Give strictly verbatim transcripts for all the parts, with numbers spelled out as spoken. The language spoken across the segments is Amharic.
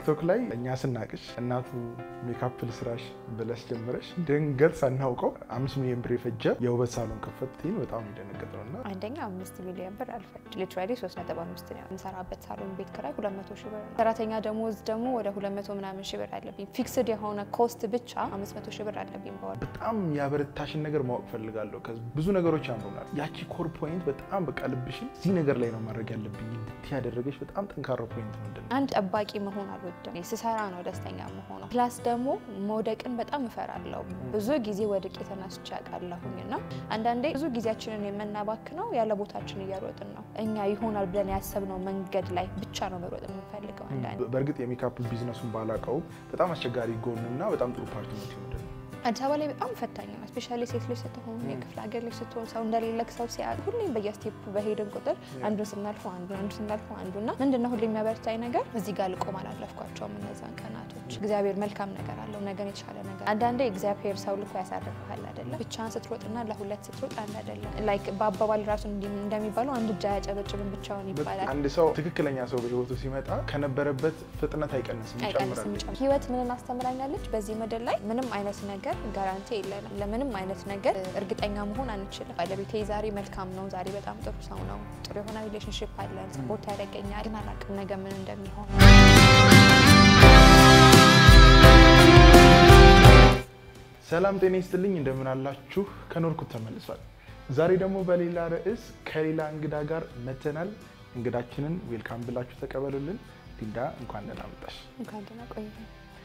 ቲክቶክ ላይ እኛ ስናቅሽ እናቱ ሜካፕ ልስራሽ ብለሽ ጀምረሽ ድንገት ሳናውቀው አምስት ሚሊዮን ብር የፈጀ የውበት ሳሎን ከፈትኩኝ በጣም ይደነገጥነውና አንደኛ አምስት ሚሊዮን ብር አልፈጅ ሊትራሊ ሶስት ነጥብ አምስት ነው እንሰራበት ሳሎን ቤት ክራይ ሁለት መቶ ሺህ ብር ነው ሰራተኛ ደሞዝ ደግሞ ወደ ሁለት መቶ ምናምን ሺህ ብር አለብኝ ፊክስድ የሆነ ኮስት ብቻ አምስት መቶ ሺህ ብር አለብኝ በወር በጣም ያበረታሽን ነገር ማወቅ ፈልጋለሁ ብዙ ነገሮች ያምሩናል ያቺ ኮር ፖይንት በጣም በቃ ልብሽን እዚህ ነገር ላይ ነው ማድረግ ያለብኝ እንድትይ ያደረገሽ በጣም ጠንካራ ፖይንት ምንድነው አንድ ጠባቂ መሆን አልወድም ስሰራ ነው ደስተኛ መሆን ፕላስ ደግሞ መውደቅን በጣም እፈራለሁ ብዙ ጊዜ ወድቄ ተነስቼ አውቃለሁኝና አንዳንዴ ብዙ ጊዜያችንን የምናባክነው ያለ ቦታችን እያሮጥን ነው እኛ ይሆናል ብለን ያሰብነው መንገድ ላይ ብቻ ነው መሮጥ የምንፈልገው አንዳንዴ በእርግጥ የሜካፕ ቢዝነሱን ባላቀው በጣም አስቸጋሪ ጎንና በጣም ጥሩ ፓርት ነው ምንድነው አዲስ አበባ ላይ በጣም ፈታኝ ነው ስፔሻሊ ሴት ልጅ ስትሆን የክፍለ ሀገር ልጅ ስትሆን ሰው እንደሌለክ ሰው ሲያል ሁሌም በየስቴፕ በሄድን ቁጥር አንዱን ስናልፈው አንዱን አንዱን ስናልፈው አንዱና ምንድነው ሁሌም የሚያበረታኝ ነገር እዚህ ጋር ልቆም አላለፍኳቸውም እነዛን ቀናቶች እግዚአብሔር መልካም ነገር አለው ነገን የተሻለ ነገር አንዳንዴ እግዚአብሔር ሰው ልኮ ያሳርፈሃል አይደለ ብቻን ስትሮጥና ለሁለት ስትሮጥ አንድ አይደለ ላይክ በአባባል ራሱ እንደሚባለው አንድ እጅ አያጨበጭብም ብቻውን ይባላል አንድ ሰው ትክክለኛ ሰው በህይወቱ ሲመጣ ከነበረበት ፍጥነት አይቀንስም ይጨምራል ህይወት ምንን አስተምራኛለች በዚህ ምድር ላይ ምንም አይነት ነገር ጋራንቲ የለንም ለምንም አይነት ነገር እርግጠኛ መሆን አንችልም ባለቤቴ ዛሬ መልካም ነው ዛሬ በጣም ጥሩ ሰው ነው ጥሩ የሆነ ሪሌሽንሺፕ አለን ሰፖርት ያደርገኛል ግን አላውቅም ነገ ምን እንደሚሆን ሰላም ጤና ይስጥልኝ እንደምን አላችሁ ከኖርኩት ተመልሷል ዛሬ ደግሞ በሌላ ርዕስ ከሌላ እንግዳ ጋር መተናል እንግዳችንን ዌልካም ብላችሁ ተቀበሉልን ዲንዳ እንኳን ደህና መጣሽ እንኳን ደህና ቆየህ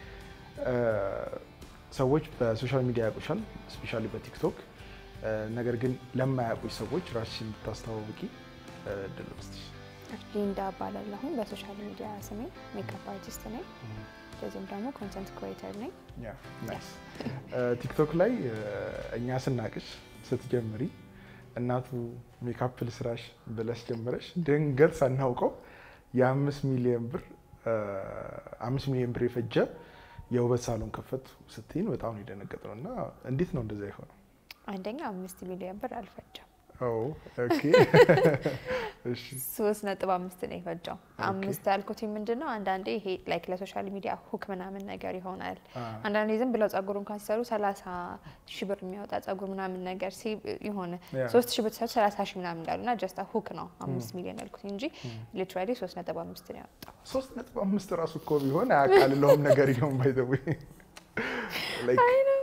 ሰዎች በሶሻል ሚዲያ ያቁሻል ስፔሻሊ በቲክቶክ ነገር ግን ለማያቁሽ ሰዎች ራስሽን ታስተዋውቂ ደልብስሽ ዲንዳ ባላለሁ በሶሻል ሚዲያ ስሜ ሜካፕ አርቲስት ነኝ ለዚህም ደግሞ ኮንተንት ክሬተር ነኝ ያ ናይስ ቲክቶክ ላይ እኛ ስናቅሽ ስትጀምሪ እናቱ ሜካፕ ልስራሽ ብለሽ ጀምረሽ ድንገት ሳናውቀው የአምስት ሚሊዮን ብር አምስት ሚሊዮን ብር የፈጀ የውበት ሳሎን ከፈትኩ ስትይን በጣም ይደነገጥነውና እንዴት ነው እንደዛ ይሆነው አንደኛ አምስት ሚሊዮን ብር አልፈጀም ኦ ኦኬ እሺ ሶስት ነጥብ አምስት ነው የፈጀው አምስት ያልኩት ምንድነው አንዳንዴ ይሄ ላይክ ለሶሻል ሚዲያ ሁክ ምናምን ነገር ይሆናል አንዳንዴ ዝም ብለው ጸጉሩን ካሰሩ ሰላሳ ሺህ ብር የሚያወጣ ጸጉር ምናምን ነገር ሲ ይሆነ ሶስት ሺህ ብር ሰው ሰላሳ ሺህ ምናምን እንዳሉና ጀስት ሁክ ነው አምስት ሚሊዮን ያልኩት እንጂ ሊትራሊ ሶስት ነጥብ አምስት ነው ያወጣው ሶስት ነጥብ አምስት ራሱ እኮ ቢሆን አያቃልለውም ነገር ይሁን ባይ ዘ ዌይ ላይክ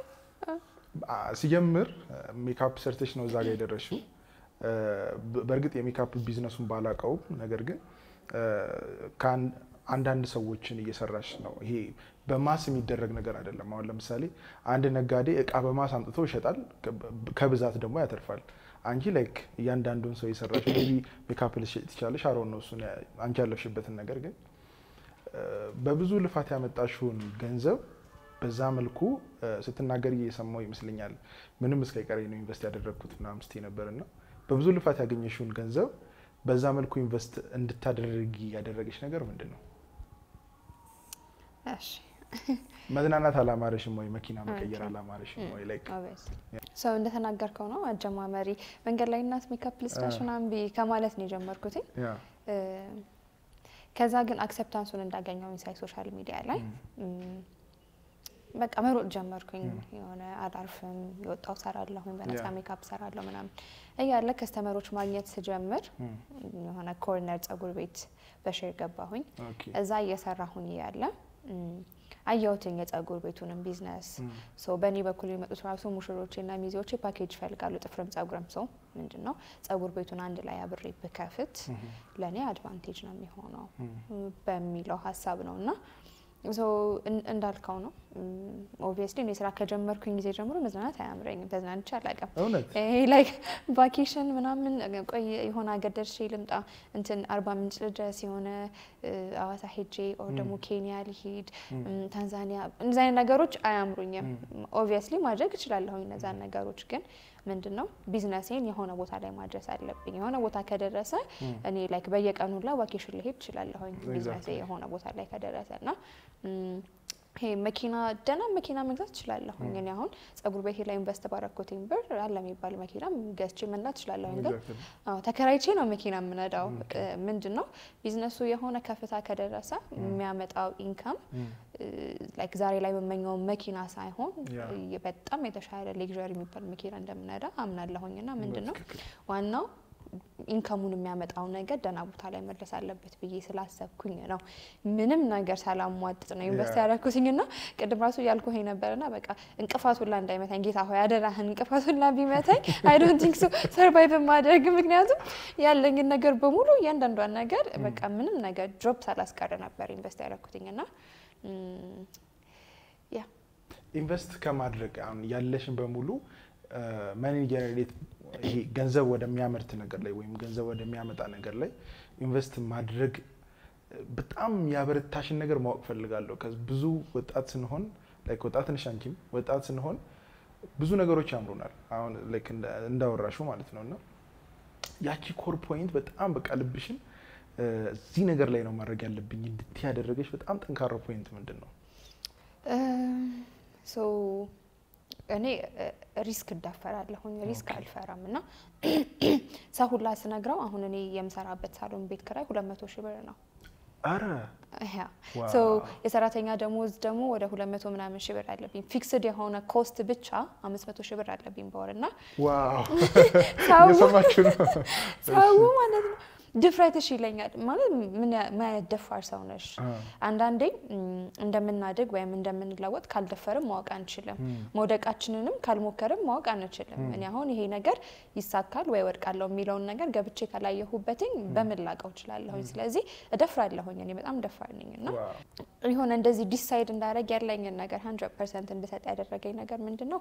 ሲጀምር ሜካፕ ሰርተሽ ነው እዛ ጋር የደረሽው በእርግጥ የሜካፕ ቢዝነሱን ባላቀው ነገር ግን ካን አንዳንድ ሰዎችን እየሰራሽ ነው ይሄ በማስ የሚደረግ ነገር አይደለም አሁን ለምሳሌ አንድ ነጋዴ እቃ በማስ አምጥቶ ይሸጣል ከብዛት ደግሞ ያተርፋል አንጂ ላይክ ያንዳንዱን ሰው ይሰራሽ ሜቢ ሜካፕ ልሽጥ ይችላልሽ አሮን ነው እሱ አንቺ ያለሽበትን ነገር ግን በብዙ ልፋት ያመጣሽውን ገንዘብ በዛ መልኩ ስትናገር እየሰማው ይመስልኛል ምንም እስከይቀረኝ ነው ኢንቨስት ያደረኩት ምናምን ስቲ ነበርና በብዙ ልፋት ያገኘሽውን ገንዘብ በዛ መልኩ ኢንቨስት እንድታደርጊ ያደረገሽ ነገር ምንድነው እሺ መዝናናት አላማረሽም ወይ መኪና መቀየር አላማረሽም ወይ ላይክ ሰው እንደተናገርከው ነው አጀማመሪ መንገድ ላይ እናት ሜካፕ ልስራሽ ምናምን ቢ ከማለት ነው የጀመርኩት ያ ከዛ ግን አክሰፕታንሱን እንዳገኘው ኢንሳይ ሶሻል ሚዲያ ላይ በቃ መሮጥ ጀመርኩኝ የሆነ አዳርፍም የወጣው ሰራለሁኝ በነፃ ሜካፕ ሰራለሁ ምናምን እያለ ከስተመሮች ማግኘት ስጀምር የሆነ ኮርነር ጸጉር ቤት በሼር ገባሁኝ እዛ እየሰራሁኝ ያለ አያውተኝ የጸጉር ቤቱንም ቢዝነስ ሶ በኔ በኩል የመጡት ራሱ ሙሽሮችና ሚዜዎች ፓኬጅ ፈልጋሉ ጥፍርም ጸጉርም ሰው ምንድነው ጸጉር ቤቱን አንድ ላይ አብሬ በከፍት ለኔ አድቫንቴጅ ነው የሚሆነው በሚለው ሐሳብ ነውና ሶ እንዳልከው ነው ኦብቪየስሊ እኔ ስራ ከጀመርኩኝ ጊዜ ጀምሮ መዝናናት አያምረኝም ተዝናንቼ አላውቅም ይሄ ላይክ ቫኬሽን ምናምን ቆይ የሆነ አገደርሽ ልምጣ እንትን አርባ ምንጭ ድረስ የሆነ አዋሳ ሄጄ ኦር ደግሞ ኬንያ ልሂድ ታንዛኒያ እንደዛ አይነት ነገሮች አያምሩኝም ኦብቪየስሊ ማድረግ እችላለሁ እነዛን ነገሮች ግን ምንድነው ቢዝነሴን የሆነ ቦታ ላይ ማድረስ አለብኝ የሆነ ቦታ ከደረሰ እኔ ላይክ በየቀኑ ላ ቫኬሽን ልሄድ እችላለሁ ቢዝነሴ የሆነ ቦታ ላይ ከደረሰና ይሄ መኪና ደና መኪና መግዛት እችላለሁ እኔ አሁን ጸጉር ቤት ላይ ኢንቨስት ባረኩትኝ ብር አለ የሚባል መኪና ገዝቼ መንዳት እችላለሁ እንዴ አዎ ተከራይቼ ነው መኪና የምነዳው ምንድነው ቢዝነሱ የሆነ ከፍታ ከደረሰ የሚያመጣው ኢንካም ላይክ ዛሬ ላይ መመኘው መኪና ሳይሆን በጣም የተሻለ ሌክዠሪ የሚባል መኪና እንደምነዳ አምናለሁኝና ምንድነው ዋናው ኢንካሙን የሚያመጣው ነገር ደና ቦታ ላይ መድረስ አለበት ብዬ ስላሰብኩኝ ነው ምንም ነገር ሳላሟጥጥ ነው ኢንቨስት ያደረኩትኝና ቅድም ራሱ ያልኩህ ነበርና በቃ እንቅፋቱላ እንዳይመታኝ ጌታ ሆይ አደራህን እንቅፋቱላ ቢመታኝ አይ ዶንት ቲንክ ሶ ሰርቫይቭ ማድረግ ምክንያቱም ያለኝ ነገር በሙሉ ያንዳንዷን ነገር በቃ ምንም ነገር ድሮፕ ሳላስቀር ነበር ኢንቨስት ያደረኩትኝና ያ ኢንቨስት ከማድረግ አሁን ያለሽን በሙሉ ማኒ ጀነሬት ይሄ ገንዘብ ወደሚያመርት ነገር ላይ ወይም ገንዘብ ወደሚያመጣ ነገር ላይ ኢንቨስት ማድረግ በጣም ያበረታሽን ነገር ማወቅ ፈልጋለሁ ከዚ ብዙ ወጣት ስንሆን ላይክ ወጣት ነሽ አንቺም ወጣት ስንሆን ብዙ ነገሮች ያምሩናል አሁን ላይክ እንዳወራሹ ማለት ነውና ያቺ ኮር ፖይንት በጣም በቃ ልብሽን እዚህ ነገር ላይ ነው ማድረግ ያለብኝ እንድት ያደረገሽ በጣም ጠንካራ ፖይንት ምንድነው ሶ እኔ ሪስክ እንዳፈራለሁኝ ሪስክ አልፈራምና ሳሁላ ስነግራው አሁን እኔ የምሰራበት ሳሎን ቤት ከራይ ሁለት መቶ ሺህ ብር ነው አረ ያ ሶ የሰራተኛ ደሞዝ ደሞ ወደ ሁለት መቶ ምናምን ሺህ ብር አለብኝ ፊክስድ የሆነ ኮስት ብቻ አምስት መቶ ሺህ ብር አለብኝ በወርና ዋው የሰማችሁ ነው ሳው ማለት ነው ድፍረትሽ ይለኛል ማለት ምን ማለት ደፋር ሰው ነሽ አንዳንዴ እንደምናደግ ወይም እንደምንለወጥ ካልደፈርም ማወቅ አንችልም ሞደቃችንንም ካልሞከርም ማወቅ አንችልም እኔ አሁን ይሄ ነገር ይሳካል ወይ ወድቃለው የሚለው ነገር ገብቼ ካላየሁበትኝ በመላቀው ይችላልሁ ስለዚህ እደፍራለሁኝ እኔ በጣም ደፋር ነኝና ይሆነ እንደዚህ ዲሳይድ እንዳረግ ያለኝ ነገር one hundred percent እንድሰጥ ያደረገኝ ነገር ምንድነው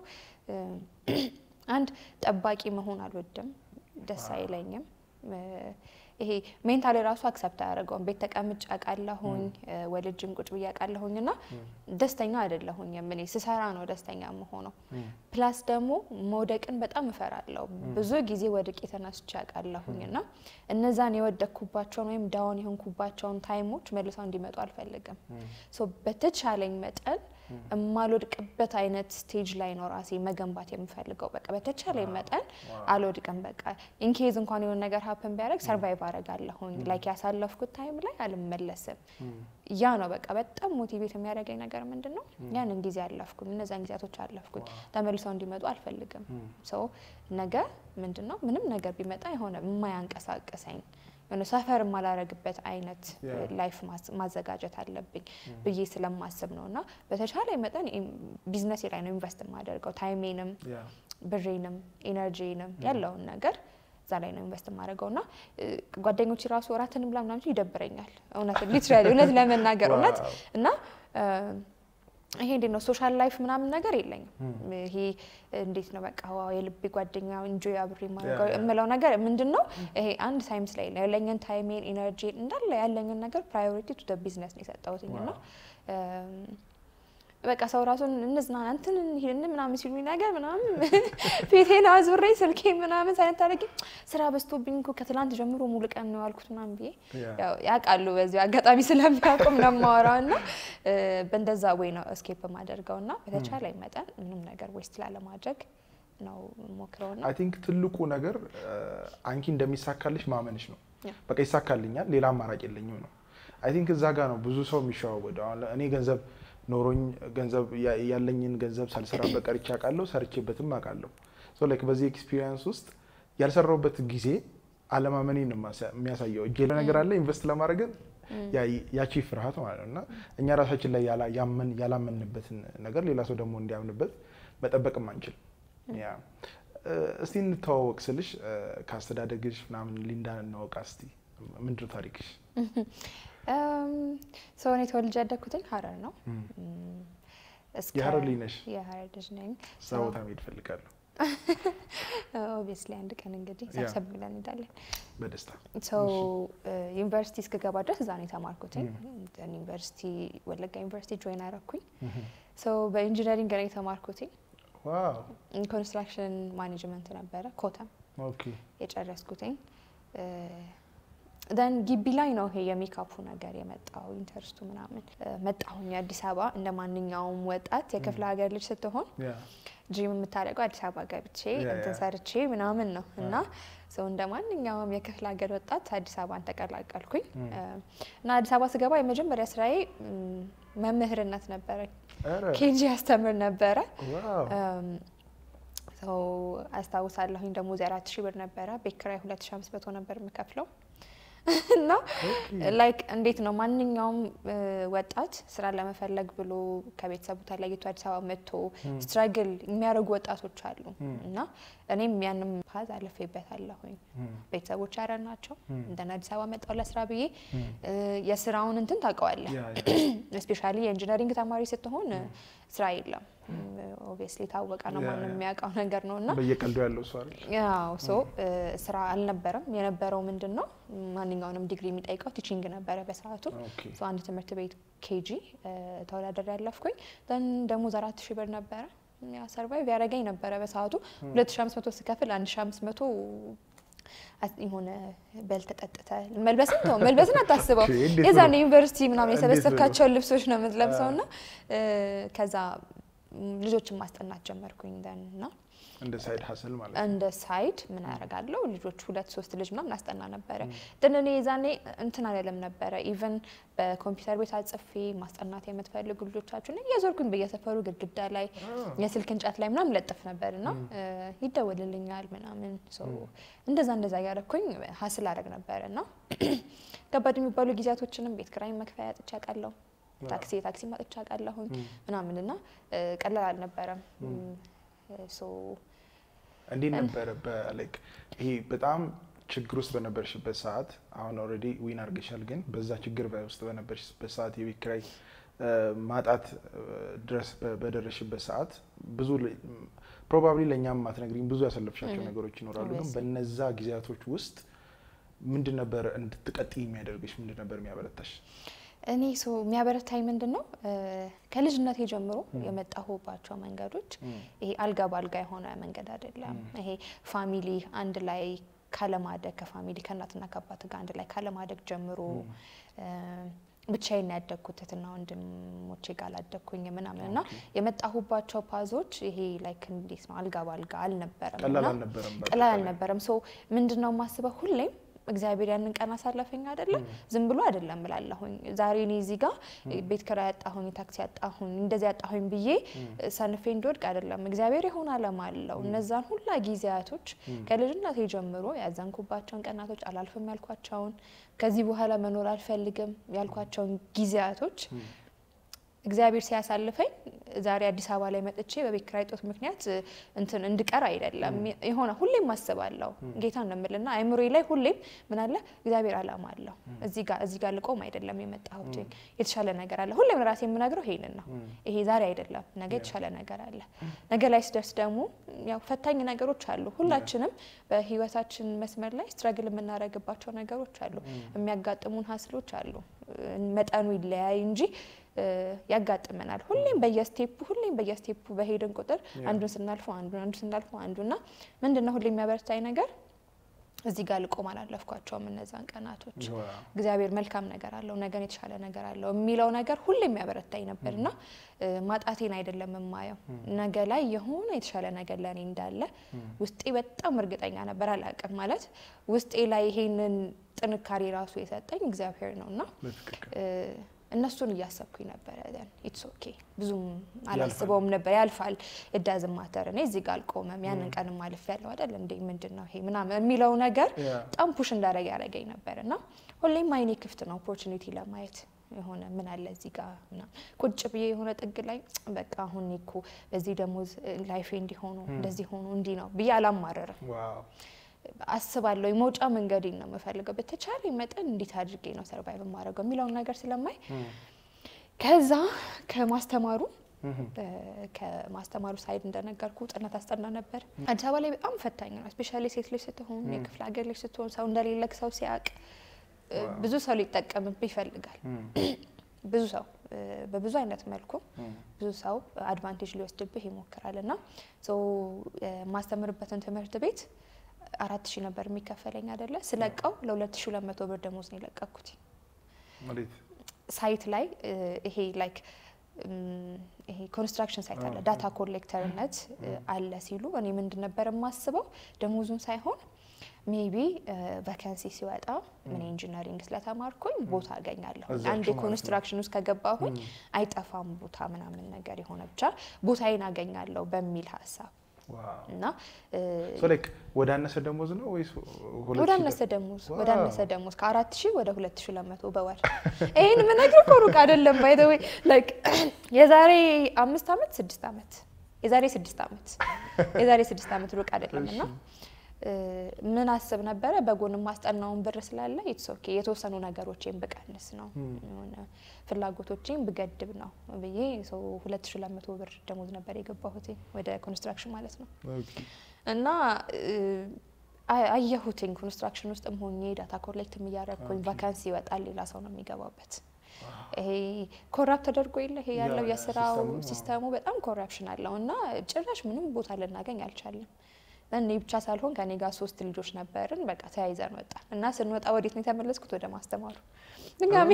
አንድ ጠባቂ መሆን አልወድም ደስ አይለኝም ይሄ ሜንታሊ ራሱ አክሰፕት ያደርገውን ቤት ተቀምጭ አቃለሁኝ ወልጅም ቁጭ ብያቃለሁኝና ደስተኛ አይደለሁኝ ምን ሲሰራ ነው ደስተኛ መሆነው ፕላስ ደግሞ ሞደቅን በጣም እፈራለሁ ብዙ ጊዜ ወድቄ ተነስቼ አቃለሁኝና እነዛን የወደኩባቸው ወይም ዳውን ይሆንኩባቸው ታይሞች መልሰው እንዲመጡ አልፈልግም ሶ በተቻለኝ መጠን ማልወድቅበት አይነት ስቴጅ ላይ ነው ራሴ መገንባት የምፈልገው በቃ በተቻለኝ መጠን አልወድቅም በቃ ኢን ኬዝ እንኳን የሆነ ነገር ሃፕን ቢያደርግ ሰርቫይቭ አደርጋለሁኝ ላይክ ያሳለፍኩት ታይም ላይ አልመለስም ያ ነው በቃ በጣም ሞቲቬት የሚያደርገኝ ነገር ምንድነው ያንን ጊዜ አለፍኩኝ እነዛን ጊዜያቶች አለፍኩኝ ተመልሰው እንዲመጡ አልፈልግም ሶ ነገ ምንድነው ምንም ነገር ቢመጣ የሆነ የማያንቀሳቀሰኝ እነ ሰፈር ማላረግበት አይነት ላይፍ ማዘጋጀት አለብኝ ብዬ ስለማስብ ነውና በተቻለ መጠን ቢዝነስ ላይ ነው ኢንቨስት ማደርገው ታይሜንም ብሬንም ኢነርጂንም ያለው ነገር ዛላይ ነው ኢንቨስት ማደርገውና ጓደኞች ራሱ ወራተንም ብላምናም ይደብረኛል እውነት ሊትራሊ እውነት ለመናገር እውነት እና ይሄ እንደው ሶሻል ላይፍ ምናምን ነገር የለኝም ይሄ እንዴት ነው በቃ ዋው የልብ ጓደኛው ኢንጆይ አብሪ ማድረግ እምለው ነገር ምንድነው ይሄ አንድ ታይምስ ላይ ያለኝን ታይሜን ኢነርጂ እንዳለ ያለኝን ነገር ፕራዮሪቲ ቱ ዘ ቢዝነስ ነው የሰጠሁትኝና በቃ ሰው ራሱን እንዝናና እንትን ይሄን ምናምን ሲሉ ነገር ምናምን ፊቴና ዙሬ ስልኬ ምናምን ሳይነት ታረቂ ስራ በስቶብኝ እኮ ከትላንት ጀምሮ ሙሉ ቀን ነው ያልኩት ምናምን ብዬ ያው ያቃሉ በዚህ አጋጣሚ ስለሚያቆም ነው ማወራውና በእንደዛ ወይ ነው እስኬፕ ማደርገውና በተቻለ መጠን ምንም ነገር ዌስት ላለ ማድረግ ነው ሞክረውና አይ ቲንክ ትልቁ ነገር አንቺ እንደሚሳካልሽ ማመንሽ ነው በቃ ይሳካልኛል ሌላ አማራጭ የለኝም ነው አይ ቲንክ እዛ ጋር ነው ብዙ ሰው የሚሻወደው እኔ ገንዘብ ኖሮኝ ገንዘብ ያለኝን ገንዘብ ሳልሰራ በቀርቻ አቃለው ሰርቼበትም አቃለው ሶ ላይክ በዚህ ኤክስፒሪየንስ ውስጥ ያልሰራውበት ጊዜ አለማመኔን ነው የሚያሳየው እጄ ነገር አለ ኢንቨስት ለማድረግ ያ ያቺ ፍርሃት ማለት ነውና እኛ ራሳችን ላይ ያላ ያመን ያላመንበትን ነገር ሌላ ሰው ደግሞ እንዲያምንበት መጠበቅም አንችል ያ እስቲ እንተዋወቅ ስልሽ ካስተዳደግሽ ምናምን ሊንዳን ነው ቃስቲ ምንድነው ታሪክሽ Um so እኔ ተወልጄ ያደኩትኝ ሐረር ነው እስከ የሐረር ልጅ የሐረር ልጅ ነኝ ሰው ታሚድ ፈልጋለሁ obviously አንድ ቀን እንግዲህ ሰብሰብ ብለን እንሄዳለን በደስታ so ዩኒቨርሲቲ እስከገባ ድረስ እዛ ነው የተማርኩትኝ ዩኒቨርሲቲ ወለጋ ዩኒቨርሲቲ ጆይን አደረኩኝ so በኢንጂነሪንግ ነው የተማርኩትኝ ዋው ኮንስትራክሽን ማኔጅመንት ነበረ ኮተም ኦኬ የጨረስኩትኝ then ግቢ ላይ ነው ይሄ የሜካፑ ነገር የመጣው ኢንተርስቱ ምናምን መጣሁኝ አዲስ አበባ እንደማንኛውም ወጣት የክፍለ ሀገር ልጅ ስትሆን ጂም የምታደርገው አዲስ አበባ ገብቼ እንትን ሰርቼ ምናምን ነው እና ሰው እንደማንኛውም የክፍለ ሀገር ወጣት አዲስ አበባን ተቀላቀልኩኝ እና አዲስ አበባ ስገባ የመጀመሪያ ስራዬ መምህርነት ነበረ ኬጂ አስተምር ነበረ ዋው ሰው አስታውሳለሁኝ ደሞዝ አራት ሺህ ብር ነበረ ቤት ኪራይ ሁለት ሺህ አምስት መቶ ነበር የምከፍለው እና ላይክ እንዴት ነው ማንኛውም ወጣት ስራ ለመፈለግ ብሎ ከቤተሰቡ ተለይቶ አዲስ አበባ መጥቶ ስትራግል የሚያደርጉ ወጣቶች አሉ እና እኔም ያንንም ፓዝ አለፈይበታለሁኝ ቤተሰቦች አረናቸው እንደና አዲስ አበባ መጣው ለስራ ብዬ የስራውን እንትን ታውቀዋለህ ስፔሻሊ የኢንጂነሪንግ ተማሪ ስትሆን ስራ የለም obviously ታወቀ ነው ማንንም የሚያውቀው ነገር ነውና በየቀልዱ ያለው ሰው አይደል ያው ሶ ስራ አልነበረም የነበረው ምንድነው ማንኛውንም ዲግሪ የሚጠይቀው ቲቺንግ ነበረ በሰዓቱ ሶ አንድ ትምህርት ቤት ኬጂ ተወዳደር ያለፍኩኝ then ደሞዝ አራት ሺህ ብር ነበረ ያ ሰርቫይቭ ያረጋኝ ነበረ በሰዓቱ ሁለት ሺህ አምስት መቶ ስከፍል አንድ ሺህ አምስት መቶ ይሆነ በልተጠጥተ መልበስን ነው መልበስን አታስበው የዛኔ ዩኒቨርሲቲ ምናምን የሰበሰብካቸው ልብሶች ነው የምትለብሰውና ከዛ ልጆችን ማስጠናት ጀመርኩኝ እንደና እንደ ሳይድ ሀሰል ማለት እንደ ሳይድ ምን አደርጋለሁ ልጆች ሁለት ሶስት ልጅ ምናምን አስጠና ነበር ግን እኔ ዛኔ እንትን አይደለም ነበር ኢቭን በኮምፒውተር ቤት አጽፌ ማስጠናት የምትፈልጉ ልጆቻችሁን የዞርኩኝ በየሰፈሩ ግድግዳ ላይ የስልክ እንጨት ላይ ምናምን ለጥፍ ነበርና ይደወልልኛል ምናምን ሶ እንደዛ እንደዛ ያረኩኝ ሀስል አደረግ ነበርና ከባድ የሚባሉ ጊዜያቶችንም ቤት ክራይ መክፈያ አጥቻ ቃለው ታክሲ ታክሲ ማጥቻ ቃለሁኝ ምናምንና ቀላል አልነበረም ሶ እንዴ ነበር በላይክ ይሄ በጣም ችግር ውስጥ በነበርሽበት ሰዓት አሁን ኦሬዲ ዊን አርገሻል ግን በዛ ችግር ውስጥ በነበርሽበት ሰዓት የቤት ኪራይ ማጣት ድረስ በደረሽበት ሰዓት ብዙ ፕሮባብሊ ለኛም ማትነግሪኝ ብዙ ያሰለፍሻቸው ነገሮች ይኖራሉ ግን በነዛ ጊዜያቶች ውስጥ ምንድን ነበር እንድትቀጥይ የሚያደርግሽ ምንድን ነበር የሚያበረታሽ እኔ ሶ የሚያበረታኝ ምንድነው ከልጅነቴ ጀምሮ የመጣሁባቸው መንገዶች ይሄ አልጋ ባልጋ የሆነ መንገድ አይደለም ይሄ ፋሚሊ አንድ ላይ ካለማደግ ከፋሚሊ ከእናትና ከአባት ጋር አንድ ላይ ካለማደግ ጀምሮ ብቻዬን ያደግኩትና ወንድሞቼ ጋር አላደግኩኝ ምናምንና የመጣሁባቸው ፓዞች ይሄ ላይክ እንዴት ነው አልጋ ባልጋ አልነበረም ቀላል አልነበረም ቀላል አልነበረም ሶ ምንድነው ማስበው ሁሌም እግዚአብሔር ያንን ቀን አሳለፈኝ አይደለ ዝም ብሎ አይደለም ብላለሁኝ ዛሬ እኔ እዚህ ጋር ቤት ከራ ያጣሁኝ ታክሲ ያጣሁኝ እንደዚህ ያጣሁኝ ብዬ ሰንፌ እንድወድቅ አይደለም እግዚአብሔር ይሆን አላማ አለው እነዛን ሁላ ጊዜያቶች ከልጅነቴ ጀምሮ ያዘንኩባቸውን ቀናቶች አላልፈም ያልኳቸውን ከዚህ በኋላ መኖር አልፈልግም ያልኳቸውን ጊዜያቶች እግዚአብሔር ሲያሳልፈኝ ዛሬ አዲስ አበባ ላይ መጥቼ በቤት ኪራይ ጦት ምክንያት እንትን እንድቀር አይደለም ይሆነ ሁሌም ማስባለው ጌታ እንደምልና አይምሮዬ ላይ ሁሌም ምን አለ እግዚአብሔር አላማ አለው እዚህ ጋር እዚህ ጋር ልቆም አይደለም የመጣሁት የተሻለ ነገር አለ ሁሌም ራሴ የምናገረው ይሄንን ነው ይሄ ዛሬ አይደለም ነገ የተሻለ ነገር አለ ነገ ላይ ስደርስ ደግሞ ያው ፈታኝ ነገሮች አሉ ሁላችንም በህይወታችን መስመር ላይ ስትራግል የምናረጋባቸው ነገሮች አሉ የሚያጋጥሙን ሀስሎች አሉ መጠኑ ይለያይ እንጂ ያጋጥመናል ሁሌም በየስቴፕ ሁሌም በየስቴፕ በሄድን ቁጥር አንዱን ስናልፈው አንዱን አንዱን ስናልፈው አንዱና ምንድነው ሁሌም የሚያበረታኝ ነገር እዚህ ጋር ልቆም አላለፍኳቸውም እነዛን ቀናቶች እግዚአብሔር መልካም ነገር አለው ነገን የተሻለ ነገር አለው የሚለው ነገር ሁሌም ያበረታኝ ነበርና ማጣቴን አይደለም የማየው ነገ ላይ የሆነ የተሻለ ነገር ለኔ እንዳለ ውስጤ በጣም እርግጠኛ ነበር አላቀም ማለት ውስጤ ላይ ይሄንን ጥንካሬ ራሱ የሰጠኝ እግዚአብሔር ነውና እነሱን ያያሰብኩኝ ነበር አይደል ኢትስ ኦኬ ብዙም አላስበውም ነበር ያልፋል it doesn't matter እኔ እዚህ ጋር አልቆመም ያንን ቀን ማለፍ ያለው አይደል እንዴ ምንድነው ይሄ ምናምን የሚለው ነገር በጣም ፑሽ እንዳረጋ ያረጋኝ ነበርና ሁሌም ማይኔ ክፍት ነው ኦፖርቹኒቲ ለማየት የሆነ ምን አለ እዚህ ጋር እና ቁጭ ብዬ የሆነ ጥግ ላይ በቃ አሁን እኮ በዚህ ደሞዝ ላይፍ እንዲሆኑ እንደዚህ ሆኖ እንዲ ነው ብዬ አላማረረ ዋው አስባለሁ የሞጫ መንገዴን ነው መፈልገው በተቻለ መጠን እንዴት አድርጌ ነው ሰርቫይቭ ማድረገው የሚለው ነገር ስለማይ ከዛ ከማስተማሩ ከማስተማሩ ሳይድ እንደነገርኩ ጥናት አስጠና ነበር አዲስ አበባ ላይ በጣም ፈታኝ ነው ስፔሻሊ ሴት ልጅ ስትሆን የክፍለ ሀገር ልጅ ስትሆን ሰው እንደሌለክ ሰው ሲያቅ ብዙ ሰው ሊጠቀምብህ ይፈልጋል ብዙ ሰው በብዙ አይነት መልኩ ብዙ ሰው አድቫንቴጅ ሊወስድብህ ይሞክራልና ሶ ማስተምርበትን ትምህርት ቤት አራት ሺህ ነበር የሚከፈለኝ አይደለ ስለቀው ለ2200 ብር ደሞዝ ነው ለቀኩት ማለት ሳይት ላይ ይሄ ላይክ ይሄ ኮንስትራክሽን ሳይት አለ ዳታ ኮሌክተርነት አለ ሲሉ እኔ ምንድን ነበር የማስበው ደሞዙን ሳይሆን ሜቢ ቫካንሲ ሲወጣ ምን ኢንጂነሪንግ ስለተማርኩኝ ቦታ አገኛለሁ አንድ ኮንስትራክሽን ውስጥ ከገባሁኝ አይጠፋም ቦታ ምናምን ነገር የሆነ ብቻ ቦታዬን አገኛለሁ በሚል ሐሳብ እና ሶ ላይክ ወደ አነሰ ደሞዝ ነው ወይስ ወደ አነሰ ደሞዝ ወደ አነሰ ደሞዝ ከአራት ሺህ ወደ ሁለት ሺህ ሁለት መቶ በወር ይሄን ምን ነገር ኮሩቅ አይደለም ባይ ዘ ዌይ ላይክ የዛሬ አምስት አመት ስድስት አመት የዛሬ ስድስት አመት የዛሬ ስድስት አመት ሩቅ አይደለምና ምን አስብ ነበር በጎን ማስጠናውን ብር ስላለ ኢትስ ኦኬ የተወሰኑ ነገሮችን በቀንስ ነው የሆነ ፍላጎቶችን በገድብ ነው በየ ሰው ሁለት ሺህ ሁለት መቶ ብር ደሞዝ ነበር የገባሁት ወደ ኮንስትራክሽን ማለት ነው እና አየሁትኝ ኮንስትራክሽን ውስጥም ሆኜ ዳታ ኮሌክትም ያያረኩኝ ቫካንሲ ይወጣል ሌላ ሰው ነው የሚገባበት ይሄ ኮራፕት ተደርጎ ይለ ይሄ ያለው የስራው ሲስተሙ በጣም ኮራፕሽን አለውና ጭራሽ ምንም ቦታ ልናገኝ አልቻለም እኔ ብቻ ሳልሆን ከኔ ጋር ሶስት ልጆች ነበርን በቃ ተያይዘን ወጣ እና ስንወጣ ወዴት ነው ተመለስኩት ወደ ማስተማሩ ድጋሚ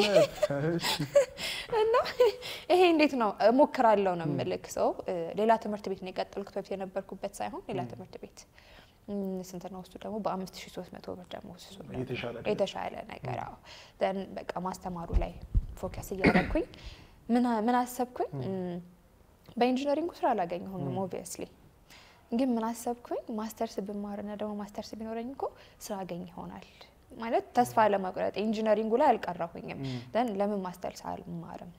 እና ይሄ እንዴት ነው ሞክራለሁ ነው መልክ ሰው ሌላ ትምህርት ቤት ነው የቀጠልኩት በፊት የነበርኩበት ሳይሆን ሌላ ትምህርት ቤት ስንት ነው እሱ ደግሞ በ5300 ብር ደግሞ እሱ የተሻለ ነገር አዎ ደን በቃ ማስተማሩ ላይ ፎከስ እያደረኩኝ ምን ምን አሰብኩኝ በኢንጂነሪንግ ስራ አላገኘሁም ኦብቪየስሊ ግን ምን አሰብኩኝ ማስተርስ ብማርና ደግሞ ማስተርስ ቢኖርኝ እኮ ስራ አገኝ ይሆናል ማለት ተስፋ ለማቁረጥ ኢንጂነሪንግ ላይ አልቀራሁኝም ደን ለምን ማስተርስ አልማርም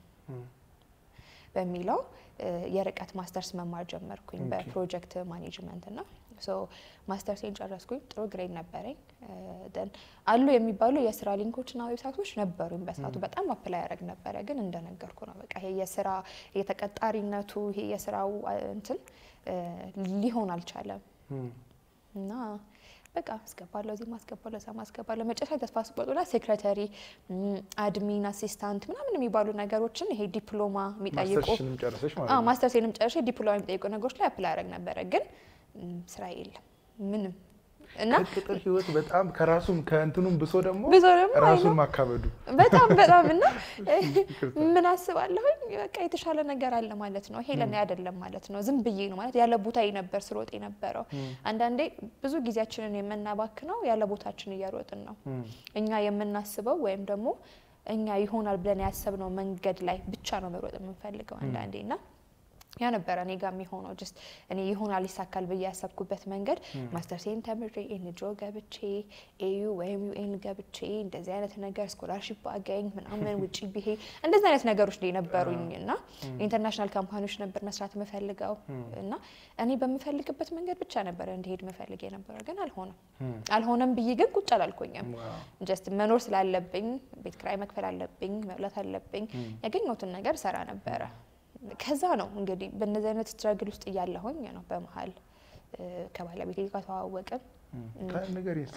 በሚለው የርቀት ማስተርስ መማር ጀመርኩኝ በፕሮጀክት ማኔጅመንት እና ሶ ማስተርሴን ጨረስኩኝ ጥሩ ግሬድ ነበረኝ ደን አሉ የሚባሉ የስራ ሊንኮችና ዌብሳይቶች ነበሩኝ በሰዓቱ በጣም አፕላይ ያደርግ ነበር ግን እንደነገርኩ ነው በቃ ይሄ የስራ የተቀጣሪነቱ ይሄ የስራው እንትን ሊሆን አልቻለም እና በቃ አስገባለሁ እዚህ ማስገባለሁ እዛ ማስገባለሁ መጨረሻ ተስፋ ስቆጥና ሴክሬታሪ አድሚን አሲስታንት ምናምን የሚባሉ ነገሮችን ይሄ ዲፕሎማ የሚጠይቁ ማስተርሽንም ጨርሰሽ ማለት አዎ ማስተርሴንም ጨርሼ ዲፕሎማ የሚጠይቁ ነገሮች ላይ አፕላይ ያደርግ ነበር ግን ስራ የለም ምንም እና ቅጥር ህይወት በጣም ከራሱም ከእንትኑም ብሶ ደግሞ ራሱን ማካበዱ በጣም በጣም እና ምን አስባለሁ በቃ የተሻለ ነገር አለ ማለት ነው ይሄ ለኔ አይደለም ማለት ነው ዝም ብዬ ነው ማለት ያለ ቦታዬ ነበር ስሮጥ የነበረው አንዳንዴ ብዙ ጊዜያችንን የምናባክነው ያለ ቦታችን እያሮጥን ነው እኛ የምናስበው ወይም ደግሞ እኛ ይሆናል ብለን ያሰብነው መንገድ ላይ ብቻ ነው መሮጥ የምንፈልገው አንዳንዴና ያ ነበር እኔ ጋር የሚሆነው just እኔ ይሆናል ይሳካል በያ ያሰብኩበት መንገድ ማስተርሴን ተምሬ ኤንጂኦ ገብቼ ኤዩ ወይም ዩኤን ገብቼ እንደዚህ አይነት ነገር ስኮላርሺፕ አገኝ ምናምን ውጪ ቢሄ እንደዚህ አይነት ነገሮች ላይ ነበሩኝና ኢንተርናሽናል ካምፓኒዎች ነበር መስራት መፈልገው እና እኔ በመፈልግበት መንገድ ብቻ ነበር እንድሄድ መፈልግ የነበረው ግን አልሆነም አልሆነም ብዬ ግን ቁጭ አላልኩኝም just መኖር ስላለብኝ ቤት ክራይ መክፈል አለብኝ መብላት አለብኝ ያገኘሁትን ነገር ሰራ ነበር ከዛ ነው እንግዲህ በእነዚህ አይነት ስትራግል ውስጥ ያያለሁኝ ነው በመሃል ከባለቤቴ ጋር ተዋወቅን ነገር ይስ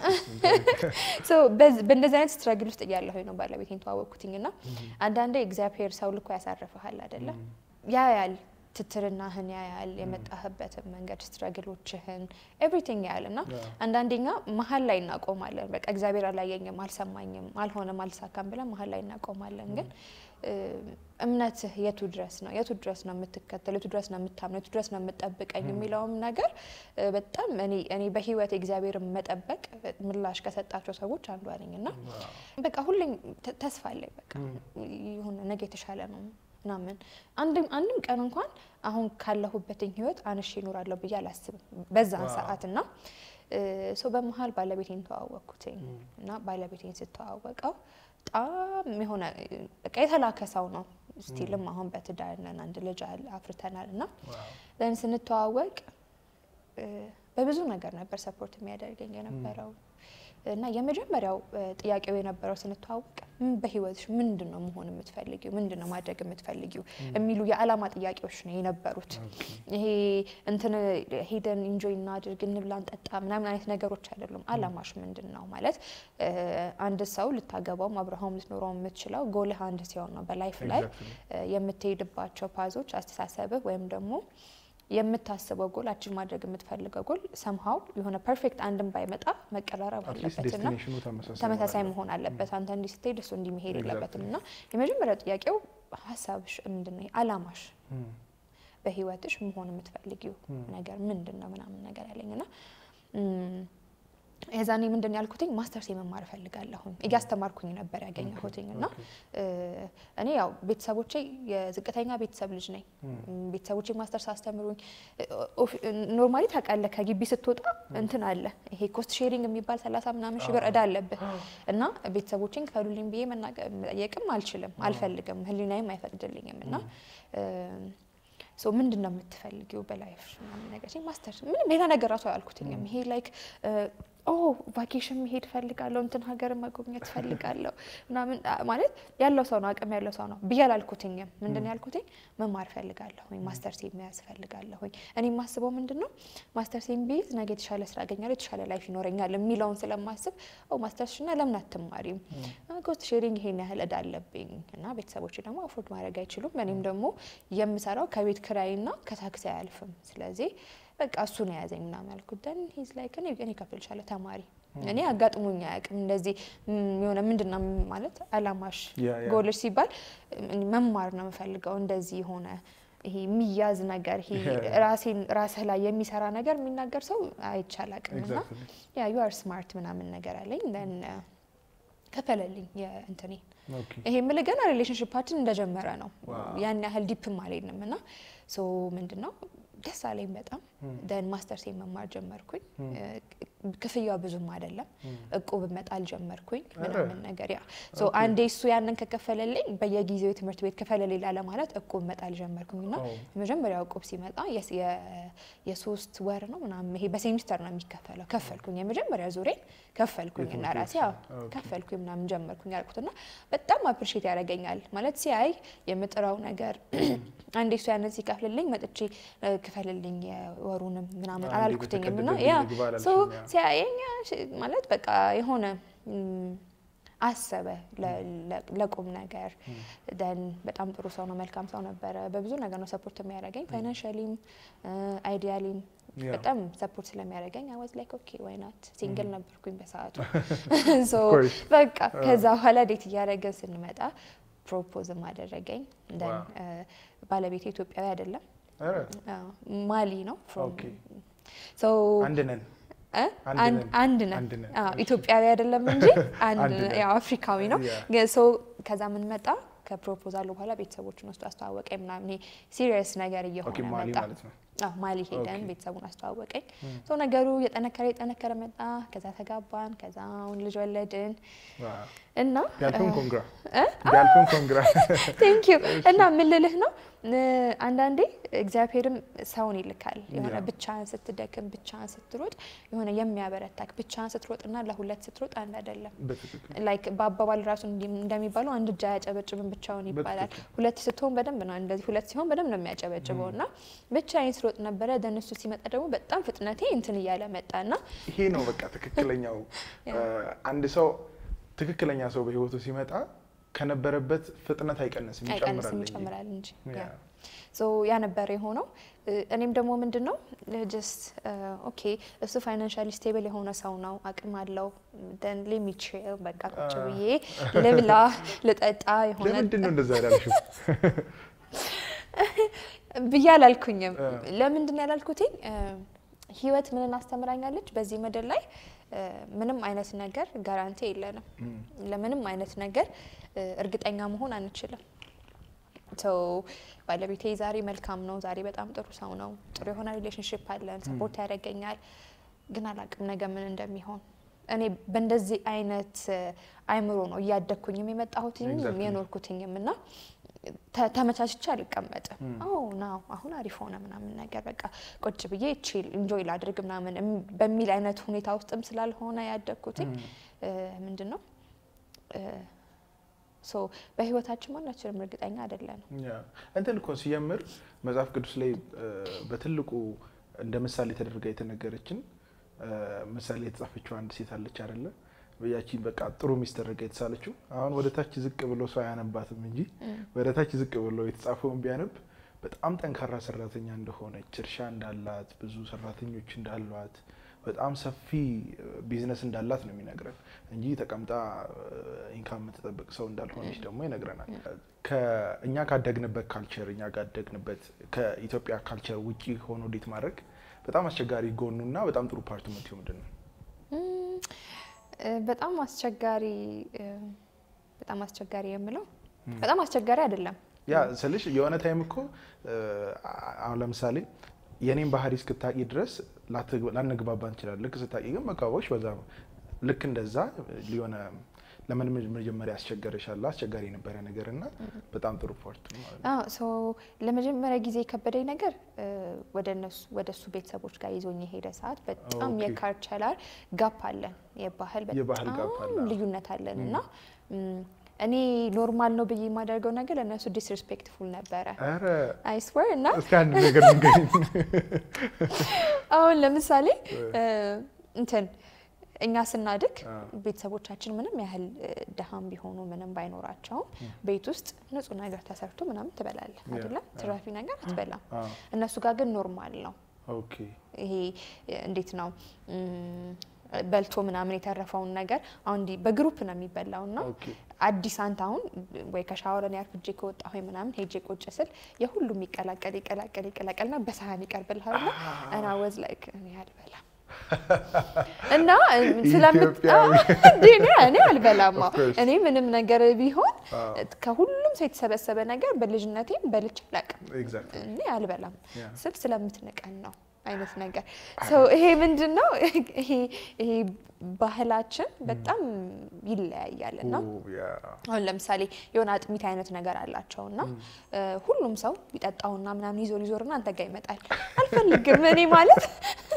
ሶ በእነዚህ አይነት ስትራግል ውስጥ ያያለሁኝ ነው ባለቤቴን ተዋወቅኩኝና አንዳንዴ እግዚአብሔር ሰው ልኮ ያሳርፈሃል አይደለ ያ ያል ትትርናህን ያያል የመጣህበት መንገድ ስትራግሎችህን ኤቭሪቲንግ ያያልና አንዳንዴኛ መሃል ላይ እናቆማለን በቃ እግዚአብሔር አላየኝም አልሰማኝም አልሆነም አልሳካም ብለን መሃል ላይ እናቆማለን ግን እምነትህ የቱ ድረስ ነው የቱ ድረስ ነው የምትከተለው የቱ ድረስ ነው የምታምነው የቱ ድረስ ነው የምትጠብቀኝ የሚለውም ነገር በጣም እኔ እኔ በህይወት እግዚአብሔር መጠበቅ ምላሽ ከሰጣቸው ሰዎች አንዱ አለኝና በቃ ሁሌም ተስፋ አለኝ በቃ ይሁን ነገ የተሻለ ነው ናምን አንድም አንድም ቀን እንኳን አሁን ካለሁበትኝ ህይወት አንሺ ይኖራለሁ ብዬ አላስብም በዛን ሰዓትና ሶ በመሃል ባለቤቴን ተዋወቅኩትኝ እና ባለቤቴን ስተዋወቀው ጣም የሆነ በቃ የተላከሰው ነው ስቲልም አሁን በትዳር ነን አንድ ልጅ አፍርተናልና ለምን ስንተዋወቅ በብዙ ነገር ነበር ሰፖርት የሚያደርገኝ የነበረው እና የመጀመሪያው ጥያቄው የነበረው ስንተዋወቅ በህይወትሽ ምንድነው መሆን የምትፈልጊው ምንድነው ማድረግ የምትፈልጊው የሚሉ የዓላማ ጥያቄዎች ነው የነበሩት ይሄ እንትን ሄደን ኢንጆይ እናድርግ እንብላ እንጠጣ ምናምን አይነት ነገሮች አይደሉም ዓላማሽ ምንድነው ማለት አንድ ሰው ልታገባው አብርሃም ልትኖረው የምትችለው ጎልህ አንድ ሲሆን ነው በላይፍ ላይ የምትሄድባቸው ፓዞች አስተሳሰብህ ወይም ደግሞ የምታስበው ጎል አቺቭ ማድረግ የምትፈልገው ጎል somehow የሆነ ፐርፌክት አንድም ባይመጣ መቀራረብ አለበትና ተመሳሳይ መሆን አለበት አንተ እንዲ ስትሄድ እሱ እንዲ መሄድ የለበትምና የመጀመሪያው ጥያቄው ሐሳብሽ ምንድነው አላማሽ በህይወትሽ መሆን የምትፈልጊው ነገር ምንድነው ምናምን ነገር ያለኝና የዛኔ ምንድነው ያልኩትኝ ማስተርስ የመማር ፈልጋለሁ እያስተማርኩኝ ነበር ያገኘሁትኝና እኔ ያው ቤተሰቦቼ የዝቅተኛ ቤተሰብ ልጅ ነኝ ቤተሰቦቼ ማስተርስ አስተምሩኝ ኖርማሊ ታውቃለህ ከግቢ ስትወጣ እንትን አለ ይሄ ኮስት ሼሪንግ የሚባል ሰላሳ ምናምን ሺህ ብር እዳ አለብህ እና ቤተሰቦቼን ከሉልኝ ብዬ መናገርም አልችልም አልፈልግም ህሊናዬም አይፈቅድልኝምና ሶ ምንድነው የምትፈልጊው በላይፍሽ ምናምን ነገር ሲል ማስተርስ ምን ሌላ ነገር ራሱ ያልኩትኝም ይሄ ላይክ ኦ ቫኬሽን መሄድ ፈልጋለሁ እንትን ሀገር መጎብኘት ፈልጋለሁ ምናምን ማለት ያለው ሰው ነው አቅም ያለው ሰው ነው ብያላልኩትኝም ምንድነው ያልኩትኝ መማር ፈልጋለሁ ወይ ማስተርስ የሚያስ ፈልጋለሁ ወይ እኔ ማስበው ምንድነው ማስተርስ ኤምቢኤ ነገ የተሻለ ስራ አገኛለሁ የተሻለ ላይፍ ይኖረኛል የሚለውን ስለማስብ ኦ ማስተርስና ለምን አትማሪም ኮስት ሼሪንግ ይሄን ያህል እዳ አለብኝ እና ቤተሰቦቼ ደግሞ አፎርድ ማድረግ አይችሉም እኔም ደግሞ የምሰራው ከቤት ክራይና ከታክሲ አያልፍም ስለዚህ በቃ እሱ ነው ያዘኝ ምናምን አልኩት then he's like እኔ እኔ ከፍልሻለሁ ተማሪ እኔ አጋጥሞኛ ያቅም እንደዚህ የሆነ ምንድነው ማለት አላማሽ ጎልሽ ሲባል መማር ነው የምፈልገው እንደዚህ ሆነ ይሄ የሚያዝ ነገር ይሄ ራሴን ራስ ላይ የሚሰራ ነገር የሚናገር ሰው አይቻላቅምና ያ you are smart ምናምን ነገር አለኝ then ከፈለልኝ የእንተኔ ይሄ ምልገና ሪሌሽንሺፓችን እንደጀመረ ነው ያን ያህል ዲፕ ማለኝምና ሶ ምንድነው ደስ አለኝ በጣም then ማስተርስ የመማር ጀመርኩኝ ክፍያው ብዙም አይደለም እቁብ መጣል ጀመርኩኝ ምናምን ነገር ያ ሶ አንዴ እሱ ያንን ከከፈለልኝ በየጊዜው ትምህርት ቤት ከፈለልኝ ለማለት እቁብ መጣል ጀመርኩኝና የመጀመሪያው እቁብ ሲመጣ የሶስት ወር ነው ምናምን ይሄ በሴሚስተር ነው የሚከፈለው ከፈልኩኝ የመጀመሪያ ዙሬ ከፈልኩኝና ራሴ ያው ከፈልኩኝ ምናምን ጀመርኩኝ ያልኩትና በጣም አፕሪሺየት ያደርገኛል ማለት ሲያይ የምጥራው ነገር አንዴ እሱ ያንን ሲከፍልልኝ መጥቼ ክፈልልኝ ወሩንም ምናምን አላልኩትኝምና ያ ሶ ሲያየኛ ማለት በቃ የሆነ አሰበ ለቁም ነገር then በጣም ጥሩ ሰው ነው መልካም ሰው ነበር በብዙ ነገር ነው ሰፖርት የሚያደርገኝ ፋይናንሻሊም አይዲያሊም በጣም ሰፖርት ስለሚያደርገኝ I was like okay why not ሲንግል ነበርኩኝ በሰዓቱ so በቃ ከዛ በኋላ ዴት እያደረገን ስንመጣ ፕሮፖዝ ማደረገኝ then ባለቤቴ ኢትዮጵያዊ አይደለም ማሊ ነው ኦኬ so አንድ ነን አንድ አንድ ነን አዎ ኢትዮጵያዊ አይደለም እንጂ አንድ ያው አፍሪካዊ ነው so ከዛ ምን መጣ ከፕሮፖዛሉ በኋላ ቤተሰቦቹን ወስዶ አስተዋወቀኝ ምናምን ሲሪየስ ነገር እየሆነ መጣ አዎ ማሊ ሄደን ቤተሰቡን አስተዋወቀኝ so ነገሩ የጠነከረ የጠነከረ መጣ ከዛ ተጋባን ከዛ አሁን ልጅ ወለድን እና ያልኩን ኮንግራ ያልኩን ኮንግራ thank you እና ምን ልልህ ነው አንዳንዴ እግዚአብሔርም ሰውን ይልካል የሆነ ብቻን ስትደክም ብቻን ስትሮጥ የሆነ የሚያበረታክ ብቻን ስትሮጥና ለሁለት ስትሮጥ አንድ አይደለም ላይክ በአባባል ራሱ እንደሚባለው አንድ እጅ አያጨበጭብም ብቻውን ይባላል ሁለት ስትሆን በደንብ ነው እንደዚህ ሁለት ሲሆን በደንብ ነው የሚያጨበጭበውና ብቻዬን ስሮጥ ነበር ደንሱ ሲመጣ ደግሞ በጣም ፍጥነቴ እንትን ይያለ መጣና ይሄ ነው በቃ ትክክለኛው አንድ ሰው ትክክለኛ ሰው በህይወቱ ሲመጣ ከነበረበት ፍጥነት አይቀንስም ይጨምራል ይጨምራል እንጂ ያ ሶ ያ ነበር የሆነው እኔም ደግሞ ምንድነው just okay እሱ ፋይናንሻሊ ስቴብል የሆነ ሰው ነው አቅም አለው then let me chill በቃ ቁጭ ብዬ ልብላ ልጠጣ የሆነ ለምንድነው እንደዛ ያላልሽው ብያላልኩኝም ለምንድነው ያላልኩትኝ ህይወት ምንን አስተምራኛለች በዚህ ምድር ላይ ምንም አይነት ነገር ጋራንቲ የለንም ለምንም አይነት ነገር እርግጠኛ መሆን አንችልም so ባለቤቴ ዛሬ መልካም ነው ዛሬ በጣም ጥሩ ሰው ነው ጥሩ የሆነ ሪሌሽንሺፕ አለን ሰፖርት ያደርገኛል ግን አላቅም ነገ ምን እንደሚሆን እኔ በእንደዚህ አይነት አይምሮ ነው ያደኩኝም የመጣሁትኝ የኖርኩትኝምና ተመቻችቼ አልቀመጥም አው ናው አሁን አሪፍ ሆነ ምናምን ነገር በቃ ቁጭ ብዬ ቺል ኢንጆይ ላድርግ ምናምን በሚል አይነት ሁኔታ ውስጥም ስላልሆነ ያደኩትኝ ምንድነው ሶ በህይወታችን ማናችንም እርግጠኛ አይደለም ያ እንትን እኮ ሲጀምር መጽሐፍ ቅዱስ ላይ በትልቁ እንደ ምሳሌ ተደርጋ የተነገረችን ምሳሌ የተጻፈችው አንድ ሴት አለች አይደለ በያቺ በቃ ጥሩ ሚስት ተደርጋ የተሳለችው አሁን ወደ ታች ዝቅ ብሎ ሰው ያነባትም እንጂ ወደ ታች ዝቅ ብሎ የተጻፈውን ቢያነብ በጣም ጠንካራ ሰራተኛ እንደሆነች እርሻ እንዳላት ብዙ ሰራተኞች እንዳሏት በጣም ሰፊ ቢዝነስ እንዳላት ነው የሚነግረን እንጂ ተቀምጣ ኢንካም የምትጠብቅ ሰው እንዳልሆነች ደግሞ ይነግረናል። ከእኛ ካደግንበት ካልቸር እኛ ካደግንበት ከኢትዮጵያ ካልቸር ውጪ ሆኖ ዴት ማድረግ በጣም አስቸጋሪ ጎኑና በጣም ጥሩ ፓርቱ ምንድን ነው? በጣም አስቸጋሪ በጣም አስቸጋሪ የምለው በጣም አስቸጋሪ አይደለም። ያ ስለሽ የሆነ ታይም እኮ አሁን ለምሳሌ የኔን ባህሪ እስክታቂ ድረስ ላንግባባ እንችላለን። ልክ ስታቂ ግን መቃወሽ በዛ ልክ እንደዛ ሊሆነ ለምን መጀመሪያ አስቸገረሻል አስቸጋሪ ነበር ነገርና በጣም ጥሩ ፓርት ነው ማለት ነው። አዎ ሶ ለመጀመሪያ ጊዜ ከበደኝ ነገር ወደነሱ ወደሱ ቤተሰቦች ጋር ይዞኝ ሄደ ሰዓት በጣም የካልቸራል ጋፕ አለን የባህል በጣም ልዩነት አለንና እኔ ኖርማል ነው ብዬ ማደርገው ነገር ለነሱ ዲስሪስፔክትፉል ነበር። አረ አይ ስዌር እና እስካን ነገር እንገኝ አሁን ለምሳሌ እንትን እኛ ስናድግ ቤተሰቦቻችን ምንም ያህል ደሃም ቢሆኑ ምንም ባይኖራቸው ቤት ውስጥ ንጹህ ነገር ተሰርቶ ምናምን ትበላለህ አይደለ? ትራፊ ነገር አትበላም። እነሱ ጋር ግን ኖርማል ነው። ኦኬ ይሄ እንዴት ነው በልቶ ምናምን የተረፈውን ነገር አሁን ዲ በግሩፕ ነው የሚበላውና አዲስ አንተ አሁን ወይ ከሻወር ነው ያርፍጄ ከወጣሁ ወይ ምናምን ሄጄ ቁጭ ስል የሁሉም ይቀላቀል ይቀላቀል ይቀላቀልና በሳህን ይቀርብልሃል እና I was like እኔ አልበላም እና ስለምጣው ዲኔ እኔ አልበላም እኔ ምንም ነገር ቢሆን ከሁሉም የተሰበሰበ ነገር በልጅነቴም በልጭ አላቅም እኔ አልበላም ስል ስለምትነቀን ነው አይነት ነገር ሶ ይሄ ምንድነው ይሄ ይሄ ባህላችን በጣም ይለያያልና አሁን ለምሳሌ የሆነ አጥሚት አይነት ነገር አላቸውና ሁሉም ሰው ይጣጣውና ምናምን ይዞር ይዞርና አንተ ጋር ይመጣል አልፈልግም እኔ ማለት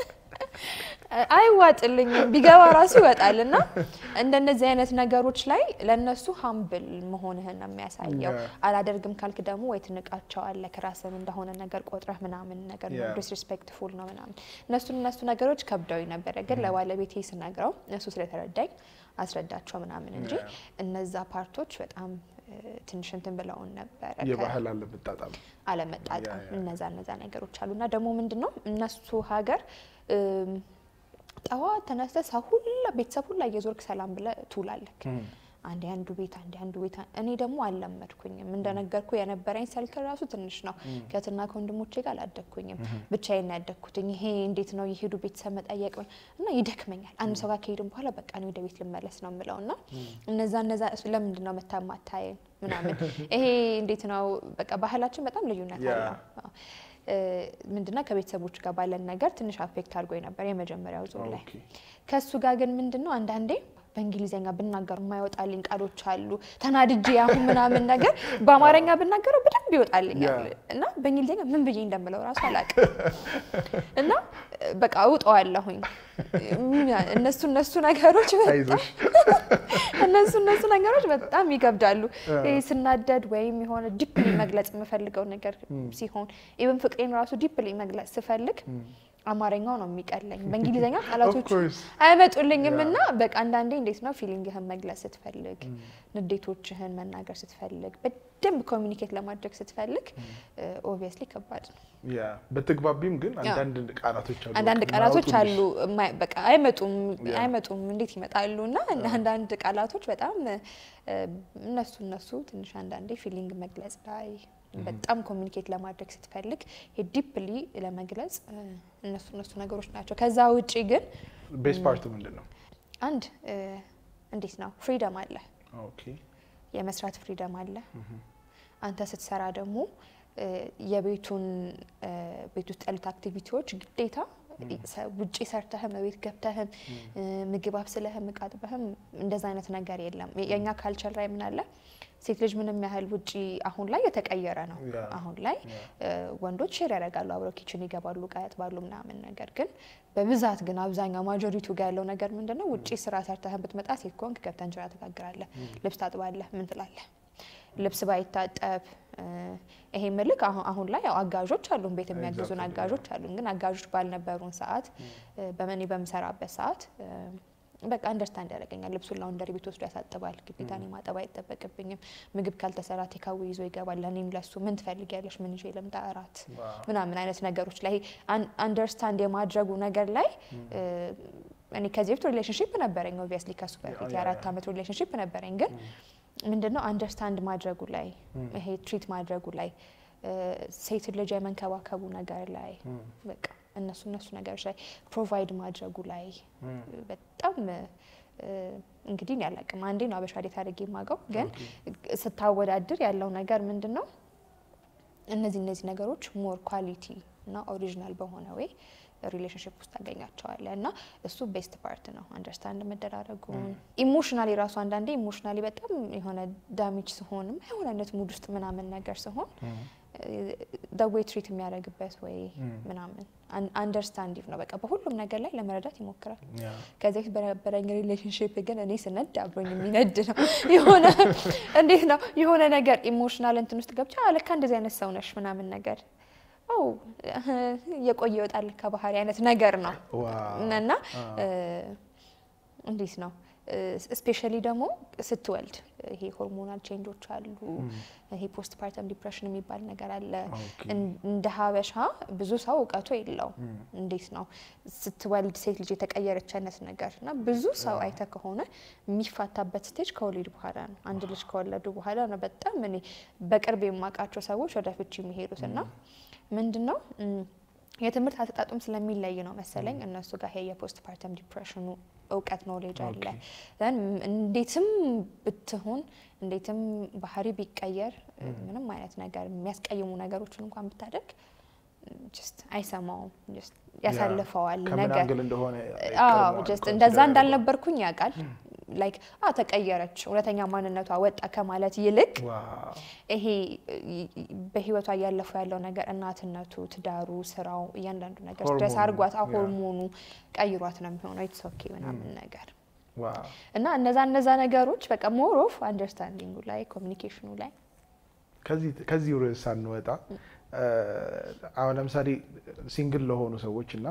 አይዋጥልኝ ቢገባ ራሱ ይወጣልና እንደነዚህ አይነት ነገሮች ላይ ለነሱ ሃምብል መሆንህን ነው የሚያሳየው አላደርግም ካልክ ደግሞ ወይ ትንቃቸው አለ ከራስን እንደሆነ ነገር ቆጥረህ ምናምን ነገር ነው ዲስሪስፔክትፉል ነው ምናምን እነሱ እነሱ ነገሮች ከብደው ነበር ግን ለባለቤቴ ስነግረው እነሱ ስለተረዳኝ አስረዳቸው ምናምን እንጂ እነዛ ፓርቶች በጣም ትንሽ እንትን ብለውን ነበር የባህል አለመጣጣም አለመጣጣም እነዛ እነዛ ነገሮች አሉና ደግሞ ምንድነው እነሱ ሀገር ጠዋት ተነስተ ሰው ሁሉ ቤተሰብ ሁሉ እየዞርክ ሰላም ብለ ትውላለህ አንድ አንዱ ቤት አንድ አንዱ ቤት እኔ ደግሞ አልለመድኩኝም እንደነገርኩ የነበረኝ ሰልክ ራሱ ትንሽ ነው ከትና ከወንድሞቼ ጋር አላደኩኝም ብቻዬን ያደኩትኝ ይሄ እንዴት ነው ይሄዱ ቤተሰብ መጠየቅ እና ይደክመኛል አንድ ሰው ጋር ከሄድን በኋላ በቃ ነው ወደ ቤት ልመለስ ነው የምለውና እነዛ እነዛ ለምንድን ነው መታማታየን ምናምን ይሄ እንዴት ነው በቃ ባህላችን በጣም ልዩነት አለው ምንድነው ከቤተሰቦች ጋር ባለን ነገር ትንሽ አፌክት አድርጎኝ ነበር የመጀመሪያው ዙር ላይ ከሱ ጋር ግን ምንድነው አንድ አንዴ በእንግሊዘኛ ብናገር የማይወጣልኝ ቃሎች አሉ ተናድጄ አሁን ምናምን ነገር በአማርኛ ብናገረው በደንብ ይወጣልኛል እና በእንግሊዘኛ ምን ብዬ እንደምለው ራሱ አላውቅም እና በቃ አውጣዋለሁኝ እነሱ እነሱ ነገሮች እነሱ እነሱ ነገሮች በጣም ይከብዳሉ ስናደድ ወይም የሆነ ዲፕሊ መግለጽ የምፈልገው ነገር ሲሆን ኢቭን ፍቅሬን ራሱ ዲፕሊ መግለጽ ስፈልግ አማርኛው ነው የሚቀለኝ በእንግሊዘኛ ቃላቶች አይመጡልኝምና በቃ አንዳንዴ እንዴት ነው ፊሊንግህን መግለጽ ስትፈልግ ንዴቶችህን መናገር ስትፈልግ በደንብ ኮሙኒኬት ለማድረግ ስትፈልግ ኦብቪየስሊ ከባድ ነው ያ በትግባቢም ግን አንዳንድ ቃላቶች አሉ አንዳንድ ቃላቶች አሉ በቃ አይመጡም አይመጡም እንዴት ይመጣሉና አንዳንድ ቃላቶች በጣም እነሱ እነሱ ትንሽ አንዳንዴ ፊሊንግ መግለጽ ላይ በጣም ኮሙኒኬት ለማድረግ ስትፈልግ ዲፕሊ ለመግለጽ እነሱ እነሱ ነገሮች ናቸው ከዛ ውጪ ግን ቤስ ፓርት ምንድነው አንድ እንዴት ነው ፍሪደም አለ ኦኬ የመስራት ፍሪደም አለ አንተ ስትሰራ ደግሞ የቤቱን ቤት ውስጥ ያሉት አክቲቪቲዎች ግዴታ ውጪ ሰርተህም ቤት ገብተህም ምግብ አብስለህም መቃጥበህም እንደዛ አይነት ነገር የለም የኛ ካልቸር ላይ ምን አለ ሴት ልጅ ምንም ያህል ውጪ አሁን ላይ የተቀየረ ነው አሁን ላይ ወንዶች ሼር ያደርጋሉ አብረው ኪችን ይገባሉ ቃያጥባሉ ምናምን ነገር ግን በብዛት ግን አብዛኛው ማጆሪቲው ጋር ያለው ነገር ምንድነው ውጪ ስራ ሰርተህም ብትመጣ ሴት ኮንክ ገብተህ እንጀራ ትጋግራለህ ልብስ ታጥባለህ ምን ትላለህ ልብስ ባይታጠብ ይሄ መልክ አሁን ላይ ያው አጋዦች አሉን ቤት የሚያግዙን አጋዦች አሉን ግን አጋዦች ባልነበሩን ሰዓት በመኔ በመሰራበት ሰዓት በቃ አንደርስታንድ ያደርገኛል ልብሱን ላውንደሪ ቤት ወስዶ ያሳጥባል ግዴታ እኔ ማጠብ አይጠበቅብኝም ምግብ ካልተሰራ ቴካዊ ይዞ ይገባል ለኔም ለሱ ምን ትፈልጊያለሽ ምን ይዤ ልምጣ እራት ምናምን አይነት ነገሮች ላይ አንደርስታንድ የማድረጉ ነገር ላይ እኔ ከዚህ በፊት ሪሌሽንሺፕ ነበረኝ ኦብቪየስሊ ከሱ በፊት የአራት አመት ሪሌሽንሺፕ ነበረኝ ግን ምንድነው አንደርስታንድ ማድረጉ ላይ ይሄ ትሪት ማድረጉ ላይ ሴት ልጅ የመንከባከቡ ነገር ላይ በቃ እነሱ እነሱ ነገሮች ላይ ፕሮቫይድ ማድረጉ ላይ በጣም እንግዲህ ያላቀም አንዴ ነው አበሻ ዴት አድርጌ ማጋው ግን ስታወዳድር ያለው ነገር ምንድነው እነዚህ እነዚህ ነገሮች ሞር ኳሊቲ እና ኦሪጂናል በሆነ ወይ ሪሌሽንሺፕ ውስጥ ታገኛቸዋለ እና እሱ ቤስት ፓርት ነው አንደርስታንድ መደራረጉ ኢሞሽናሊ ራሱ አንዳንዴ ኢሞሽናሊ በጣም የሆነ ዳሜጅ ሲሆንም አይሆነነት ሙድ ውስጥ ምናምን ነገር ሲሆን the way treat የሚያደርግበት ወይ ምናምን አንደርስታንዲቭ ነው በቃ በሁሉም ነገር ላይ ለመረዳት ይሞክራል ከዚህ በረበረኝ ሪሌሽንሺፕ ግን እኔ ስነድ አብሮኝ የሚነድ ነው የሆነ እንዴት ነው የሆነ ነገር ኢሞሽናል እንትን ውስጥ ገብቻ አለካ እንደዚህ አይነት ሰው ነሽ ምናምን ነገር ኦ የቆየ ይወጣል ከባህሪ አይነት ነገር ነው እና እንዴት ነው ስፔሻሊ ደግሞ ስትወልድ ይሄ ሆርሞናል ቼንጆች አሉ ይሄ ፖስት ፓርተም ዲፕሬሽን የሚባል ነገር አለ እንደ ሀበሻ ብዙ ሰው እውቀቱ የለው እንዴት ነው ስትወልድ ሴት ልጅ የተቀየረች አይነት ነገርና ብዙ ሰው አይተ ከሆነ የሚፋታበት ስቴጅ ከወሊድ በኋላ ነው አንድ ልጅ ከወለዱ በኋላ ነው በጣም እኔ በቅርብ የማቃቸው ሰዎች ወደ ፍቺ የሚሄዱትና ምንድነው የትምህርት አሰጣጡም ስለሚለይ ነው መሰለኝ እነሱ ጋር ይሄ የፖስት ፓርተም ዲፕሬሽኑ እውቀት ኖሌጅ አለ then እንዴትም ብትሆን እንዴትም ባህሪ ቢቀየር ምንም አይነት ነገር የሚያስቀይሙ ነገሮችን እንኳን ብታደርግ just አይሰማው just ያሳልፈዋል ነገር ከምን እንደሆነ አዎ just እንደዛ እንዳልነበርኩኝ ያቃል like አ ተቀየረች ሁለተኛ ማንነቷ ወጣ ከማለት ይልቅ ይሄ በህይወቷ ያለፈው ያለው ነገር እናትነቱ ትዳሩ ስራው እያንዳንዱ ነገር ድረስ አርጓት ሆርሞኑ ቀይሯት ነው የሚሆነው it's okay ምናምን ነገር ዋው እና እነዛ እነዛ ነገሮች በቃ more of understanding ላይ ኮሙኒኬሽኑ ላይ ከዚህ ከዚህ ርዕስ አንወጣ አሁን ለምሳሌ ሲንግል ለሆኑ ሰዎችና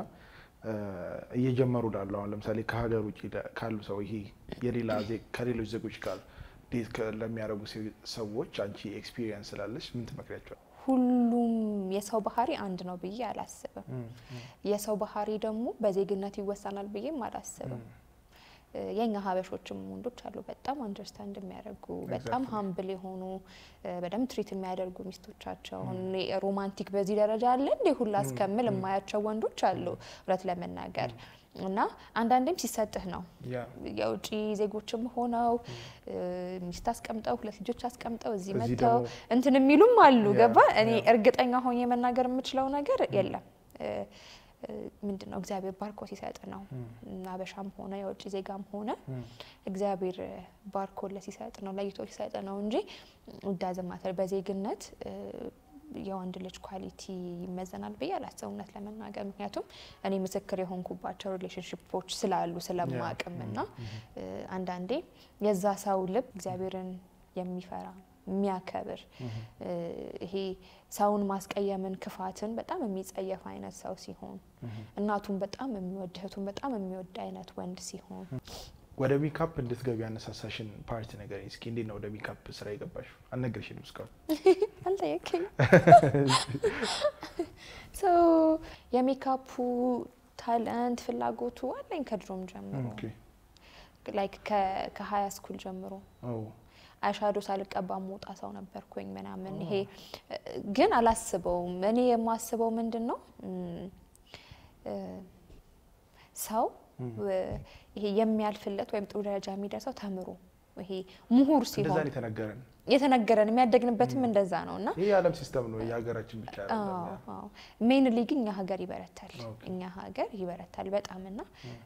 እየጀመሩ ዳሉ አሁን ለምሳሌ ከሀገር ውጪ ካሉ ሰው ይሄ የሌላ ዜ ከሌሎች ዜጎች ጋር ዴት ለሚያረጉ ሰዎች አንቺ ኤክስፒሪየንስ ስላለሽ ምን ትመክሪያቸዋለሽ ሁሉም የሰው ባህሪ አንድ ነው ብዬ አላስብም የሰው ባህሪ ደግሞ በዜግነት ይወሰናል ብዬም አላስብም የኛ ሀበሾችም ወንዶች አሉ በጣም አንደርስታንድ የሚያደርጉ በጣም ሃምብል የሆኑ በደም ትሪት የሚያደርጉ ሚስቶቻቸው ሮማንቲክ በዚህ ደረጃ አለ እንደ ሁላ እስከምል የማያቸው ወንዶች አሉ ወራት ለመናገር እና አንዳንዴም ሲሰጥህ ነው የውጪ ዜጎችም ሆነው ሚስት አስቀምጠው ሁለት ልጆች አስቀምጠው እዚህ መተው እንትን የሚሉም አሉ ገባ እኔ እርግጠኛ ሆኜ መናገር የምችለው ነገር የለም ምንድነው እግዚአብሔር ባርኮ ሲሰጥ ነው አበሻም ሆነ የውጪ ዜጋም ሆነ እግዚአብሔር ባርኮ ለሲሰጥ ነው ለይቶ ሲሰጥ ነው እንጂ ዳዘማተር በዜግነት የወንድ ልጅ ኳሊቲ ይመዘናል በያላሰውነት ለመናገር ምክንያቱም እኔ ምስክር የሆንኩባቸው ሪሌሽንሺፖች ስላሉ ስለማቀምና አንዳንዴ የዛ ሰው ልብ እግዚአብሔርን የሚፈራ የሚያከብር ይሄ ሰውን ማስቀየምን ክፋትን በጣም የሚጸየፍ አይነት ሰው ሲሆን እናቱን በጣም የሚወድ እህቱን በጣም የሚወድ አይነት ወንድ ሲሆን ወደ ሜካፕ እንድትገቢ ያነሳሳሽን ፓርቲ ነገር እስኪ እንዴ ነው ወደ ሜካፕ ስራ ይገባሽ አልነገርሽኝም እስካሁን አልጠየቀኝ ሶ የሜካፑ ታለንት ፍላጎቱ አለኝ ከድሮም ጀምሮ ኦኬ ላይክ ከሃይ ስኩል ጀምሮ ኦ አይሻዶ ሳልቀባ ሞጣ ሰው ነበርኩኝ ምናምን ይሄ ግን አላስበው እኔ የማስበው ምንድነው ሰው ይሄ የሚያልፍለት ወይም ጥሩ ደረጃ የሚደርሰው ተምሮ ይሄ ምሁር ሲሆን እንደዛ የተነገረን የተነገረን የሚያደግንበትም እንደዛ ነውና ይሄ ዓለም ሲስተም ነው የሀገራችን ብቻ አይደለም አዎ ሜንሊ ግን ኛ ሀገር ይበረታል እኛ ሀገር ይበረታል በጣምና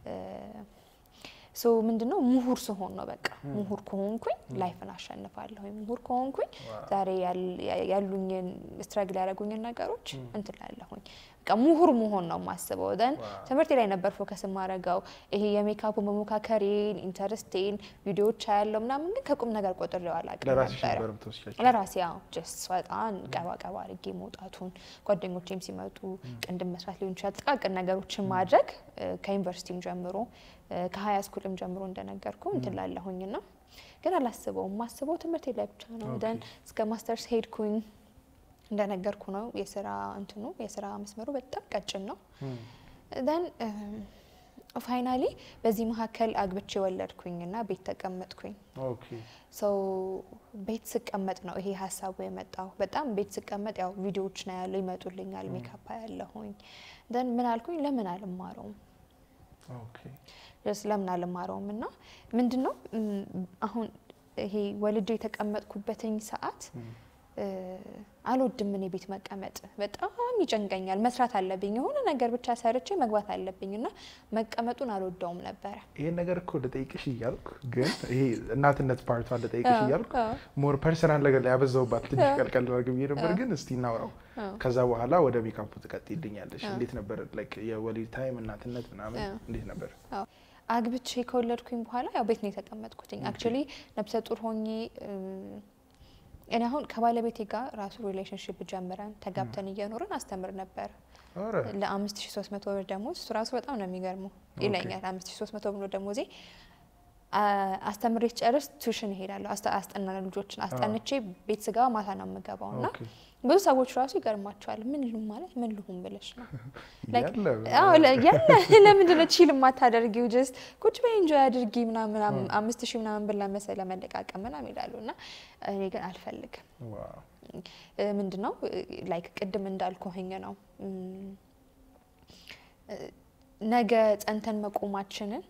ሶ ምንድነው ምሁር ሲሆን ነው በቃ ምሁር ከሆንኩኝ ላይፍን አሸንፋለሁ ምሁር ከሆንኩኝ ዛሬ ያሉኝ ስትራግል ያደረጉኝ ነገሮች እንትላለሁኝ ምሁር መሆን ነው ማስበው ደን ትምህርት ላይ ነበር ፎከስ ማረጋው ይሄ የሜካፕ መሞካከሬ ኢንተረስቲንግ ቪዲዮዎች ያለው ምናምን ግን ከቁም ነገር ቆጥሬው አላውቅም ነበር ለራሴ ያው ጀስት ወጣን ቀባ ቀባ አድርጌ መውጣቱን ጓደኞቼም ሲመጡ ቅንድም መስራት ሊሆን ይችላል ጥቃቅን ነገሮችን ማድረግ ከዩኒቨርሲቲም ጀምሮ ከሃይ ስኩልም ጀምሮ እንደነገርኩ እንትላለሁኝና ግን አላስበውም ማስበው ትምህርት ላይ ብቻ ነው ደን እስከ ማስተርስ ሄድኩኝ እንደነገርኩ ነው የሥራ እንትኑ የሥራ መስመሩ በጣም ቀጭን ነው then ፋይናሊ በዚህ መሐከል አግብቼ ወለድኩኝና ቤት ተቀመጥኩኝ ኦኬ ሶ ቤት ስቀመጥ ነው ይሄ ሐሳቡ የመጣው በጣም ቤት ስቀመጥ ያው ቪዲዮዎች ነው ያለው ይመጡልኛል ሜካፕ ያለሁኝ then ምን አልኩኝ ለምን አልማረውም ኦኬ ለስ ለምን አልማረውምና ምንድነው አሁን ይሄ ወልጄ የተቀመጥኩበትኝ ሰዓት አልወድም እኔ ቤት መቀመጥ በጣም ይጨንቀኛል መስራት አለብኝ የሆነ ነገር ብቻ ሰርቼ መግባት አለብኝና መቀመጡን አልወደውም ነበር ይሄ ነገር እኮ ለጠይቅሽ ይያልኩ ግን ይሄ እናትነት ፓርቷ ለጠይቅሽ ይያልኩ ሞር ፐርሰናል ነገር ላይ ያበዛውባት ትንሽ ቀልቀል አድርገው ነበር ግን እስቲ እናውራው ከዛ በኋላ ወደ ሜካፕ ተቀጥይልኛለሽ እንዴት ነበር ላይክ የወሊድ ታይም እናትነት ምናምን እንዴት ነበር አግብቼ ከወለድኩኝ በኋላ ያው ቤት ነው የተቀመጥኩትኝ አክቹሊ ነፍሰ ጡር ሆኜ እኔ አሁን ከባለቤቴ ጋር ራሱ ሪሌሽንሺፕ ጀምረን ተጋብተን እየኖርን አስተምር ነበር ለ5300 ብር ደሞዝ እሱ ራሱ በጣም ነው የሚገርመው ይለኛል አምስት ሺህ ሶስት መቶ ብር ደሞዜ አስተምሬ ጨርስ ቱሽን ሄዳለሁ አስጠናና ልጆችን አስጠንቼ ቤት ስጋ ማታ ነው የምገባውና ብዙ ሰዎች ራሱ ይገርማቸዋል ምን ልሁን ማለት ምን ልሁን ብለሽ ነው ላይክ አዎ ያለ ለምንድን ነው ቺል ማታደርጊው ጀስት ቁጭ በይ ኢንጆይ አድርጊ ምናምን አምስት ሺህ ምናምን ብር ለመሰለ መለቃቀም ምናምን ይላሉና እኔ ግን አልፈልግም ዋው ምንድነው ላይክ ቅድም እንዳልኩኝ ነው ነገ ጸንተን መቆማችንን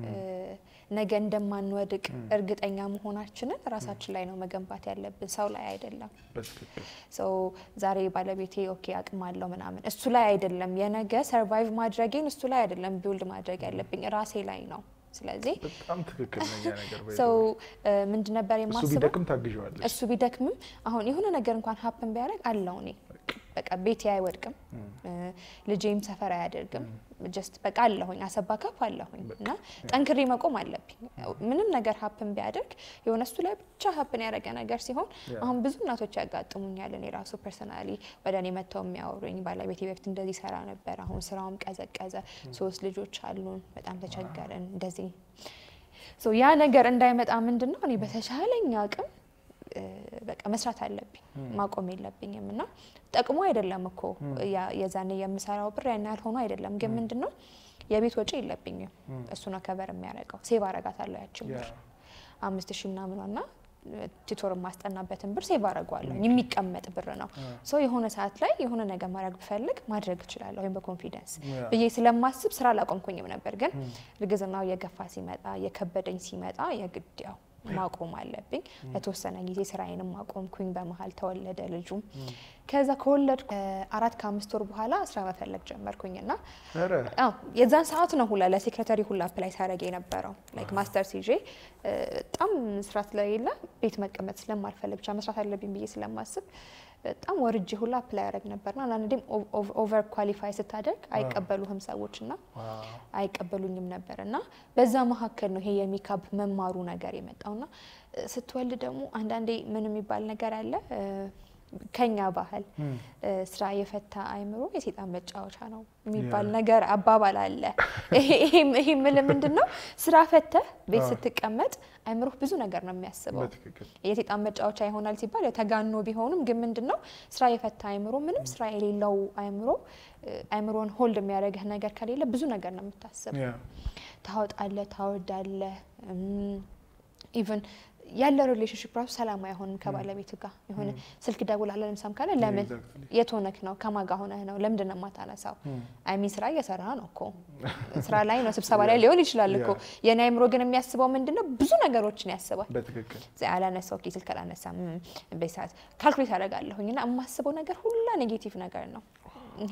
ነገ እንደማንወድቅ እርግጠኛ መሆናችንን ራሳችን ላይ ነው መገንባት ያለብን ሰው ላይ አይደለም በትክክል ሶ ዛሬ ባለቤቴ ኦኬ አቅማለሁ ምናምን እሱ ላይ አይደለም የነገ ሰርቫይቭ ማድረግን እሱ ላይ አይደለም ቢልድ ማድረግ ያለብኝ ራሴ ላይ ነው ስለዚህ በጣም ትክክል ነው ያ ነገር ሶ ምንድን ነበር የማስበው እሱ ቢደክም ታግዣዋለሽ እሱ ቢደክም አሁን የሆነ ነገር እንኳን ሀፕን ቢያደርግ አለው እኔ በቃ ቤት ያይወድቅም ልጄም ሰፈር ያደርግም ጀስት በቃ አለሁኝ አሰባካፍ አለሁኝና ጠንክሬ መቆም አለብኝ ምንም ነገር ሀፕን ቢያደርግ የሆነሱ ላይ ብቻ ሀፕን ያደረገ ነገር ሲሆን አሁን ብዙ እናቶች ያጋጥሙኛል እኔ ራሱ ፐርሰናሊ ወደኔ መተው የሚያወሩኝ ባለቤቴ በፊት እንደዚህ ሰራ ነበር አሁን ስራውም ቀዘቀዘ ሶስት ልጆች አሉን በጣም ተቸገረን እንደዚህ ሶ ያ ነገር እንዳይመጣ ምንድነው እኔ በተቻለኝ አቅም በቃ መስራት አለብኝ ማቆም የለብኝምና ጠቅሞ አይደለም እኮ የዛኔ የምሰራው ብር ያን ያህል ሆኖ አይደለም ግን ምንድነው የቤት ወጪ የለብኝም እሱ ነው ከበር የሚያረጋው ሴቭ አረጋታለሁ ያቺን ብር አምስት ሺህ ምናምንና ቲቶር ማስጠናበትን ብር ሴቭ አረጋዋለሁ የሚቀመጥ ብር ነው ሶ የሆነ ሰዓት ላይ የሆነ ነገር ማድረግ ብፈልግ ማድረግ እችላለሁ ወይ በኮንፊደንስ በየ ስለማስብ ስራ ላቆምኩኝም ነበር ግን ልግዝናው የገፋ ሲመጣ የከበደኝ ሲመጣ የግድ ያው ማቆም አለብኝ ለተወሰነ ጊዜ ስራዬንም ማቆምኩኝ በመሃል ተወለደ ልጁ ከዛ ከወለድ አራት ከአምስት ወር በኋላ ስራ መፈለግ ጀመርኩኝና አዎ የዛን ሰዓት ነው ሁላ ለሴክሬታሪ ሁላ አፕላይ ሳረግ የነበረው ላይክ ማስተርስ ይዤ በጣም ስራ ስለሌለ ቤት መቀመጥ ስለማልፈልግ ብቻ መስራት አለብኝ ብዬ ስለማስብ በጣም ወርጄ ሁላ አፕላይ ያረግ ነበርና አንዴም ኦቨር ኳሊፋይ ስታደርግ አይቀበሉህም ሰዎችና አይቀበሉኝም ነበርና በዛ መሐከል ነው ይሄ የሜካፕ መማሩ ነገር የመጣውና ስትወልድ ደግሞ አንዳንዴ ምን የሚባል ነገር አለ ከኛ ባህል ስራ የፈታ አይምሮ የሰይጣን መጫወቻ ነው የሚባል ነገር አባባል አለ ይሄ ይሄ ምንድነው ስራ ፈተህ ቤት ስትቀመጥ አይምሮ ብዙ ነገር ነው የሚያስበው የሰይጣን መጫወቻ ይሆናል ሲባል ተጋኖ ቢሆንም ግን ምንድነው ስራ የፈታ አይምሮ ምንም ስራ የሌለው አይምሮ አይምሮን ሆልድ የሚያደርግህ ነገር ከሌለ ብዙ ነገር ነው የምታስበው ታወጣለህ ታወርዳለህ ኢቭን ያለ ሪሌሽንሺፕ ራሱ ሰላም አይሆንም ከባለቤት ጋር የሆነ ስልክ ደውላለህ ለምሳም ካለ ለምን የቶነክ ነው ከማጋ ሆነህ ነው ለምንድን ነው ማታነሳው አይሚ ስራ እየሰራ ነው እኮ ስራ ላይ ነው ስብሰባ ላይ ሊሆን ይችላል እኮ የኔ አይምሮ ግን የሚያስበው ምንድነው ብዙ ነገሮችን ያስባል በትክክል ዘአላነሳው ኪ ስልክ አላነሳም በሰዓት ካልኩሌት አደርጋለሁኝና የማስበው ነገር ሁላ ኔጌቲቭ ነገር ነው ይሄ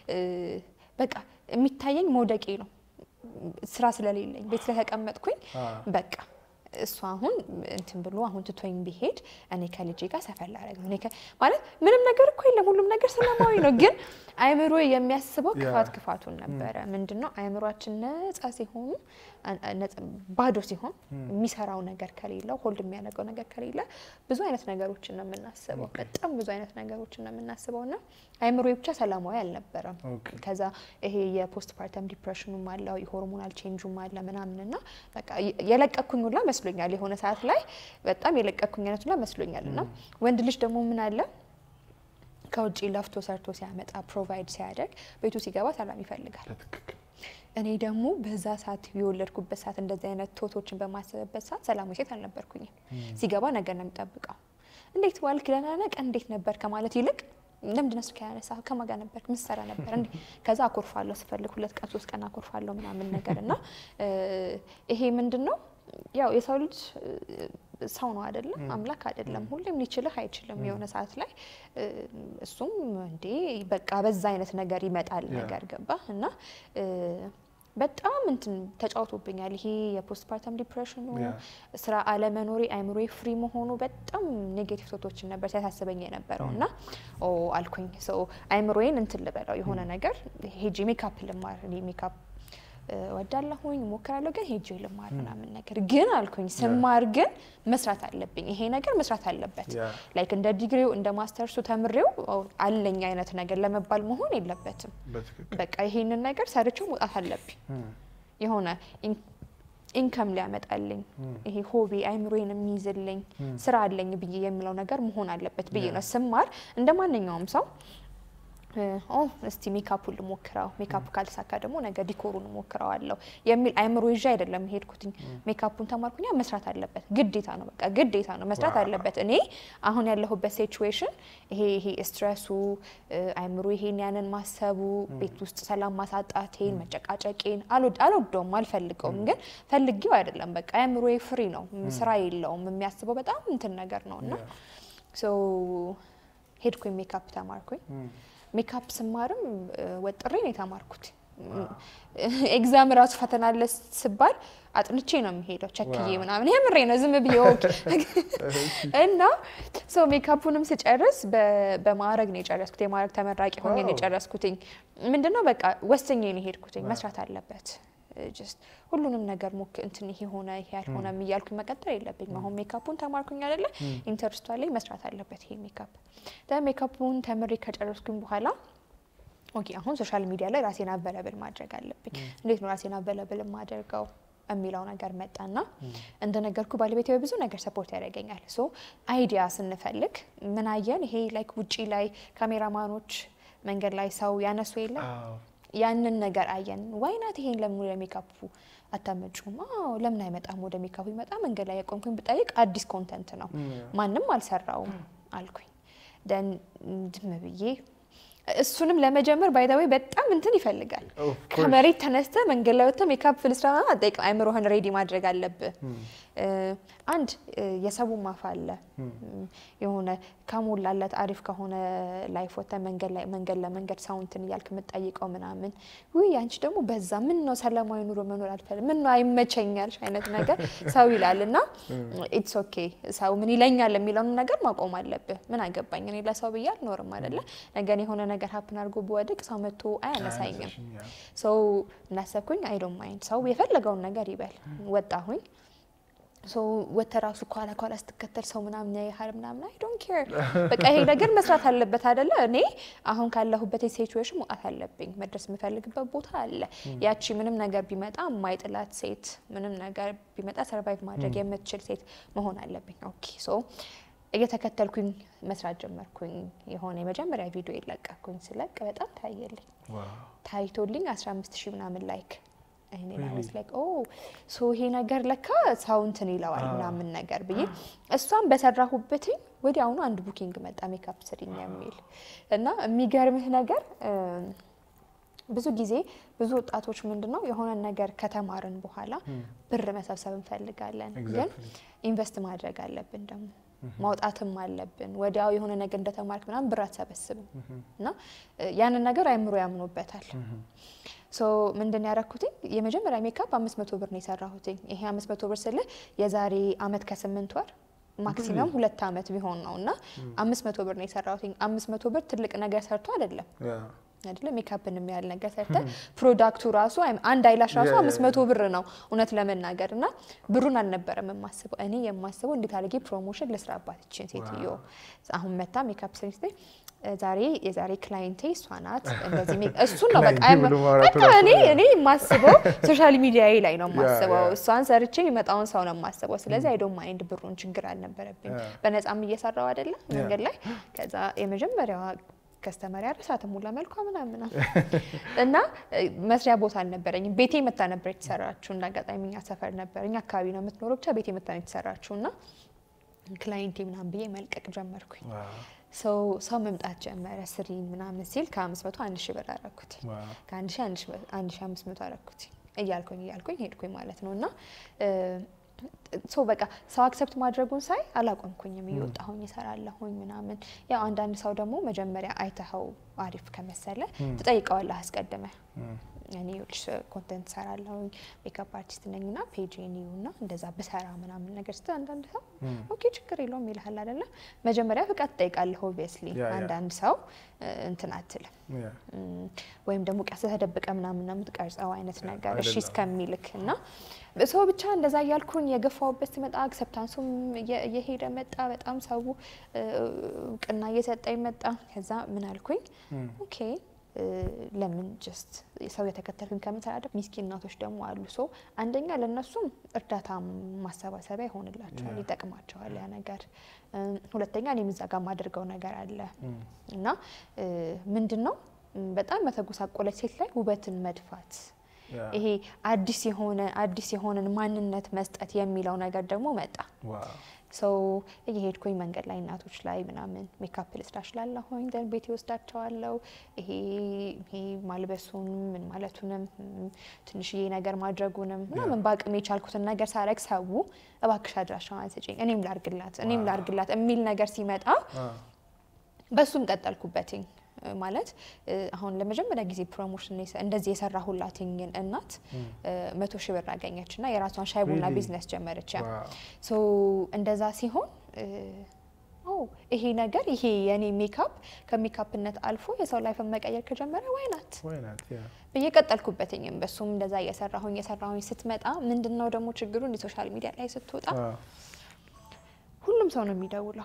በቃ የሚታየኝ ሞደቄ ነው ስራ ስለሌለኝ ቤት ስለተቀመጥኩኝ በቃ እሱ አሁን እንትን ብሎ አሁን ትቶኝ ቢሄድ እኔ ከልጄ ጋር ሰፈር ላረግ ነው እኔ ማለት ምንም ነገር እኮ የለም ሁሉም ነገር ሰላማዊ ነው ግን አይምሮ የሚያስበው ክፋት ክፋቱን ነበር ምንድነው አይምሮአችን ነፃ ሲሆን ባዶ ሲሆን የሚሰራው ነገር ከሌለው ሆልድ የሚያደርገው ነገር ከሌለ ብዙ አይነት ነገሮችን ነው የምናስበው በጣም ብዙ አይነት ነገሮችን ነው የምናስበውና አይምሮ ብቻ ሰላማዊ አልነበረም ከዛ ይሄ የፖስት ፓርተም ዲፕሬሽኑም አለው የሆርሞናል ቼንጁም አለ ምናምንና በቃ የለቀኩኝ ሁላ መስሎኛል የሆነ ሰዓት ላይ በጣም የለቀኩኝ አይነት ሁላ መስሎኛልና ወንድ ልጅ ደግሞ ምን አለ ከውጪ ለፍቶ ሰርቶ ሲያመጣ ፕሮቫይድ ሲያደርግ ቤቱ ሲገባ ሰላም ይፈልጋል እኔ ደግሞ በዛ ሰዓት የወለድኩበት ሰዓት እንደዚህ አይነት ቶቶችን በማሰብበት ሰዓት ሰላማዊ ሴት አልነበርኩኝ ሲገባ ነገር ነው የሚጠብቀው እንዴት ዋልክ ደህና ነህ እንዴት ነበር ከማለት ይልቅ ለምንድነው ስልክ ያነሳ ከማጋ ነበር ምሰራ ነበር እንዴ ከዛ አኮርፋለሁ ስፈልግ ሁለት ቀን ሶስት ቀን አኮርፋለሁ ምናምን ነገርና ይሄ ምንድነው ያው የሰው ልጅ ሰው ነው አይደለም አምላክ አይደለም ሁሉም ሊችልህ አይችልም የሆነ ሰዓት ላይ እሱም እንዴ በቃ በዛ አይነት ነገር ይመጣል ነገር ገባና በጣም እንትን ተጫውቶብኛል ይሄ የፖስት ፓርተም ዲፕሬሽኑ ስራ አለ መኖሪ አይምሮይ ፍሪ መሆኑ በጣም ኔጌቲቭ ቶቶችን ነበር ሲያሳስበኝ የነበረውና ኦ አልኩኝ ሶ አይምሮዬን እንትን ልበለው የሆነ ነገር ሄጂ ሜካፕ ልማር ሜካፕ ወዳለሁኝ ሞከራለሁ ግን ሄጄ ልማር ምናምን ነገር ግን አልኩኝ ስማር ግን መስራት አለብኝ ይሄ ነገር መስራት አለበት ላይክ እንደ ዲግሪው እንደ ማስተርሱ ተምሬው አለኝ አይነት ነገር ለመባል መሆን የለበትም በቃ ይሄንን ነገር ሰርቼው መውጣት አለብኝ የሆነ ኢንካም ሊያመጣልኝ ይሄ ሆቢ አይምሮዬን የሚይዝልኝ ስራ አለኝ ብዬ የምለው ነገር መሆን አለበት ብዬ ነው ስማር እንደማንኛውም ሰው ኦ እስቲ ሜካፕ ሁሉ ሞክራው ሜካፕ ካልተሳካ ደግሞ ነገ ዲኮሩን ሞክራዋለሁ የሚል አይምሮ ይዤ አይደለም ሄድኩትኝ ሜካፑን ተማርኩኛ መስራት አለበት ግዴታ ነው በቃ ግዴታ ነው መስራት አለበት እኔ አሁን ያለሁበት ሲቹዌሽን ይሄ ይሄ ስትሬሱ አይምሮ ይሄን ያንን ማሰቡ ቤት ውስጥ ሰላም ማሳጣቴን መጨቃጨቄን አልወድ አልወደውም አልፈልገውም ግን ፈልጊው አይደለም በቃ አይምሮ ፍሪ ነው ስራ የለውም የሚያስበው በጣም እንትን ነገር ነውና ሶ ሄድኩኝ ሜካፕ ተማርኩኝ ሜካፕ ስማርም ወጥሬ ነው ተማርኩት ኤግዛም ራሱ ፈተና ለስባል አጥንቼ ነው የሚሄደው ቸክዬ ምናምን የምሬ ነው ዝም ብዬው እና ሶ ሜካፑንም ስጨርስ በማዕረግ ነው የጨረስኩት የማዕረግ ተመራቂ ሆኜ ነው የጨረስኩት ምንድነው በቃ ወሰኜ ነው ሄድኩት መስራት አለበት just ሁሉንም ነገር ሞክ እንትን ይሄ ሆነ ይሄ ያልሆነ የሚያልኩኝ መቀጠል የለብኝም አሁን ሜካፑን ተማርኩኝ አይደለ ኢንተርስቷ ላይ መስራት አለበት ይሄ ሜካፕ ሜካፑን ተምሬ ከጨረስኩኝ በኋላ ኦኬ አሁን ሶሻል ሚዲያ ላይ ራሴን አቬለብል ማድረግ አለብኝ እንዴት ነው ራሴን አቬለብል ማድረገው የሚለው ነገር መጣና እንደነገርኩ ባለቤቴ ብዙ ነገር ሰፖርት ያደርገኛል ሶ አይዲያ ስንፈልግ ምን አየን ይሄ ላይክ ውጪ ላይ ካሜራማኖች መንገድ ላይ ሰው ያነሱ የለ ያንን ነገር አየን why not ይሄን ለምን ለሜካፑ አታመጩም አዎ ለምን አይመጣም ወደ ሜካፑ ይመጣ መንገድ ላይ ያቆምኩኝ ብጠይቅ አዲስ ኮንተንት ነው ማንንም አልሰራውም አልኩኝ then ድም ብዬ እሱንም ለመጀመር ባይ ዘ ወይ በጣም እንትን ይፈልጋል ከመሬት ተነስተ መንገድ ላይ ወጥተ ሜካፕ ፍልስራና አጠይቅ አይምሮህን ሬዲ ማድረግ አለበት አንድ የሰቡ ማፋለ የሆነ ካሞላለት አሪፍ ከሆነ ላይፍ ወጥተ መንገድ ላይ መንገድ ለመንገድ ሳውንትን ይያልክ መጣይቀው ምናምን ወይ አንቺ ደግሞ በዛ ምን ነው ሰላማዊ ኑሮ መኖር አልፈልም ምን ነው አይመቸኛል አይነት ነገር ሰው ይላልና ኢትስ ኦኬ ሰው ምን ይለኛል የሚለው ነገር ማቆም አለበት ምን አገባኝ እኔ ለሰው ብያል ኖርም አይደለ ነገር የሆነ ነገር ሀፕን አድርጎ በወድቅ ሰው መጥቶ አያነሳኝም ሶ እናሰብኩኝ አይ ዶንት ማይንድ ሰው የፈለገው ነገር ይበል ወጣሁኝ ሶ ወተራሱ ኳላ ኳላ ስትከተል ሰው ምናምን ያይሃል ምናምን አይ ዶንት ኬር በቃ ይሄ ነገር መስራት አለበት አይደለ እኔ አሁን ካለሁበት ሲቹዌሽን መውጣት አለብኝ መድረስ የምፈልግበት ቦታ አለ ያቺ ምንም ነገር ቢመጣ ማይጥላት ሴት ምንም ነገር ቢመጣ ሰርቫይቭ ማድረግ የምትችል ሴት መሆን አለብኝ ኦኬ ሶ እየተከተልኩኝ መስራት ጀመርኩኝ የሆነ የመጀመሪያ ቪዲዮ ይለቀቅኩኝ ስለቅ በጣም ታየልኝ ዋው ታይቶልኝ አስራ አምስት ሺህ ምናምን ላይክ እኔ ማለት ላይክ ኦ ሶ ይሄ ነገር ለካ ሳውንትን ይላዋል ምናምን ነገር ብዬ እሷን በሰራሁበት ወዲያውኑ አንድ ቡኪንግ መጣ ሜካፕ ስሪኝ የሚል እና የሚገርምህ ነገር ብዙ ጊዜ ብዙ ወጣቶች ምንድነው የሆነ ነገር ከተማርን በኋላ ብር መሰብሰብ እንፈልጋለን ግን ኢንቨስት ማድረግ አለብን ደግሞ ማውጣትም አለብን ወዲያው የሆነ ነገር እንደተማርክ ምናምን ብር አትሰበስብም እና ያንን ነገር አይምሮ ያምኑበታል ሶ ምንድን ያረኩት የመጀመሪያ ሜካፕ አምስት መቶ ብር ነው የሰራሁት ይሄ አምስት መቶ ብር ስለ የዛሬ አመት ከስምንት ወር ማክሲመም ሁለት አመት ቢሆን ነውና አምስት መቶ ብር ነው የሰራሁት አምስት መቶ ብር ትልቅ ነገር ሰርቶ አይደለም አይደለ ሜካፕን የሚያል ነገር ሰርተ ፕሮዳክቱ ራሱ አንድ አይላሽ ራሱ አምስት መቶ ብር ነው እውነት ለመናገርና ብሩን አልነበረም የማስበው እኔ የማስበው እንዴት አድርጌ ፕሮሞሽን ለስራባት እቺን ሴትዮ አሁን መታ ሜካፕ ሰርቪስ ዛሬ የዛሬ ክላይንቴ ሷናት እንደዚህ ሜክ እሱ ነው በቃ እኔ እኔ የማስበው ሶሻል ሚዲያ ላይ ነው የማስበው እሷን ሰርቼ ይመጣውን ሰው ነው የማስበው ስለዚህ አይ ዶንት ማይንድ ብሩን ችግር አልነበረብኝ በነፃም እየሰራው አይደለ መንገድ ላይ ከዛ የመጀመሪያው ከስተመር ያረሳተ ሙላ መልኩ ምናምን እና መስሪያ ቦታ አልነበረኝም ቤቴ መታ ነበር የተሰራችው እንዳጋጣሚኛ ሰፈር ነበር እኛ አካባቢ ነው የምትኖረው ብቻ ቤቴ መታ ነው የተሰራችውና ክላይንቴ ምናምን ብዬ መልቀቅ ጀመርኩኝ ሰው ሰው መምጣት ጀመረ ስሪን ምናምን ሲል ከአምስት መቶ አንድ ሺህ ብር አደረኩት ከአንድ ሺህ አንድ ሺህ አምስት መቶ አደረኩት እያልኩኝ እያልኩኝ ሄድኩኝ ማለት ነውና ሶ በቃ ሰው አክሰፕት ማድረጉን ሳይ አላቆምኩኝም ይወጣሁኝ ይሰራለሁኝ ምናምን ያው አንድ አንድ ሰው ደግሞ መጀመሪያ አይተኸው አሪፍ ከመሰለ ተጠይቀዋለህ አስቀድመ እኔ ልጅ ኮንቴንት ሰራለሁኝ ሜካፕ አርቲስት ነኝና ፔጅ ኒውና እንደዛ በሰራ ምናምን ነገር ስተ አንድ አንድ ሰው ኦኬ ችግር የለውም ይልሃል አይደለ መጀመሪያ ፍቃድ ጠይቃለህ ኦብቪየስሊ አንድ አንድ ሰው እንትን አትልም ወይም ደግሞ ቀስ ተደብቀ ምናምን ምናምን ተቀርጸው አይነት ነገር እሺ እስከሚልክና ሰው ብቻ እንደዛ ያልኩኝ የገፋውበት መጣ አክሰፕታንሱም የሄደ መጣ በጣም ሰው ቅና እየሰጠኝ መጣ ከዛ ምን አልኩኝ ኦኬ ለምን ጀስት ሰው የተከተልኩኝ ከመሰራደብ ሚስኪን እናቶች ደግሞ አሉ ሶ አንደኛ ለነሱም እርዳታ ማሰባሰቢያ ይሆንላቸዋል ይጠቅማቸዋል ያ ነገር ሁለተኛ እኔም እዛ ጋር ማድርገው ነገር አለ እና ምንድነው በጣም መተጎሳቆለች ሴት ላይ ውበትን መድፋት ይሄ አዲስ የሆነ አዲስ የሆነን ማንነት መስጠት የሚለው ነገር ደግሞ መጣ ሶ እየሄድኩኝ መንገድ ላይ እናቶች ላይ ምናምን ሜካፕ ልስራሽላለሁኝ ደን ቤት ይወስዳቸዋለሁ ይሄ ይሄ ማልበሱን ምን ማለቱንም ትንሽዬ ነገር ማድረጉንም ምናምን ባቅም የቻልኩትን ነገር ሳረግ ሰው እባክሽ አድራሻዋን ስጪኝ እኔም ላርግላት እኔም ላርግላት የሚል ነገር ሲመጣ በሱም ቀጠልኩበትኝ ማለት አሁን ለመጀመሪያ ጊዜ ፕሮሞሽን እንደዚህ የሰራሁላትኝ እናት መቶ ሺህ ብር አገኘችና የራሷን ሻይ ቡና ቢዝነስ ጀመረች ያ ሶ እንደዛ ሲሆን ኦ ይሄ ነገር ይሄ የኔ ሜካፕ ከሜካፕነት አልፎ የሰው ላይፍ መቀየር ከጀመረ ዋይናት ዋይናት ያ በየቀጠልኩበትኝ በሱም እንደዛ እየሰራሁኝ እየሰራሁኝ ስትመጣ ምንድነው ደግሞ ችግሩ እንደ ሶሻል ሚዲያ ላይ ስትወጣ ሁሉም ሰው ነው የሚደውለው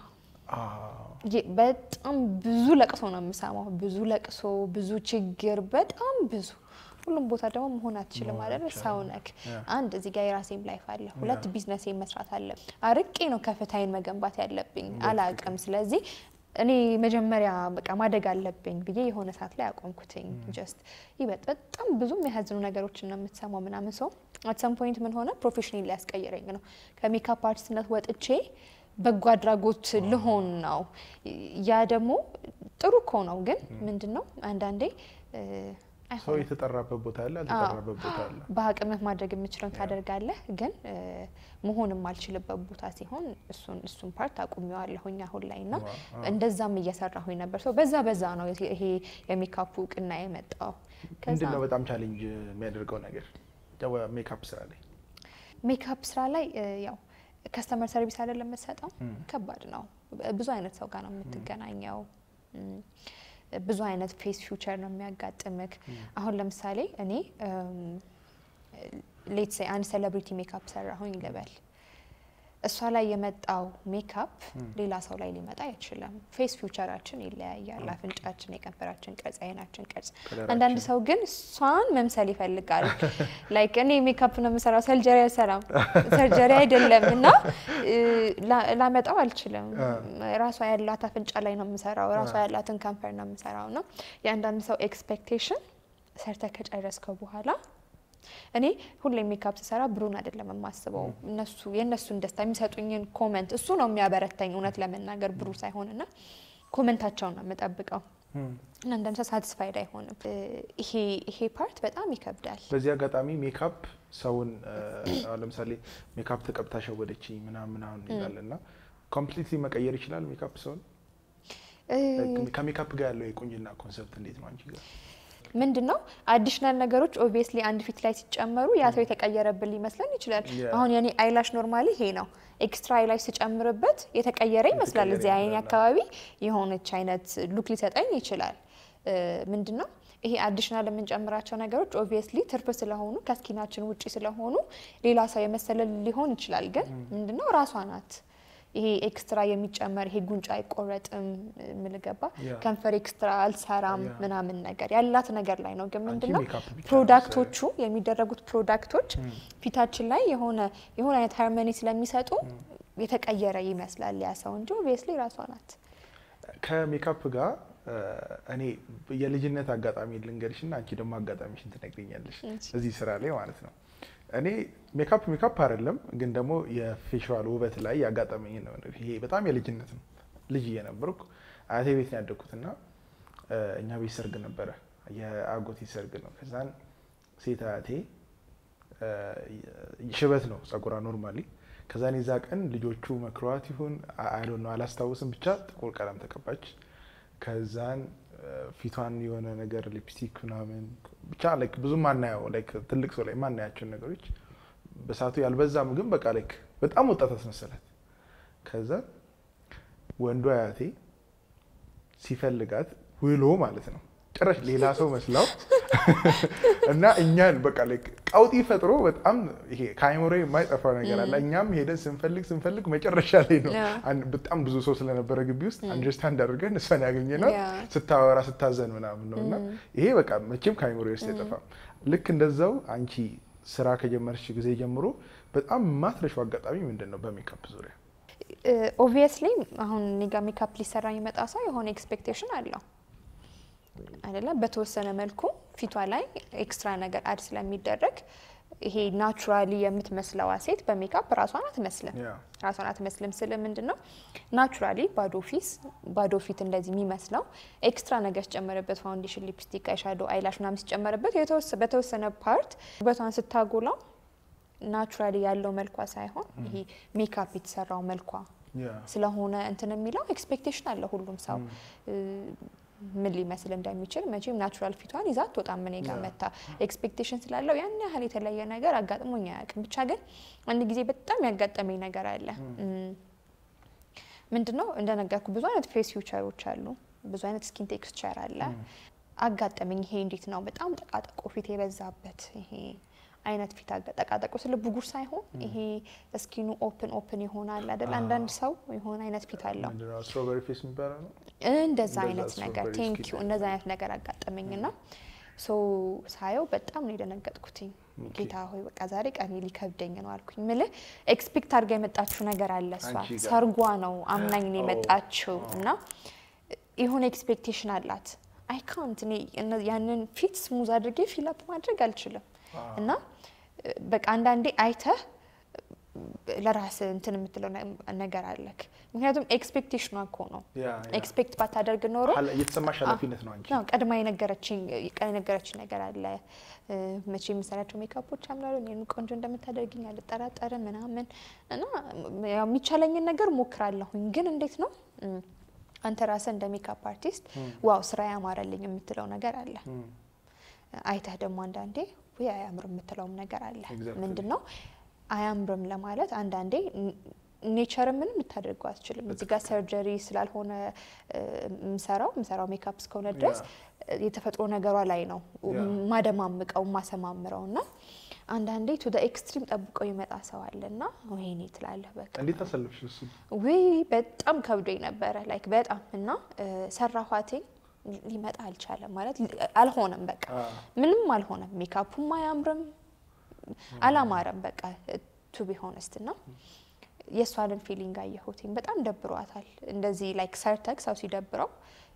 በጣም ብዙ ለቅሶ ነው የምሰማው ብዙ ለቅሶ ብዙ ችግር በጣም ብዙ ሁሉም ቦታ ደግሞ መሆን አትችልም አይደል ሰው ነክ አንድ እዚህ ጋር የራሴም ላይፍ አለ ሁለት ቢዝነስ መስራት አለ አርቄ ነው ከፍታዬን መገንባት ያለብኝ አላቅም ስለዚህ እኔ መጀመሪያ በቃ ማደግ አለብኝ ብዬ የሆነ ሰዓት ላይ አቆምኩትኝ ጀስት ይበጥ በጣም ብዙ የሚያዝኑ ነገሮችን ነው የምትሰማው ምናምን ሰው at some point ምን ሆነ ፕሮፌሽናሊ ሊያስቀይረኝ ነው ከሜካፕ አርቲስትነት ወጥቼ በጓ አድራጎት ልሆን ነው ያ ደግሞ ጥሩ እኮ ነው ግን ምንድነው አንድ አንዴ ሰው የተጠራበት ቦታ አለ አልተጠራበት ቦታ አለ በአቅምህ ማድረግ የምችለው ታደርጋለህ ግን መሆንም ማልችልበት ቦታ ሲሆን እሱን እሱን ፓርት አቁሚዋለሁኝ አሁን ላይና እንደዛም እየሰራሁኝ ነበር ሰው በዛ በዛ ነው ይሄ የሜካፕ ቅና የመጣው ምንድነው በጣም ቻሌንጅ የሚያደርገው ነገር ሜካፕ ስራ ላይ ሜካፕ ስራ ላይ ያው ከስተመር ሰርቪስ አይደለም መሰጣው ከባድ ነው ብዙ አይነት ሰው ጋር ነው የምትገናኘው ብዙ አይነት ፌስ ፊውቸር ነው የሚያጋጥምክ አሁን ለምሳሌ እኔ ሌትስ ሴይ አንድ ሴሌብሪቲ ሜካፕ ሰራሁኝ ልበል እሷ ላይ የመጣው ሜካፕ ሌላ ሰው ላይ ሊመጣ አይችልም ፌስ ፊውቸራችን ይለያያል አፍንጫችን የከንፈራችን ቅርጽ አይናችን ቅርጽ አንዳንድ ሰው ግን እሷን መምሰል ይፈልጋል ላይክ እኔ ሜካፕ ነው የምሰራው ሰርጀሪ አልሰራም ሰርጀሪ አይደለምና ላመጣው አልችልም ራሷ ያላት አፍንጫ ላይ ነው የምሰራው ራሷ ያላትን ከንፈር ነው የምሰራውና የአንዳንድ ሰው ኤክስፔክቴሽን ሰርተ ከጨረስከው በኋላ እኔ ሁሌ ሜካፕ ሰራ ብሩን አይደለም የማስበው እነሱ የነሱን ደስታ የሚሰጡኝን ኮሜንት እሱ ነው የሚያበረታኝ እውነት ለመናገር ብሩ ሳይሆንና ኮሜንታቸውን ነው የምጠብቀው እና እንደምሳ ሳቲስፋይድ አይሆንም ይሄ ይሄ ፓርት በጣም ይከብዳል በዚህ አጋጣሚ ሜካፕ ሰውን ለምሳሌ ሜካፕ ተቀብታ ሸወደችኝ ምናምን ምናምን ይላልና ኮምፕሊትሊ መቀየር ይችላል ሜካፕ ሰውን ከሜካፕ ጋር ያለው የቁንጅና ኮንሰፕት እንዴት ነው አንቺ ጋር ምንድነው አዲሽናል ነገሮች ኦብቪየስሊ አንድ ፊት ላይ ሲጨመሩ ያ ሰው የተቀየረብል ይመስላል ይችላል አሁን የኔ አይላሽ ኖርማሊ ይሄ ነው ኤክስትራ አይላሽ ሲጨምርበት የተቀየረ ይመስላል እዚህ አይኔ አካባቢ የሆነች አይነት ሉክ ሊሰጠኝ ይችላል ምንድነው ይሄ አዲሽናል የምንጨምራቸው ነገሮች ኦብቪየስሊ ትርፍ ስለሆኑ ከስኪናችን ውጪ ስለሆኑ ሌላ ሰው የመሰለ ሊሆን ይችላል ግን ምንድነው ራሷ ናት ይሄ ኤክስትራ የሚጨመር ይሄ ጉንጫ አይቆረጥም ምልገባ ከንፈር ኤክስትራ አልሰራም ምናምን ነገር ያላት ነገር ላይ ነው ግን ምንድነው ፕሮዳክቶቹ የሚደረጉት ፕሮዳክቶች ፊታችን ላይ የሆነ የሆነ አይነት ሃርሞኒ ስለሚሰጡ የተቀየረ ይመስላል ያ ሰው እንጂ ኦብቪየስሊ ራሷ ናት ከሜካፕ ጋር እኔ የልጅነት አጋጣሚ ልንገርሽና አንቺ ደግሞ አጋጣሚሽን ትነግሪኛለሽ እዚህ ስራ ላይ ማለት ነው እኔ ሜካፕ ሜካፕ አይደለም ግን ደግሞ የፌሻል ውበት ላይ ያጋጠመኝ ነው ይሄ በጣም የልጅነት ነው ልጅ የነበርኩ አያቴ ቤት ነው ያደኩትና እኛ ቤት ሰርግ ነበረ የአጎቴ ሰርግ ነው ከዛን ሴት አያቴ ሽበት ነው ጸጉራ ኖርማሊ ከዛን ይዛ ቀን ልጆቹ መክሯት ይሁን አይ ዶንት ኖ አላስታውስም ብቻ ጥቁር ቀለም ተቀባች ከዛን ፊቷን የሆነ ነገር ሊፕስቲክ ምናምን ብቻ ላይክ ብዙ ማናየው ላይክ ትልቅ ሰው ላይ ማናያቸው ነገሮች በሳቱ ያልበዛም ግን በቃ ላይክ በጣም ወጣት አስመሰላት ከዛ ወንዱ አያቴ ሲፈልጋት ውሎ ማለት ነው ጭራሽ ሌላ ሰው መስላው እና እኛን በቃ ላይክ ቃውጢ ፈጥሮ በጣም ይሄ ካይሞሬ የማይጠፋ ነገር አለ እኛም ሄደን ስንፈልግ ስንፈልግ መጨረሻ ላይ ነው በጣም ብዙ ሰው ስለነበረ ግቢ ውስጥ አንደርስታንድ አድርገን እሷን ያገኘነው ስታወራ ስታዘን ምናምን ነውና ይሄ በቃ መቼም ካይሞሬ ውስጥ አይጠፋም ልክ እንደዛው አንቺ ስራ ከጀመርሽ ጊዜ ጀምሮ በጣም ማትረሻው አጋጣሚ ምንድነው በሜካፕ ዙሪያ ኦብቪየስሊ አሁን ኒጋ ሜካፕ ሊሰራ ይመጣ ሰው የሆነ ኤክስፔክቴሽን አለው አይደለ በተወሰነ መልኩ ፊቷ ላይ ኤክስትራ ነገር አድ ስለሚደረግ ይሄ ናቹራሊ የምትመስለው ሴት በሜካፕ ራሷን አትመስልም ራሷን አትመስልም ስለምንድነው ናቹራሊ ባዶ ፊስ ባዶ ፊት እንደዚህ የሚመስለው ኤክስትራ ነገር ጨመረበት ፋውንዴሽን ሊፕስቲክ አይሻዶ አይላሽ ምናምን ሲጨመረበት የተወሰነ በተወሰነ ፓርት ውበቷን ስታጎላው ናቹራሊ ያለው መልኳ ሳይሆን ይሄ ሜካፕ የተሰራው መልኳ ስለሆነ እንትን የሚለው ኤክስፔክቴሽን አለ ሁሉም ሰው ምን ሊመስል እንደሚችል መቼም ናቹራል ፊቷን ይዛት ወጣም ምን ጋር መታ ኤክስፔክቴሽን ስላለው ያን ያህል የተለየ ነገር አጋጥሞኝ አያውቅም ብቻ ግን አንድ ጊዜ በጣም ያጋጠመኝ ነገር አለ ምንድነው እንደነገርኩ ብዙ አይነት ፌስ ፊቸሮች አሉ ብዙ አይነት ስኪን ቴክስቸር አለ አጋጠመኝ ይሄ እንዴት ነው በጣም ተቃጠቆ ፊት የበዛበት ይሄ አይነት ፊት አጋጠቃጠቁ ስለ ቡጉር ሳይሆን ይሄ ስኪኑ ኦፕን ኦፕን ይሆናል አይደል አንዳንድ ሰው ይሆን አይነት ፊት አለው ምንድነው ስትሮበሪ ፌስ የሚባለው ነው እንደዛ አይነት ነገር ቴንክ ዩ እንደዛ አይነት ነገር አጋጠመኝና ሶ ሳየው በጣም ነው የደነገጥኩት ጌታ ሆይ በቃ ዛሬ ቀኔ ሊከብደኝ ነው አልኩኝ ምለ ኤክስፔክት አድርጋ የመጣችው ነገር አለ እሷ ሰርጓ ነው አምናኝ ነው የመጣችው እና ይሆን ኤክስፔክቴሽን አላት አይ ካንት እኔ ያንን ፊት ስሙዝ አድርጌ ፊል አፕ ማድረግ አልችልም እና በቃ አንዳንዴ አይተህ ለራስ እንትን የምትለው ነገር አለክ ምክንያቱም ኤክስፔክቴሽኑ አኮ ነው ኤክስፔክት ባታደርግ ኖሮ የተሰማሽ ኃላፊነት ነው አንቺ ነው ቀድማ የነገረችኝ ቀን የነገረችኝ ነገር አለ መቼ የምሰራቸው ሜካፖች አምራሉ እኔን ቆንጆ እንደምታደርግኝ አልጠራጠርም ምናምን እና ያው የሚቻለኝን ነገር ሞክራለሁኝ ግን እንዴት ነው አንተ ራስህ እንደ ሜካፕ አርቲስት ዋው ስራ ያማረልኝ የምትለው ነገር አለ አይተህ ደግሞ አንዳንዴ ወይ አያምርም የምትለው ነገር አለ ምንድነው አያምርም ለማለት አንዳንዴ ኔቸር ምንም ልታደርገው አትችልም እዚህ ጋር ሰርጀሪ ስላልሆነ ምሰራው ምሰራው ሜካፕ እስከሆነ ድረስ የተፈጥሮ ነገሯ ላይ ነው ማደማምቀው ማሰማምረውና አንዳንዴ ቱ ዘ ኤክስትሪም ጠብቀው ይመጣ ሰው አለና ወይኔ ትላለህ በቃ እንዴት ተሰልፍሽ እሱ ወይ በጣም ከብዶኝ ነበር ላይክ በጣም እና ሰራኋትኝ ሊመጣ አልቻለም ማለት አልሆነም በቃ ምንም አልሆነም ሜካፑም አያምርም አላማረም በቃ ቱ ቢ ሆነስት እና የሷንን ፊሊንግ አየሁትኝ በጣም ደብሯታል እንደዚህ ላይክ ሰርተክ ሰው ሲደብረው